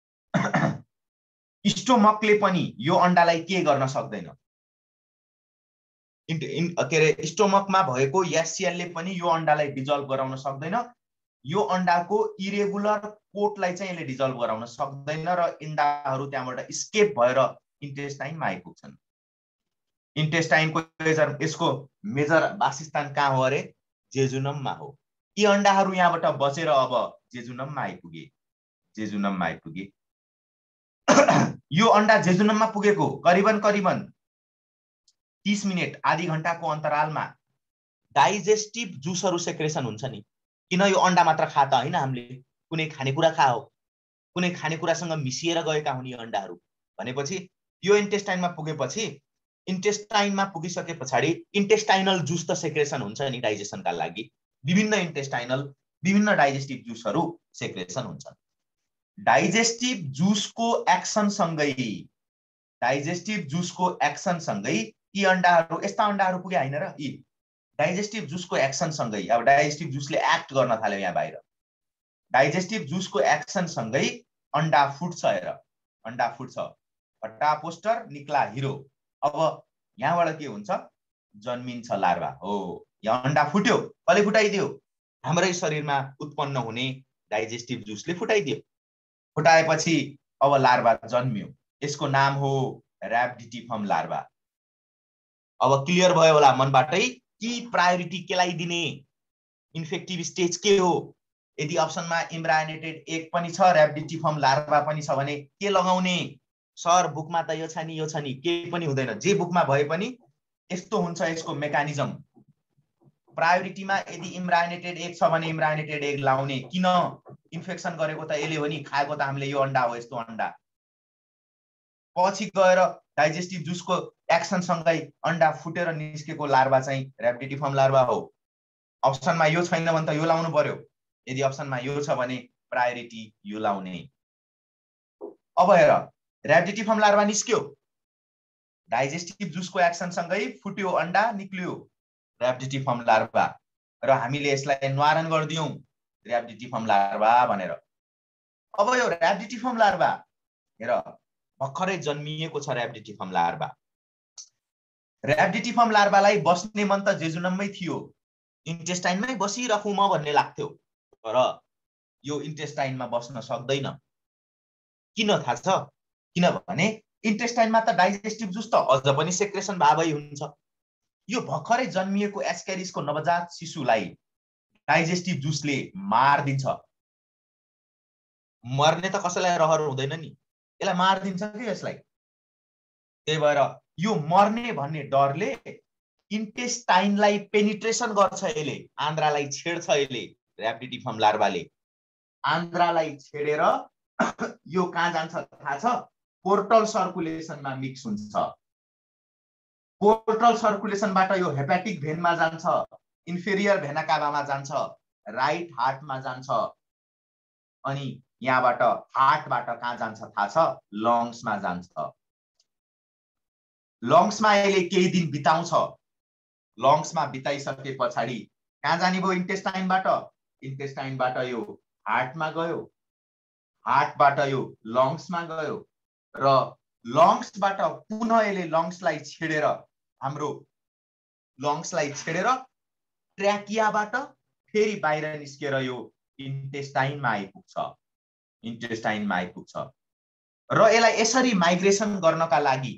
A: स्टोमकले पनि यो अण्डालाई के गर्न सक्दैन, के अरे स्टोमकमा भएको एससीएलले पनि यो अण्डालाई डिजल्भ गराउन सक्दैन। यो अण्डाको इरेगुलर कोटलाई चाहिँ यसले डिजल्भ गराउन सक्दैन र अण्डाहरू त्यहाँबाट स्केप भएर इन्टेस्टाइनमा आइपुग्छन्। इन्टेस्टाइनको मेजर यसको मेजर वासस्थान कहाँ हो अरे? जेजुनममा हो। यी अण्डाहरू यहाँबाट बचेर अब जेजुनममा आइपुगे। जेजुनममा आइपुगे यो अण्डा जेजुनममा पुगेको करिबन करिबन तीस मिनट आधी घण्टाको अन्तरालमा
B: डाइजेस्टिभ जुसहरू सेक्रेसन हुन्छ नि। किन यो अन्डा मात्र खा त होइन, हामीले कुनै खानेकुरा खा हो, कुनै खानेकुरासँग मिसिएर गएका हुन् यी अन्डाहरू भनेपछि यो इन्टेस्टाइनमा पुगेपछि इन्टेस्टाइनमा पुगिसके पछाडि इन्टेस्टाइनल जुस त सेक्रेसन हुन्छ नि डाइजेसनका लागि। विभिन्न इन्टेस्टाइनल विभिन्न डाइजेस्टिभ जुसहरू सेक्रेसन हुन्छन्। डाइजेस्टिभ जुसको एक्सन सँगै डाइजेस्टिभ जुसको एक्सन सँगै यी अन्डाहरू यस्ता अन्डाहरू पुगे हैन र यी डाइजेस्टिभ जुसको एक्सन सँगै अब डाइजेस्टिभ जुसले एक्ट गर्न थाल्यो यहाँ बाहिर। डाइजेस्टिभ जुसको एक्सन सँगै अन्डा फुट्छ हेर, अन्डा फुट्छ, फटा पोस्टर निक्ला हिरो। अब यहाँबाट के हुन्छ, जन्मिन्छ लार्वा हो। यहाँ अन्डा फुट्यो, कसले फुटाइदियो, हाम्रै शरीरमा उत्पन्न हुने डाइजेस्टिभ जुसले फुटाइदियो। फुटाएपछि अब लार्वा जन्मियो, यसको नाम हो ऱ्याब्डिटिफर्म लार्वा। अब क्लियर भयो होला मनबाटै कि प्रायोरिटी केलाई दिने, इन्फेक्टिभ स्टेज के हो। यदि अप्सनमा इम्ब्रायोनेटेड एग पनि छ, ऱ्याब्डिटिफर्म लार्वा पनि छ भने के लगाउने, सर बुकमा त यो छ नि यो छ नि, केही पनि हुँदैन। जे बुकमा भए पनि यस्तो हुन्छ यसको मेकानिजम। प्रायोरिटीमा यदि इम्ब्रायोनेटेड एग छ भने इम्ब्रायोनेटेड एग लाउने। किन, इन्फेक्सन गरेको त यसले हो नि, खाएको त हामीले यो अन्डा हो, यस्तो अन्डा। पछि गएर डाइजेस्टिभ जुसको एक्सन सँगै अन्डा फुटेर निस्केको लार्वा चाहिँ ऱ्याब्डिटिफर्म लार्वा हो। अप्सनमा यो छैन भने त यो लाउनु पर्यो, यदि अप्सनमा यो छ भने प्रायोरिटी यो लाउने। अब हेर, ऱ्याब्डिटिफर्म लार्वा निस्क्यो, डाइजेस्टिभ जुसको एक्सन सँगै फुट्यो, अन्डा निक्ल्यो, ऱ्याब्डिटिफर्म लार्वा, र हामीले यसलाई निवारण गर्दियौं ऱ्याब्डिटिफर्म लार्वा भनेर। अब यो ऱ्याब्डिटिफर्म लार्वा हेर भर्खरै जन्मिएको छ ऱ्याब्डिटिफर्म लार्वा। ऱ्याब्डिटिफर्म लार्वालाई बस्ने मन त जेजुनममै थियो, इन्टेस्टाइनमै बसिरखौँ म भन्ने लाग्थ्यो, तर यो इन्टेस्टाइनमा बस्न सक्दैन। किन थाहा छ, किनभने इन्टेस्टाइनमा त डाइजेस्टिभ जुस त अझ पनि सेक्रेसन भावै हुन्छ। यो भर्खरै जन्मिएको एस्क्यारिसको नवजात शिशुलाई डाइजेस्टिभ जुसले मार्दिन्छ। मर्ने त कसैलाई रहर हुँदैन नि, यसलाई मार्दिन्छ कि यसलाई। त्यही भएर यो मर्ने भन्ने डरले इन्टेस्टाइनलाई पेनिट्रेसन गर्छ, यसले आन्द्रालाई छेड्छ, यसले ऱ्याब्डिटिफर्म लार्वाले आन्द्रालाई छेडेर यो कहाँ जान्छ थाहा छ, पोर्टल सर्कुलेसनमा मिक्स हुन्छ। पोर्टल सर्कुलेसनबाट यो हेपाटिक भेनमा जान्छ, इन्फेरियर भेना काभामा जान्छ, राइट हार्टमा जान्छ, अनि यहाँबाट हार्टबाट कहाँ जान्छ थाहा छ, लङ्समा जान्छ। लङ्समा यसले केही दिन बिताउँछ, लङ्समा बिताइसके पछाडि कहाँ जाने भयो, इन्टेस्टाइनबाट, इन्टेस्टाइनबाट यो हार्टमा गयो, हार्टबाट यो लङ्समा गयो, र लङ्सबाट पुनः यसले लङ्सलाई छेडेर हाम्रो लङ्सलाई छेडेर ट्र्याकियाबाट फेरि बाहिर निस्केर यो इन्टेस्टाइनमा आइपुग्छ, इन्टेस्टाइनमा आइपुग्छ। र यसलाई यसरी माइग्रेसन गर्नका लागि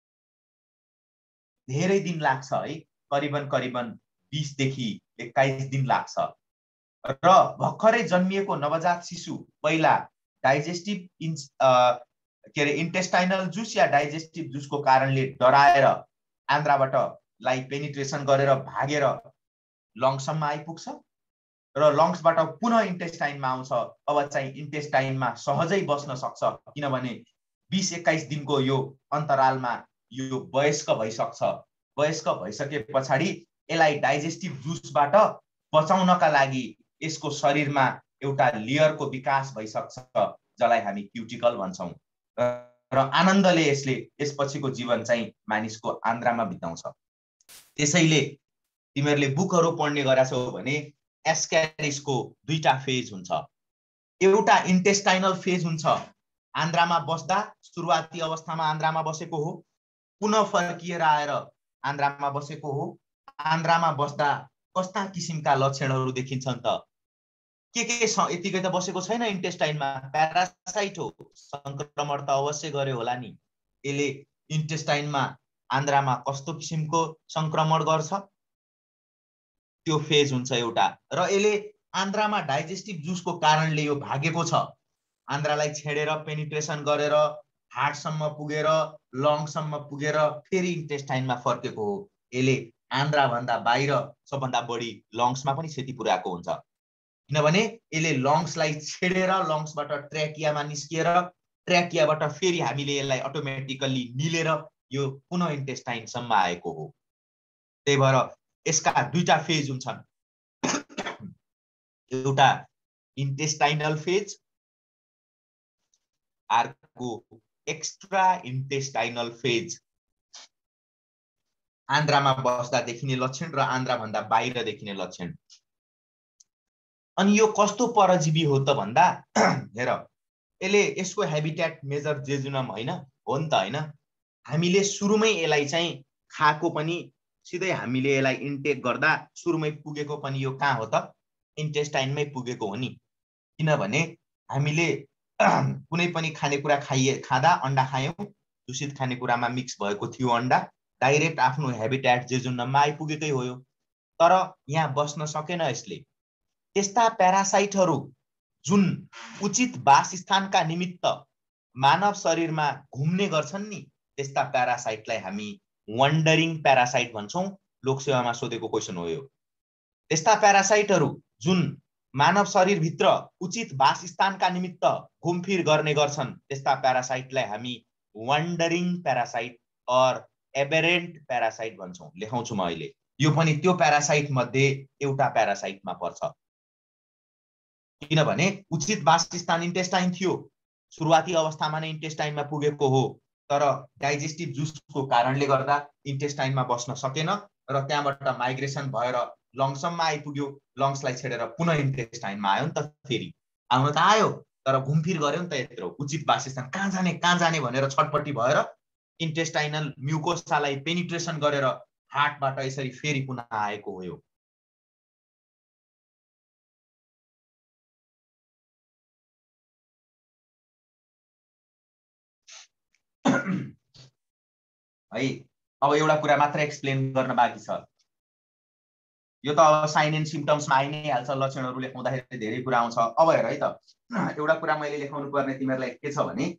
B: धेरै दिन लाग्छ है, करिबन करिबन बीस देखि एक्काइस दिन लाग्छ। र भर्खरै जन्मिएको नवजात शिशु पहिला डाइजेस्टिभ इन्स के अरे इन्टेस्टाइनल जुस या डाइजेस्टिभ जुसको कारणले डराएर आन्द्राबाट लाई पेनिट्रेसन गरेर भागेर लङ्ससम्म आइपुग्छ, र लङ्सबाट पुनः इन्टेस्टाइनमा आउँछ। अब चाहिँ इन्टेस्टाइनमा सहजै बस्न सक्छ, किनभने बीस एक्काइस दिनको यो अन्तरालमा यो वयस्क भइसक्छ। वयस्क भइसके पछाडि यसलाई डाइजेस्टिभ जुसबाट बचाउनका लागि यसको शरीरमा एउटा लेयरको विकास भइसक्छ, जसलाई हामी क्युटिकल भन्छौँ, र आनन्दले यसले यसपछिको जीवन चाहिँ मानिसको आन्द्रामा बिताउँछ। त्यसैले तिमीहरूले बुकहरू पढ्ने गरेछौ भने एस्क्यारिसको दुईटा फेज हुन्छ। एउटा इन्टेस्टाइनल फेज हुन्छ, आन्द्रामा बस्दा सुरुवाती अवस्थामा आन्द्रामा बसेको हो, पुनः फर्किएर आएर आन्द्रामा बसेको हो। आन्द्रामा बस्दा कस्ता किसिमका लक्षणहरू देखिन्छन् त, के के यतिकै त बसेको छैन इन्टेस्टाइनमा, प्यारासाइट हो, संक्रमण त अवश्य गर्यो होला नि। यसले इन्टेस्टाइनमा आन्द्रामा कस्तो किसिमको संक्रमण गर्छ त्यो फेज हुन्छ एउटा। र यसले आन्द्रामा डाइजेस्टिभ जुसको कारणले यो भागेको छ, आन्द्रालाई छेडेर पेनिट्रेसन गरेर हार्टसम्म पुगेर लङ्ससम्म पुगेर फेरि इन्टेस्टाइनमा फर्केको हो। यसले आन्द्राभन्दा बाहिर सबभन्दा बढी लङ्समा पनि क्षति पुर्याएको हुन्छ, किनभने यसले लङ्सलाई छेडेर लङ्सबाट ट्र्याकियामा निस्किएर ट्र्याकियाबाट फेरि हामीले यसलाई अटोमेटिकल्ली निलेर यो पुनः इन्टेस्टाइनसम्म आएको हो। त्यही भएर यसका दुईटा फेज हुन्छन्, एउटा इन्टेस्टाइनल फेज, अर्को एक्स्ट्रा इन्टेस्टाइनल फेज। आन्द्रामा बस्दा देखिने लक्षण र आन्द्राभन्दा बाहिर देखिने लक्षण। अनि यो कस्तो परजीवी हो त भन्दा हेर, यसले यसको हेबिटेट मेजर जेजुनम होइन हो नि त होइन। हामीले सुरुमै यसलाई चाहिँ खाएको पनि सिधै हामीले यसलाई इन्टेक गर्दा सुरुमै पुगेको पनि यो कहाँ हो त, इन्टेस्टाइनमै पुगेको हो नि। किनभने हामीले कुनै पनि खानेकुरा खाइए खाँदा अन्डा खायौँ, दूषित खानेकुरामा मिक्स भएको थियो अन्डा, डाइरेक्ट आफ्नो हेबिटेट जेजुनममा आइपुगेकै हो यो। तर यहाँ बस्न सकेन यसले। त्यस्ता प्यारासाइटहरू जुन उचित वासस्थानका निमित्त मानव शरीरमा घुम्ने गर्छन् नि, त्यस्ता प्यारासाइटलाई हामी वन्डरिङ प्यारासाइट भन्छौँ। लोकसेवामा सोधेको क्वेसन हो यो। त्यस्ता प्यारासाइटहरू जुन मानव शरीरभित्र उचित वासस्थानका निमित्त घुमफिर गर्ने गर्छन्, त्यस्ता प्यारासाइटलाई हामी wandering parasite or aberrant parasite भन्छौँ। लेखाउँछु म अहिले। यो पनि त्यो प्यारासाइट मध्ये एउटा प्यारासाइटमा पर्छ, किनभने उचित वासस्थान इन्टेस्टाइन थियो, सुरुवाती अवस्थामा नै इन्टेस्टाइनमा पुगेको हो, तर डाइजेस्टिभ जुसको कारणले गर्दा इन्टेस्टाइनमा बस्न सकेन र त्यहाँबाट माइग्रेसन भएर लङ्सम्म आइपुग्यो। लङ्सलाई छेडेर पुनः इन्टेस्टाइनमा आयो नि त। फेरि आउन त आयो, तर घुमफिर गर्यो नि त यत्रो। उचित वासस्थान कहाँ जाने कहाँ जाने भनेर छटपट्टि भएर इन्टेस्टाइनल म्युकोसालाई पेनिट्रेसन गरेर हार्टबाट यसरी फेरि पुनः आएको हो यो। है, अब एउटा कुरा मात्र एक्सप्लेन गर्न बाँकी छ। यो त अब साइन एन्ड सिम्पटम्समा आइ नै हाल्छ, लक्षणहरू लेखाउँदाखेरि धेरै कुरा आउँछ। अब हेर है त, एउटा कुरा मैले लेखाउनु पर्ने तिमीहरूलाई के छ भने,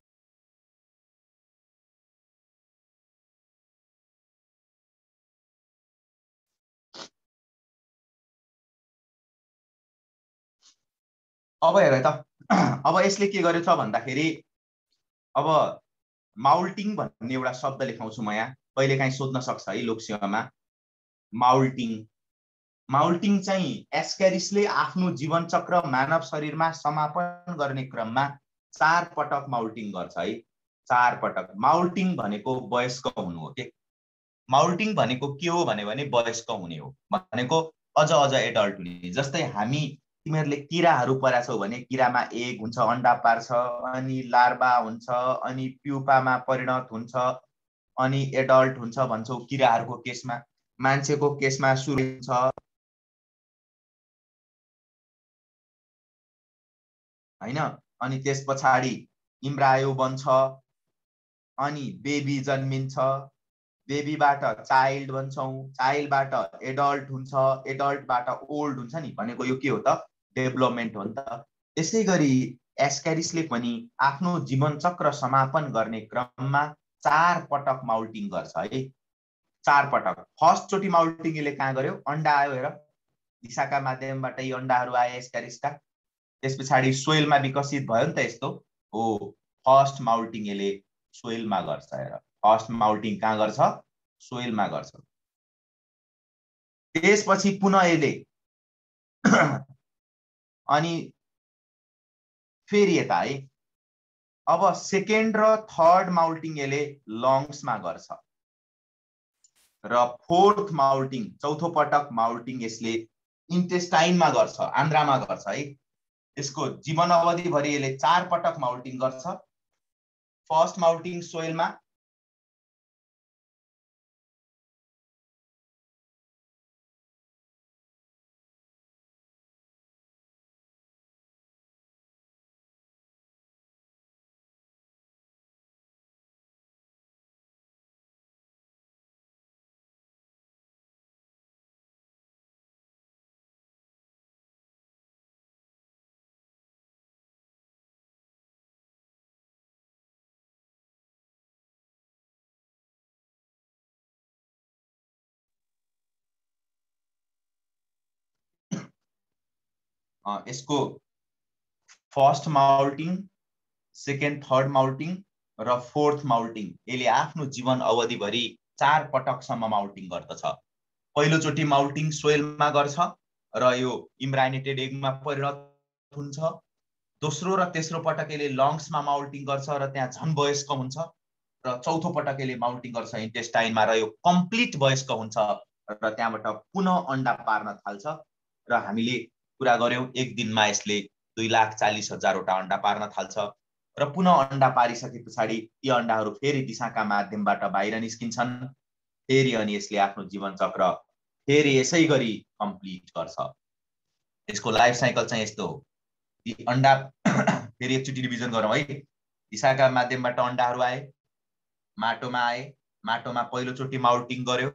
B: अब हेर त, अब यसले के गरेछ भन्दाखेरि, अब माउल्टिङ भन्ने एउटा शब्द लेखाउँछु म यहाँ। कहिलेकाहीँ सोध्न सक्छ है लोकसेवामा, माउल्टिङ। माउल्टिङ चाहिँ एस्क्यारिसले आफ्नो जीवन चक्र मानव शरीरमा समापन गर्ने क्रममा चार पटक माउल्टिङ गर्छ है। चार पटक। माउल्टिङ भनेको वयस्क हुनु हो के। माउल्टिङ भनेको के हो भने वयस्क हुने हो, भनेको अझ अझ एडल्ट हुने। जस्तै हामी, तिमीहरूले किराहरू पढाछौ भने किरामा एग हुन्छ, अन्डा पार्छ, अनि लार्भा हुन्छ, अनि प्युपामा परिणत हुन्छ, अनि एडल्ट हुन्छ भन्छौ किराहरूको केसमा। मान्छेको केसमा सुरु हुन्छ, हैन, अनि त्यस पछाडि इम्ब्रायो बन्छ, अनि बेबी जन्मिन्छ, बेबीबाट चाइल्ड भन्छौँ, चाइल्डबाट एडल्ट हुन्छ, एडल्टबाट ओल्ड हुन्छ नि, भनेको यो के हो त, डेभलपमेन्ट हो नि त। त्यसै गरी एस्क्यारिसले पनि आफ्नो जीवन चक्र समापन गर्ने क्रममा चार पटक माउल्टिङ गर्छ है। चार पटक। फर्स्ट चोटि माउल्टिङ यसले कहाँ गर्यो, अन्डा आयो हेर, दिशाका माध्यमबाट यी अन्डाहरू आए एस्क्यारिसका। त्यस पछाडि सोइलमा विकसित भयो नि त यस्तो हो। फर्स्ट माउल्टिङ यसले सोइलमा गर्छ हेर। फर्स्ट माउल्टिङ कहाँ गर्छ, सोइलमा गर्छ। त्यसपछि पुनः यसले अनि फेरि यता है, अब सेकेन्ड र थर्ड माउल्टिङ यसले लङ्समा गर्छ, र फोर्थ माउल्टिङ, चौथो पटक माउल्टिङ यसले इन्टेस्टाइनमा गर्छ, आन्द्रामा गर्छ है। यसको जीवन अवधिभरि यसले चार पटक माउल्टिङ गर्छ। फर्स्ट माउल्टिङ सोइलमा,
A: यसको first moulting, second third moulting र फोर्थ माउल्टिङ यसले आफ्नो जीवन अवधिभरि चार पटकसम्म माउल्टिङ गर्दछ। पहिलोचोटि माउल्टिङ सोइलमा गर्छ र यो इम्ब्राइनेटेड एगमा परिणत हुन्छ। दोस्रो र तेस्रो पटक यसले लङ्समा माउल्टिङ गर्छ र त्यहाँ झन् वयस्क हुन्छ र चौथो पटक यसले माउल्टिङ गर्छ इन्टेस्टाइनमा र यो कम्प्लिट वयस्क हुन्छ र त्यहाँबाट पुनः अन्डा पार्न थाल्छ र हामीले कुरा गर्यौं एक दिनमा यसले दुई लाख चालीस हजारवटा अन्डा पार्न थाल्छ र पुनः अन्डा पारिसके पछाडि यी अन्डाहरू फेरि दिशाका माध्यमबाट बाहिर निस्किन्छन्, फेरि अनि यसले आफ्नो जीवन चक्र फेरि यसै गरी कम्प्लिट गर्छ। यसको लाइफ साइकल चाहिँ यस्तो हो। यी अन्डा फेरि एकचोटि रिभिजन गरौँ है। दिशाका माध्यमबाट अन्डाहरू आए, माटोमा आए, माटोमा पहिलोचोटि माउल्टिङ गर्यो,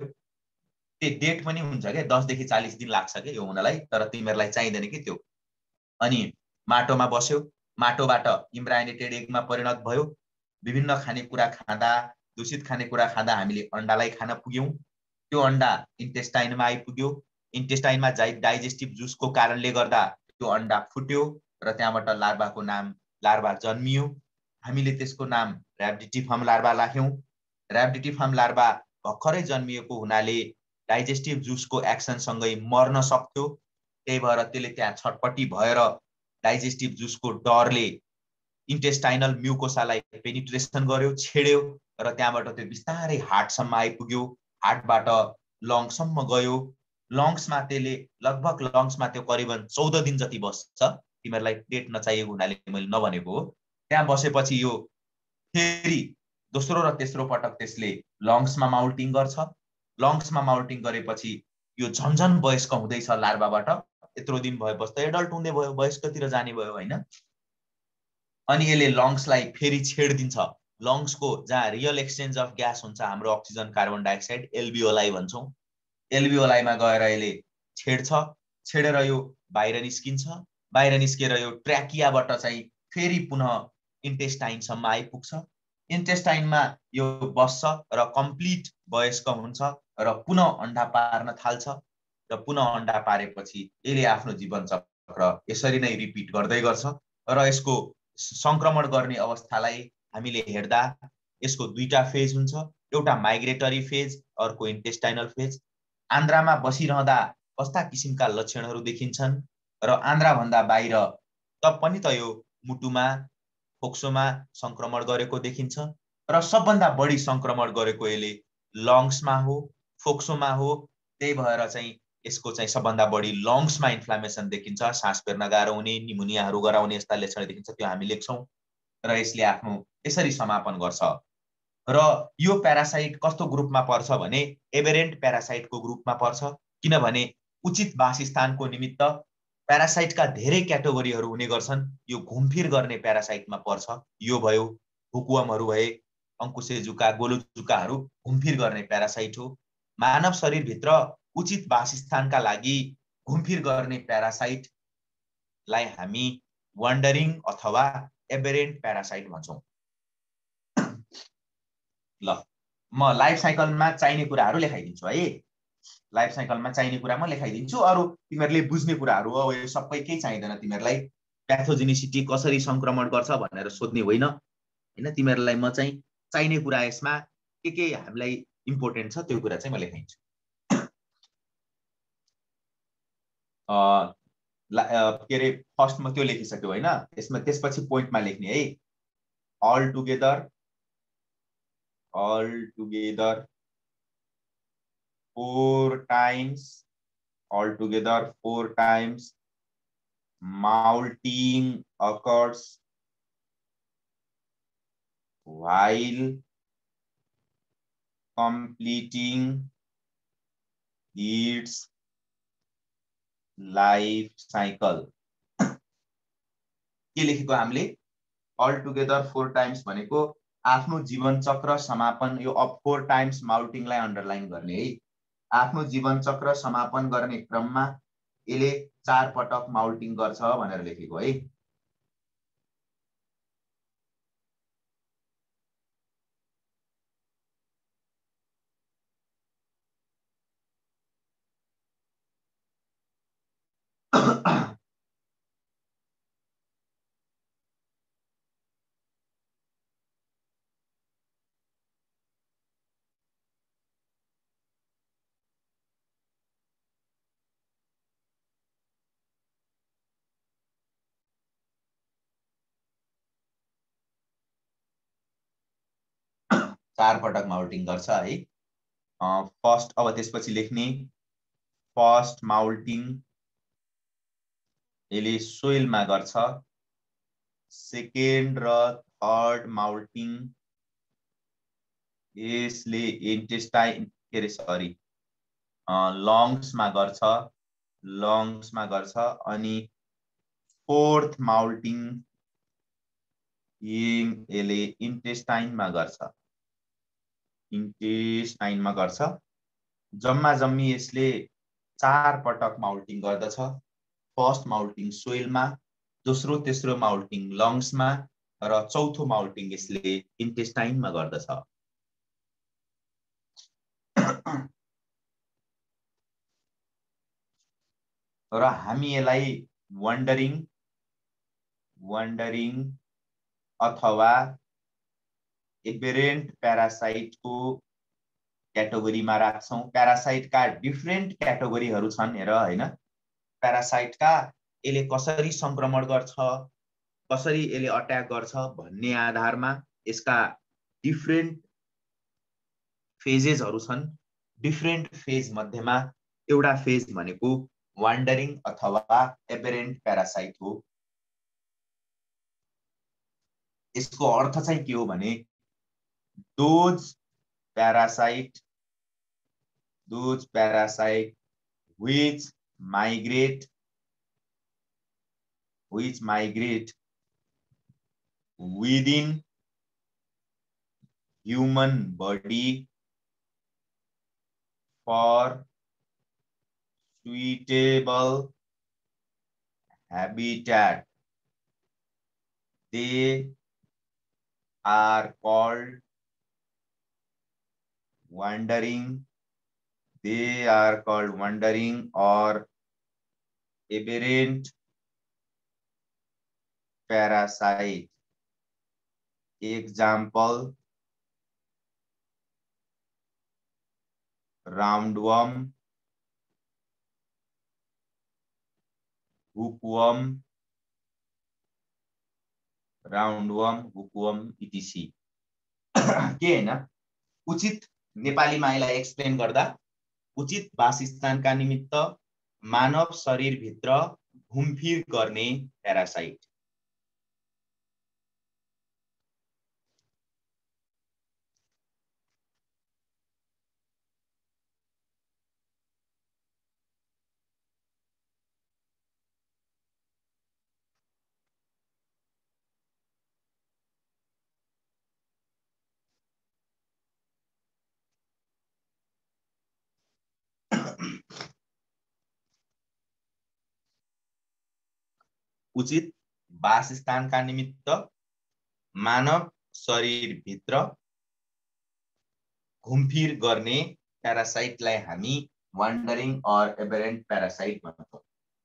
A: त्यो डेट पनि हुन्छ क्या, दसदेखि चालिस दिन लाग्छ क्या यो हुनलाई, तर तिमीहरूलाई चाहिँदैन कि त्यो। अनि माटोमा बस्यो, माटोबाट इम्ब्राइनेटेड एगमा परिणत भयो, विभिन्न खानेकुरा खाँदा, दूषित खानेकुरा खाँदा हामीले अन्डालाई खान पुग्यौं, त्यो अन्डा इन्टेस्टाइनमा आइपुग्यो, इन्टेस्टाइनमा डाइजेस्टिभ जुसको कारणले गर्दा त्यो अन्डा फुट्यो र त्यहाँबाट लार्भाको नाम लार्भा जन्मियो। हामीले त्यसको नाम ऱ्याब्डिटिफर्म लार्भा राख्यौं। ऱ्याब्डिटिफर्म लार्भा भर्खरै जन्मिएको हुनाले डाइजेस्टिभ जुसको एक्सनसँगै मर्न सक्थ्यो, त्यही भएर त्यसले त्यहाँ छटपटी भएर डाइजेस्टिभ जुसको डरले इन्टेस्टाइनल म्युकोसालाई पेनिट्रेसन गर्यो, छेड्यो र त्यहाँबाट त्यो बिस्तारै हार्टसम्म आइपुग्यो, हार्टबाट लङ्ससम्म गयो, लङ्समा त्यसले लगभग लङ्समा त्यो करिबन चौध दिन जति बस्छ, तिमीहरूलाई डेट नचाहिएको हुनाले मैले नभनेको हो। त्यहाँ बसेपछि यो फेरि दोस्रो र तेस्रो पटक त्यसले लङ्समा माउल्टिङ गर्छ, लङ्समा माउल्टिङ गरेपछि यो झन्झन वयस्क हुँदैछ लार्भाबाट, यत्रो दिन भएपछि त एडल्ट हुँदै भयो, वयस्कतिर जाने भयो होइन। अनि यसले लङ्सलाई फेरि छेडिदिन्छ, लङ्सको जहाँ रियल एक्सचेन्ज अफ ग्यास हुन्छ हाम्रो अक्सिजन कार्बन डाइअक्साइड, एल्बियोलाई भन्छौँ, एल्बियोलाईमा गएर यसले छेड्छ, छेडेर यो बाहिर निस्किन्छ, बाहिर निस्केर यो ट्र्याकियाबाट चाहिँ फेरि पुनः इन्टेस्टाइनसम्म आइपुग्छ, इन्टेस्टाइनमा यो बस्छ र कम्प्लिट वयस्क हुन्छ र पुनः अन्डा पार्न थाल्छ र पुनः अन्डा पारेपछि यसले आफ्नो जीवन चक्र यसरी नै रिपिट गर्दै गर्छ र यसको संक्रमण गर्ने अवस्थालाई हामीले हेर्दा यसको दुईटा फेज हुन्छ, एउटा माइग्रेटरी फेज, अर्को इन्टेस्टाइनल फेज। आन्द्रामा बसिरहँदा कस्ता किसिमका लक्षणहरू देखिन्छन् र आन्द्राभन्दा बाहिर तब पनि त यो मुटुमा, फोक्सोमा संक्रमण गरेको देखिन्छ र सबभन्दा बढी संक्रमण गरेको यसले लङ्समा हो, फोक्सोमा हो, त्यही भएर चाहिँ यसको चाहिँ सबभन्दा बढी लङ्समा इन्फ्लामेसन देखिन्छ, सास फेर्न गाह्रो हुने, निमोनियाहरू गराउने यस्ता लक्षण देखिन्छ, त्यो हामी लेख्छौँ र यसले आफ्नो यसरी समापन गर्छ। र यो प्यारासाइट कस्तो ग्रुपमा पर्छ भने एबेरेन्ट प्यारासाइटको ग्रुपमा पर्छ, किनभने उचित वासस्थानको निमित्त प्यारासाइटका धेरै क्याटेगोरीहरू हुने गर्छन्, यो घुमफिर गर्ने प्यारासाइटमा पर्छ। यो भयो हुकुमहरू भए, अङ्कुशेजुका, गोलोजुकाहरू घुमफिर गर्ने प्यारासाइट हो। मानव शरीरभित्र उचित वासस्थानका लागि घुमफिर गर्ने प्यारासाइटलाई हामी वन्डरिङ अथवा एबेरेन्ट प्यारासाइट भन्छौँ। ल म लाइफ साइकलमा चाहिने कुराहरू लेखाइदिन्छु है, लाइफ साइकलमा चाहिने कुरा म लेखाइदिन्छु, अरू तिमीहरूले बुझ्ने कुराहरू हो, यो सबै केही चाहिँदैन तिमीहरूलाई। प्याथोजेनिसिटी कसरी संक्रमण गर्छ भनेर सोध्ने होइन होइन, तिमीहरूलाई म चाहिँ चाहिने कुरा यसमा के के हामीलाई इम्पोर्टेन्ट छ त्यो कुरा चाहिँ म लेखाइदिन्छु। के अरे फर्स्टमा त्यो लेखिसक्यो होइन, यसमा त्यसपछि पोइन्टमा लेख्ने है। All together all together four times, all together four times moulting occurs while completing its life cycle. के लेखेको हामीले all together four times भनेको आफ्नो जीवन चक्र समापन, यो अफ फोर टाइम्स माउल्टिङलाई अन्डरलाइन गर्ने है। आफ्नो जीवन चक्र समापन गर्ने क्रममा यसले चार पटक माउल्टिङ गर्छ भनेर लेखेको है। चार पटक माउल्टिङ गर्छ है। फर्स्ट अब त्यसपछि लेख्ने फर्स्ट माउल्टिङ यसले सोइलमा गर्छ, सेकेन्ड र थर्ड माउल्टिङ यसले इन्टेस्टाइन के अरे सरी लङ्समा गर्छ, लङ्समा गर्छ। अनि फोर्थ माउल्टिङ यसले इन्टेस्टाइनमा गर्छ, इन्टेस्टाइनमा गर्छ। जम्मा जम्मी यसले चार पटक माउल्टिङ गर्दछ। फर्स्ट माउल्टिङ सोइलमा, दोस्रो तेस्रो माउल्टिङ लङ्समा र चौथो माउल्टिङ यसले इन्टेस्टाइनमा गर्दछ। र हामी यसलाई वन्डरिङ वन्डरिङ अथवा एबेरेन्ट प्यारासाइटको क्याटेगोरीमा राख्छौं। प्यारासाइटका डिफ्रेन्ट क्याटेगोरीहरू छन् हेर हैन। प्यारासाइटका यसले कसरी संक्रमण गर्छ, कसरी यसले अट्याक गर्छ भन्ने आधारमा यसका डिफ्रेन्ट फेजेसहरू छन्। डिफ्रेन्ट फेज मध्येमा एउटा फेज भनेको वान्डरिङ अथवा एबेरेन्ट प्यारासाइट हो। यसको अर्थ चाहिँ के हो भने those parasite those parasite which migrate which migrate within human body for suitable habitat, they are called wandering they are called wandering or aberrant parasite. Example, roundworm, hookworm, roundworm, hookworm, et cetera. के हैन उचित नेपालीमा यसलाई एक्सप्लेन गर्दा उचित वासस्थानका निमित्त मानव शरीरभित्र घुमफिर गर्ने प्यारासाइट। उचित वासस्थानका निमित्त मानव शरीरभित्र घुमफिर गर्ने प्यारासाइटलाई हामी वान्डरिङ और एबेरेन्ट प्यारासाइट भन्छौं।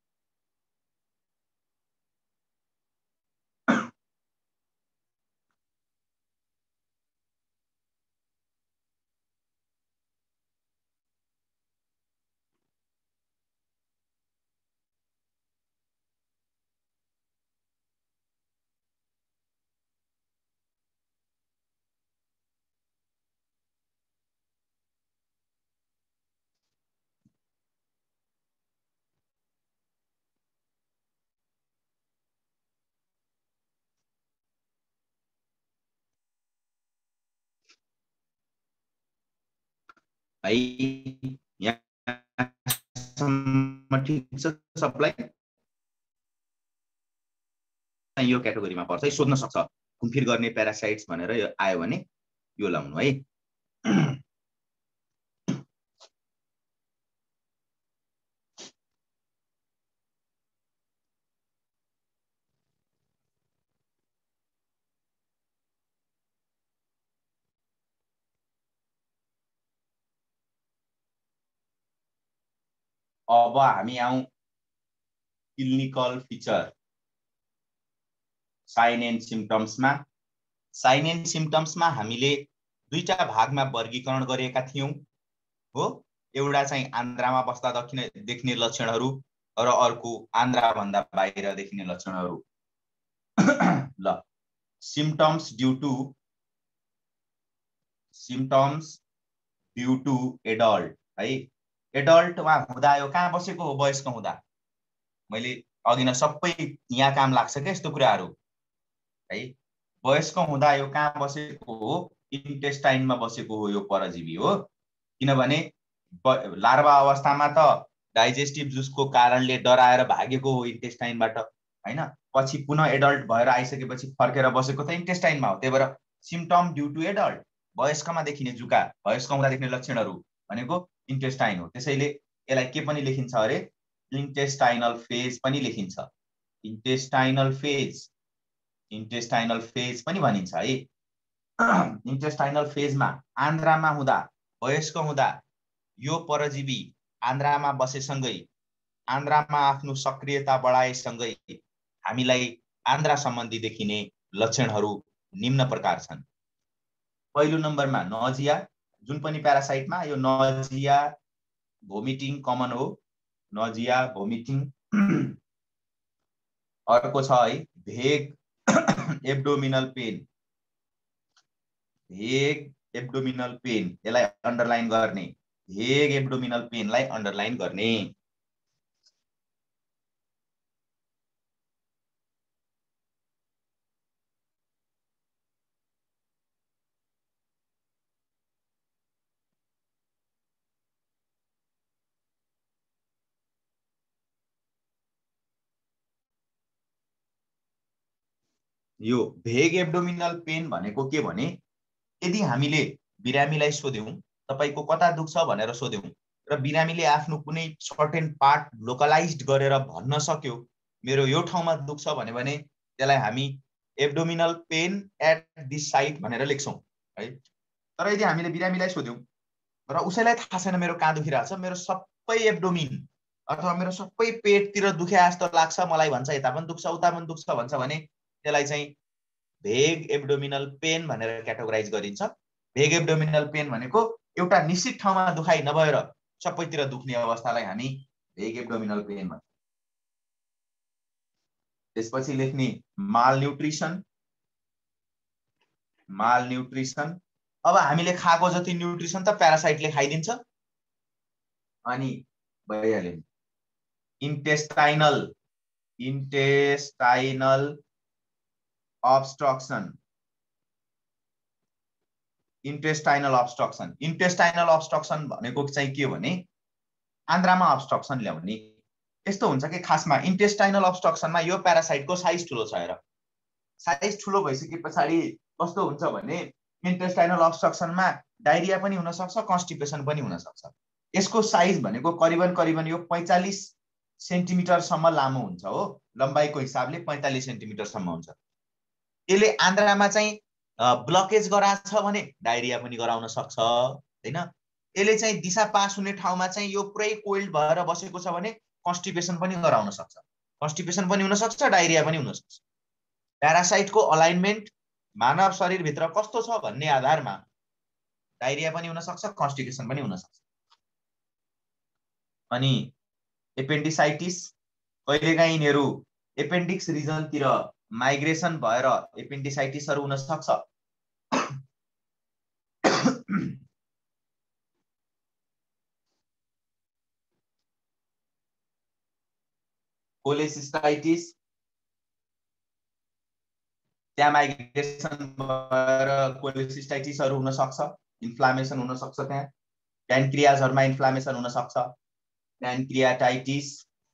A: भाइ यहाँसम्म ठिक छ सबलाई? यो क्याटेगोरीमा पर्छ, सोध्न सक्छ घुमफिर गर्ने प्यारासाइट्स भनेर यो आयो भने यो लाउनु है। अब हामी आउँ क्लिनिकल फिचर साइन एन्ड सिम्पटम्समा। साइन एन्ड सिम्पटम्समा हामीले दुईटा भागमा वर्गीकरण गरेका थियौं हो। एउटा चाहिँ आन्द्रामा बस्दा देखिने लक्षणहरू र अर्को आन्द्रा भन्दा बाहिर देखिने लक्षणहरू। ल symptoms due to symptoms due to adult है। एडल्टमा हुँदा यो कहाँ बसेको हो? वयस्क हुँदा। मैले अघि न सबै यहाँ काम लाग्छ क्या यस्तो कुराहरू है। वयस्क हुँदा यो कहाँ बसेको हो? इन्टेस्टाइनमा बसेको हो यो परजीवी हो। किनभने लार्वा अवस्थामा त डाइजेस्टिभ जुसको कारणले डराएर भागेको हो इन्टेस्टाइनबाट हैन। पछि पुनः एडल्ट भएर आइसकेपछि फर्केर बसेको त इन्टेस्टाइनमा हो। त्यही भएर सिम्पटम ड्यू टु एडल्ट, वयस्कमा देखिने जुका, वयस्क हुँदा देखिने लक्षणहरू भनेको इन्टेस्टाइन हो। त्यसैले यसलाई के पनि लेखिन्छ अरे? इन्टेस्टाइनल फेज पनि लेखिन्छ। इन्टेस्टाइनल फेज, इन्टेस्टाइनल फेज पनि भनिन्छ है। इन्टेस्टाइनल फेजमा आन्द्रामा हुँदा, वयस्क हुँदा यो परजीवी आन्द्रामा बसेसँगै, आन्द्रामा आफ्नो सक्रियता बढाएसँगै हामीलाई आन्द्रा सम्बन्धी देखिने लक्षणहरू निम्न प्रकार छन्। पहिलो नम्बरमा नजिया, जुन पनि प्यारासाइटमा यो नजिया भोमिटिङ कमन हो, नजिया भोमिटिङ। अर्को छ है vague abdominal pain, vague abdominal pain, यसलाई अन्डरलाइन गर्ने, भेग एब्डोमिनल पेनलाई अन्डरलाइन गर्ने। यो भेग एब्डोमिनल पेन भनेको के भने, यदि हामीले बिरामीलाई सोध्यौं तपाईको कता दुख्छ भनेर सोध्यौं र बिरामीले आफ्नो कुनै सर्टेन पार्ट लोकलाइज्ड गरेर भन्न सक्यो मेरो यो ठाउँमा दुख्छ भने त्यसलाई हामी abdominal pain at this site भनेर लेख्छौं है। तर यदि हामीले बिरामीलाई सोध्यौं र उसैलाई थाहा छैन मेरो कहाँ दुखिरहेछ, मेरो सबै एब्डोमिन अथवा मेरो सबै पेटतिर दुखे जस्तो लाग्छ मलाई भन्छ, यता पनि दुख्छ उता पनि दुख्छ भन्छ भने त्यसलाई चाहिँ भेग एब्डोमिनल पेन भनेर क्याटेगोराइज गरिन्छ। भेग एब्डोमिनल पेन भनेको एउटा निश्चित ठाउँमा दुखाइ नभएर सबैतिर दुख्ने अवस्थालाई हामी भेग एब्डोमिनल पेन भन्छौँ। त्यसपछि लेख्ने माल न्युट्रिसन, माल न्युट्रिसन। अब हामीले खाएको जति न्युट्रिसन त प्यारासाइटले खाइदिन्छ अनि भइहाल्यो। Intestinal, intestinal obstruction, intestinal obstruction, intestinal obstruction भनेको चाहिँ के भने आन्द्रामा obstruction ल्याउने। यस्तो हुन्छ कि खासमा इन्टेस्टाइनल obstructionमा यो प्यारासाइटको साइज ठुलो छ हेर। साइज ठुलो भइसकेपछि कस्तो हुन्छ भने इन्टेस्टाइनल obstructionमा डायरिया पनि हुन सक्छ, कन्स्टिपेसन पनि हुन सक्छ। यसको साइज भनेको करिबन करिबन यो पैंतालीस सेन्टिमिटर सम्म लामो हुन्छ हो, लम्बाइको हिसाबले पैंतालीस सेन्टिमिटर सम्म हुन्छ। यसले आन्द्रामा चाहिँ ब्लकेज गराछ भने डायरिया पनि गराउन सक्छ हैन। यसले चाहिँ दिशा पास हुने ठाउँमा चाहिँ यो पुरै कोइल्ड भएर बसेको छ भने कन्स्टिपेसन पनि गराउन सक्छ, कन्स्टिपेसन पनि हुन सक्छ, डायरिया पनि हुन सक्छ। प्यारासाइटको अलाइनमेन्ट मानव शरीरभित्र कस्तो छ भन्ने आधारमा डायरिया पनि हुन सक्छ, कन्स्टिपेसन पनि हुन सक्छ। अनि एपेन्डिसाइटिस, कहिलेकाहीँ यिनीहरू एपेन्डिक्स रिजनतिर माइग्रेसन भएर एपेन्डिसाइटिसहरु हुन सक्छ। कोलेसिस्टाइटिस, त्यहाँ माइग्रेसन भएर कोलेसिस्टाइटिसहरु हुन सक्छ, इन्फ्लामेसन हुन सक्छ। त्यहाँ प्यानक्रियाजहरुमा इन्फ्लामेसन हुन सक्छ, प्यानक्रियाटाइटिस।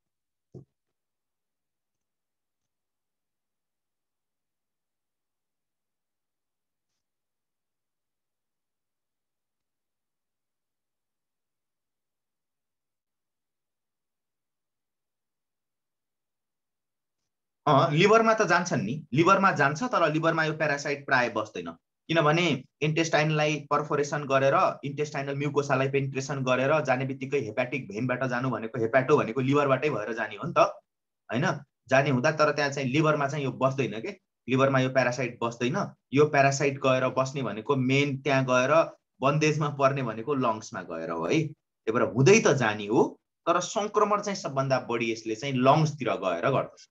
A: अँ लिभरमा त जान्छन् नि, लिभरमा जान्छ, तर लिभरमा यो प्यारासाइट प्राय बस्दैन। किनभने इन्टेस्टाइनलाई परफोरेसन गरेर इन्टेस्टाइनल म्युकोसालाई पेनिट्रेसन गरेर जाने बित्तिकै हेपाटिक भेनबाट जानु भनेको हेपाटो भनेको लिभरबाटै भएर जाने हो नि त हैन, जाने हुँदा। तर त्यहाँ चाहिँ लिभरमा चाहिँ यो बस्दैन के, लिभरमा यो प्यारासाइट बस्दैन। यो प्यारासाइट गएर बस्ने भनेको मेन त्यहाँ गएर बन्देजमा पर्ने भनेको लङ्समा गएर हो है। त्यही भएर हुँदै त जाने हो, तर संक्रमण चाहिँ सबभन्दा बढी यसले चाहिँ लङ्सतिर गएर गर्छ।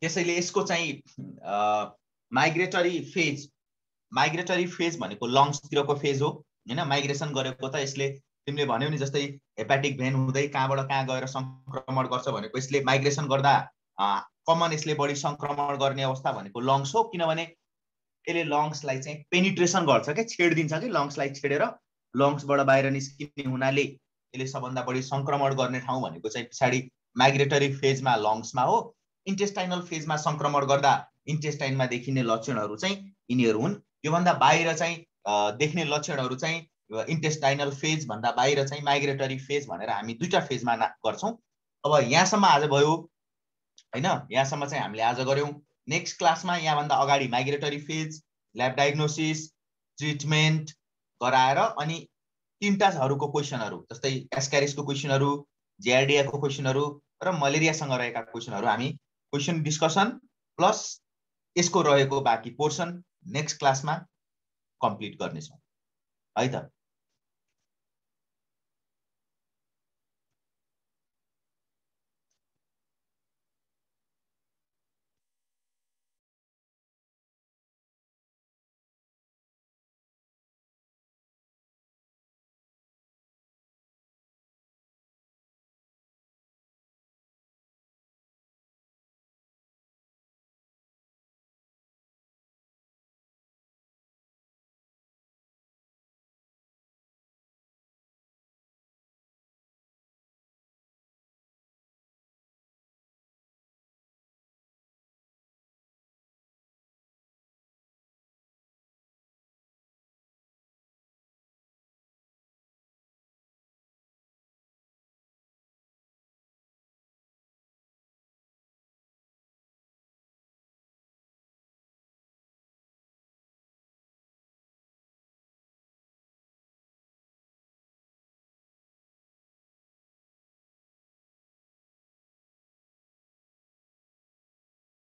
B: त्यसैले यसको चाहिँ माइग्रेटरी फेज माइग्रेटरी फेज भनेको लङ्सतिरको फेज हो हैन। माइग्रेसन गरेको त यसले तिमीले भन्यौ नि जस्तै हेपाटिक भेन हुँदै कहाँबाट कहाँ गएर संक्रमण गर्छ भनेको यसले माइग्रेसन गर्दा कमन यसले बढी संक्रमण गर्ने अवस्था भनेको लङ्स हो, किनभने यसले लङ्सलाई चाहिँ पेनिट्रेसन गर्छ के, छेडिदिन्छ कि लङ्सलाई छेडेर लङ्सबाट बाहिर निस्किने हुनाले यसले सबभन्दा बढी संक्रमण गर्ने ठाउँ भनेको चाहिँ पछाडि माइग्रेटरी फेजमा लङ्समा हो। इन्टेस्टाइनल फेजमा संक्रमण गर्दा इन्टेस्टाइनमा देखिने लक्षणहरू चाहिँ यिनीहरू हुन्। योभन्दा बाहिर चाहिँ देख्ने लक्षणहरू चाहिँ इन्टेस्टाइनल फेज भन्दा बाहिर चाहिँ माइग्रेटरी फेज भनेर हामी दुईटा फेजमा गर्छौँ। अब यहाँसम्म आज भयो हैन, यहाँसम्म चाहिँ हामीले आज गर्यौं। नेक्स्ट क्लासमा यहाँभन्दा अगाडि migratory phase, lab diagnosis, treatment गराएर अनि तिनटाहरूको क्वेसनहरू जस्तै एस्क्यारिसको क्वेसनहरू, जेआरडिएको क्वेसनहरू र मलेरियासँग रहेका क्वेसनहरू हामी क्वेसन डिस्कसन प्लस यसको रहेको बाँकी पोर्सन नेक्स्ट क्लासमा कम्प्लिट गर्नेछौँ है त।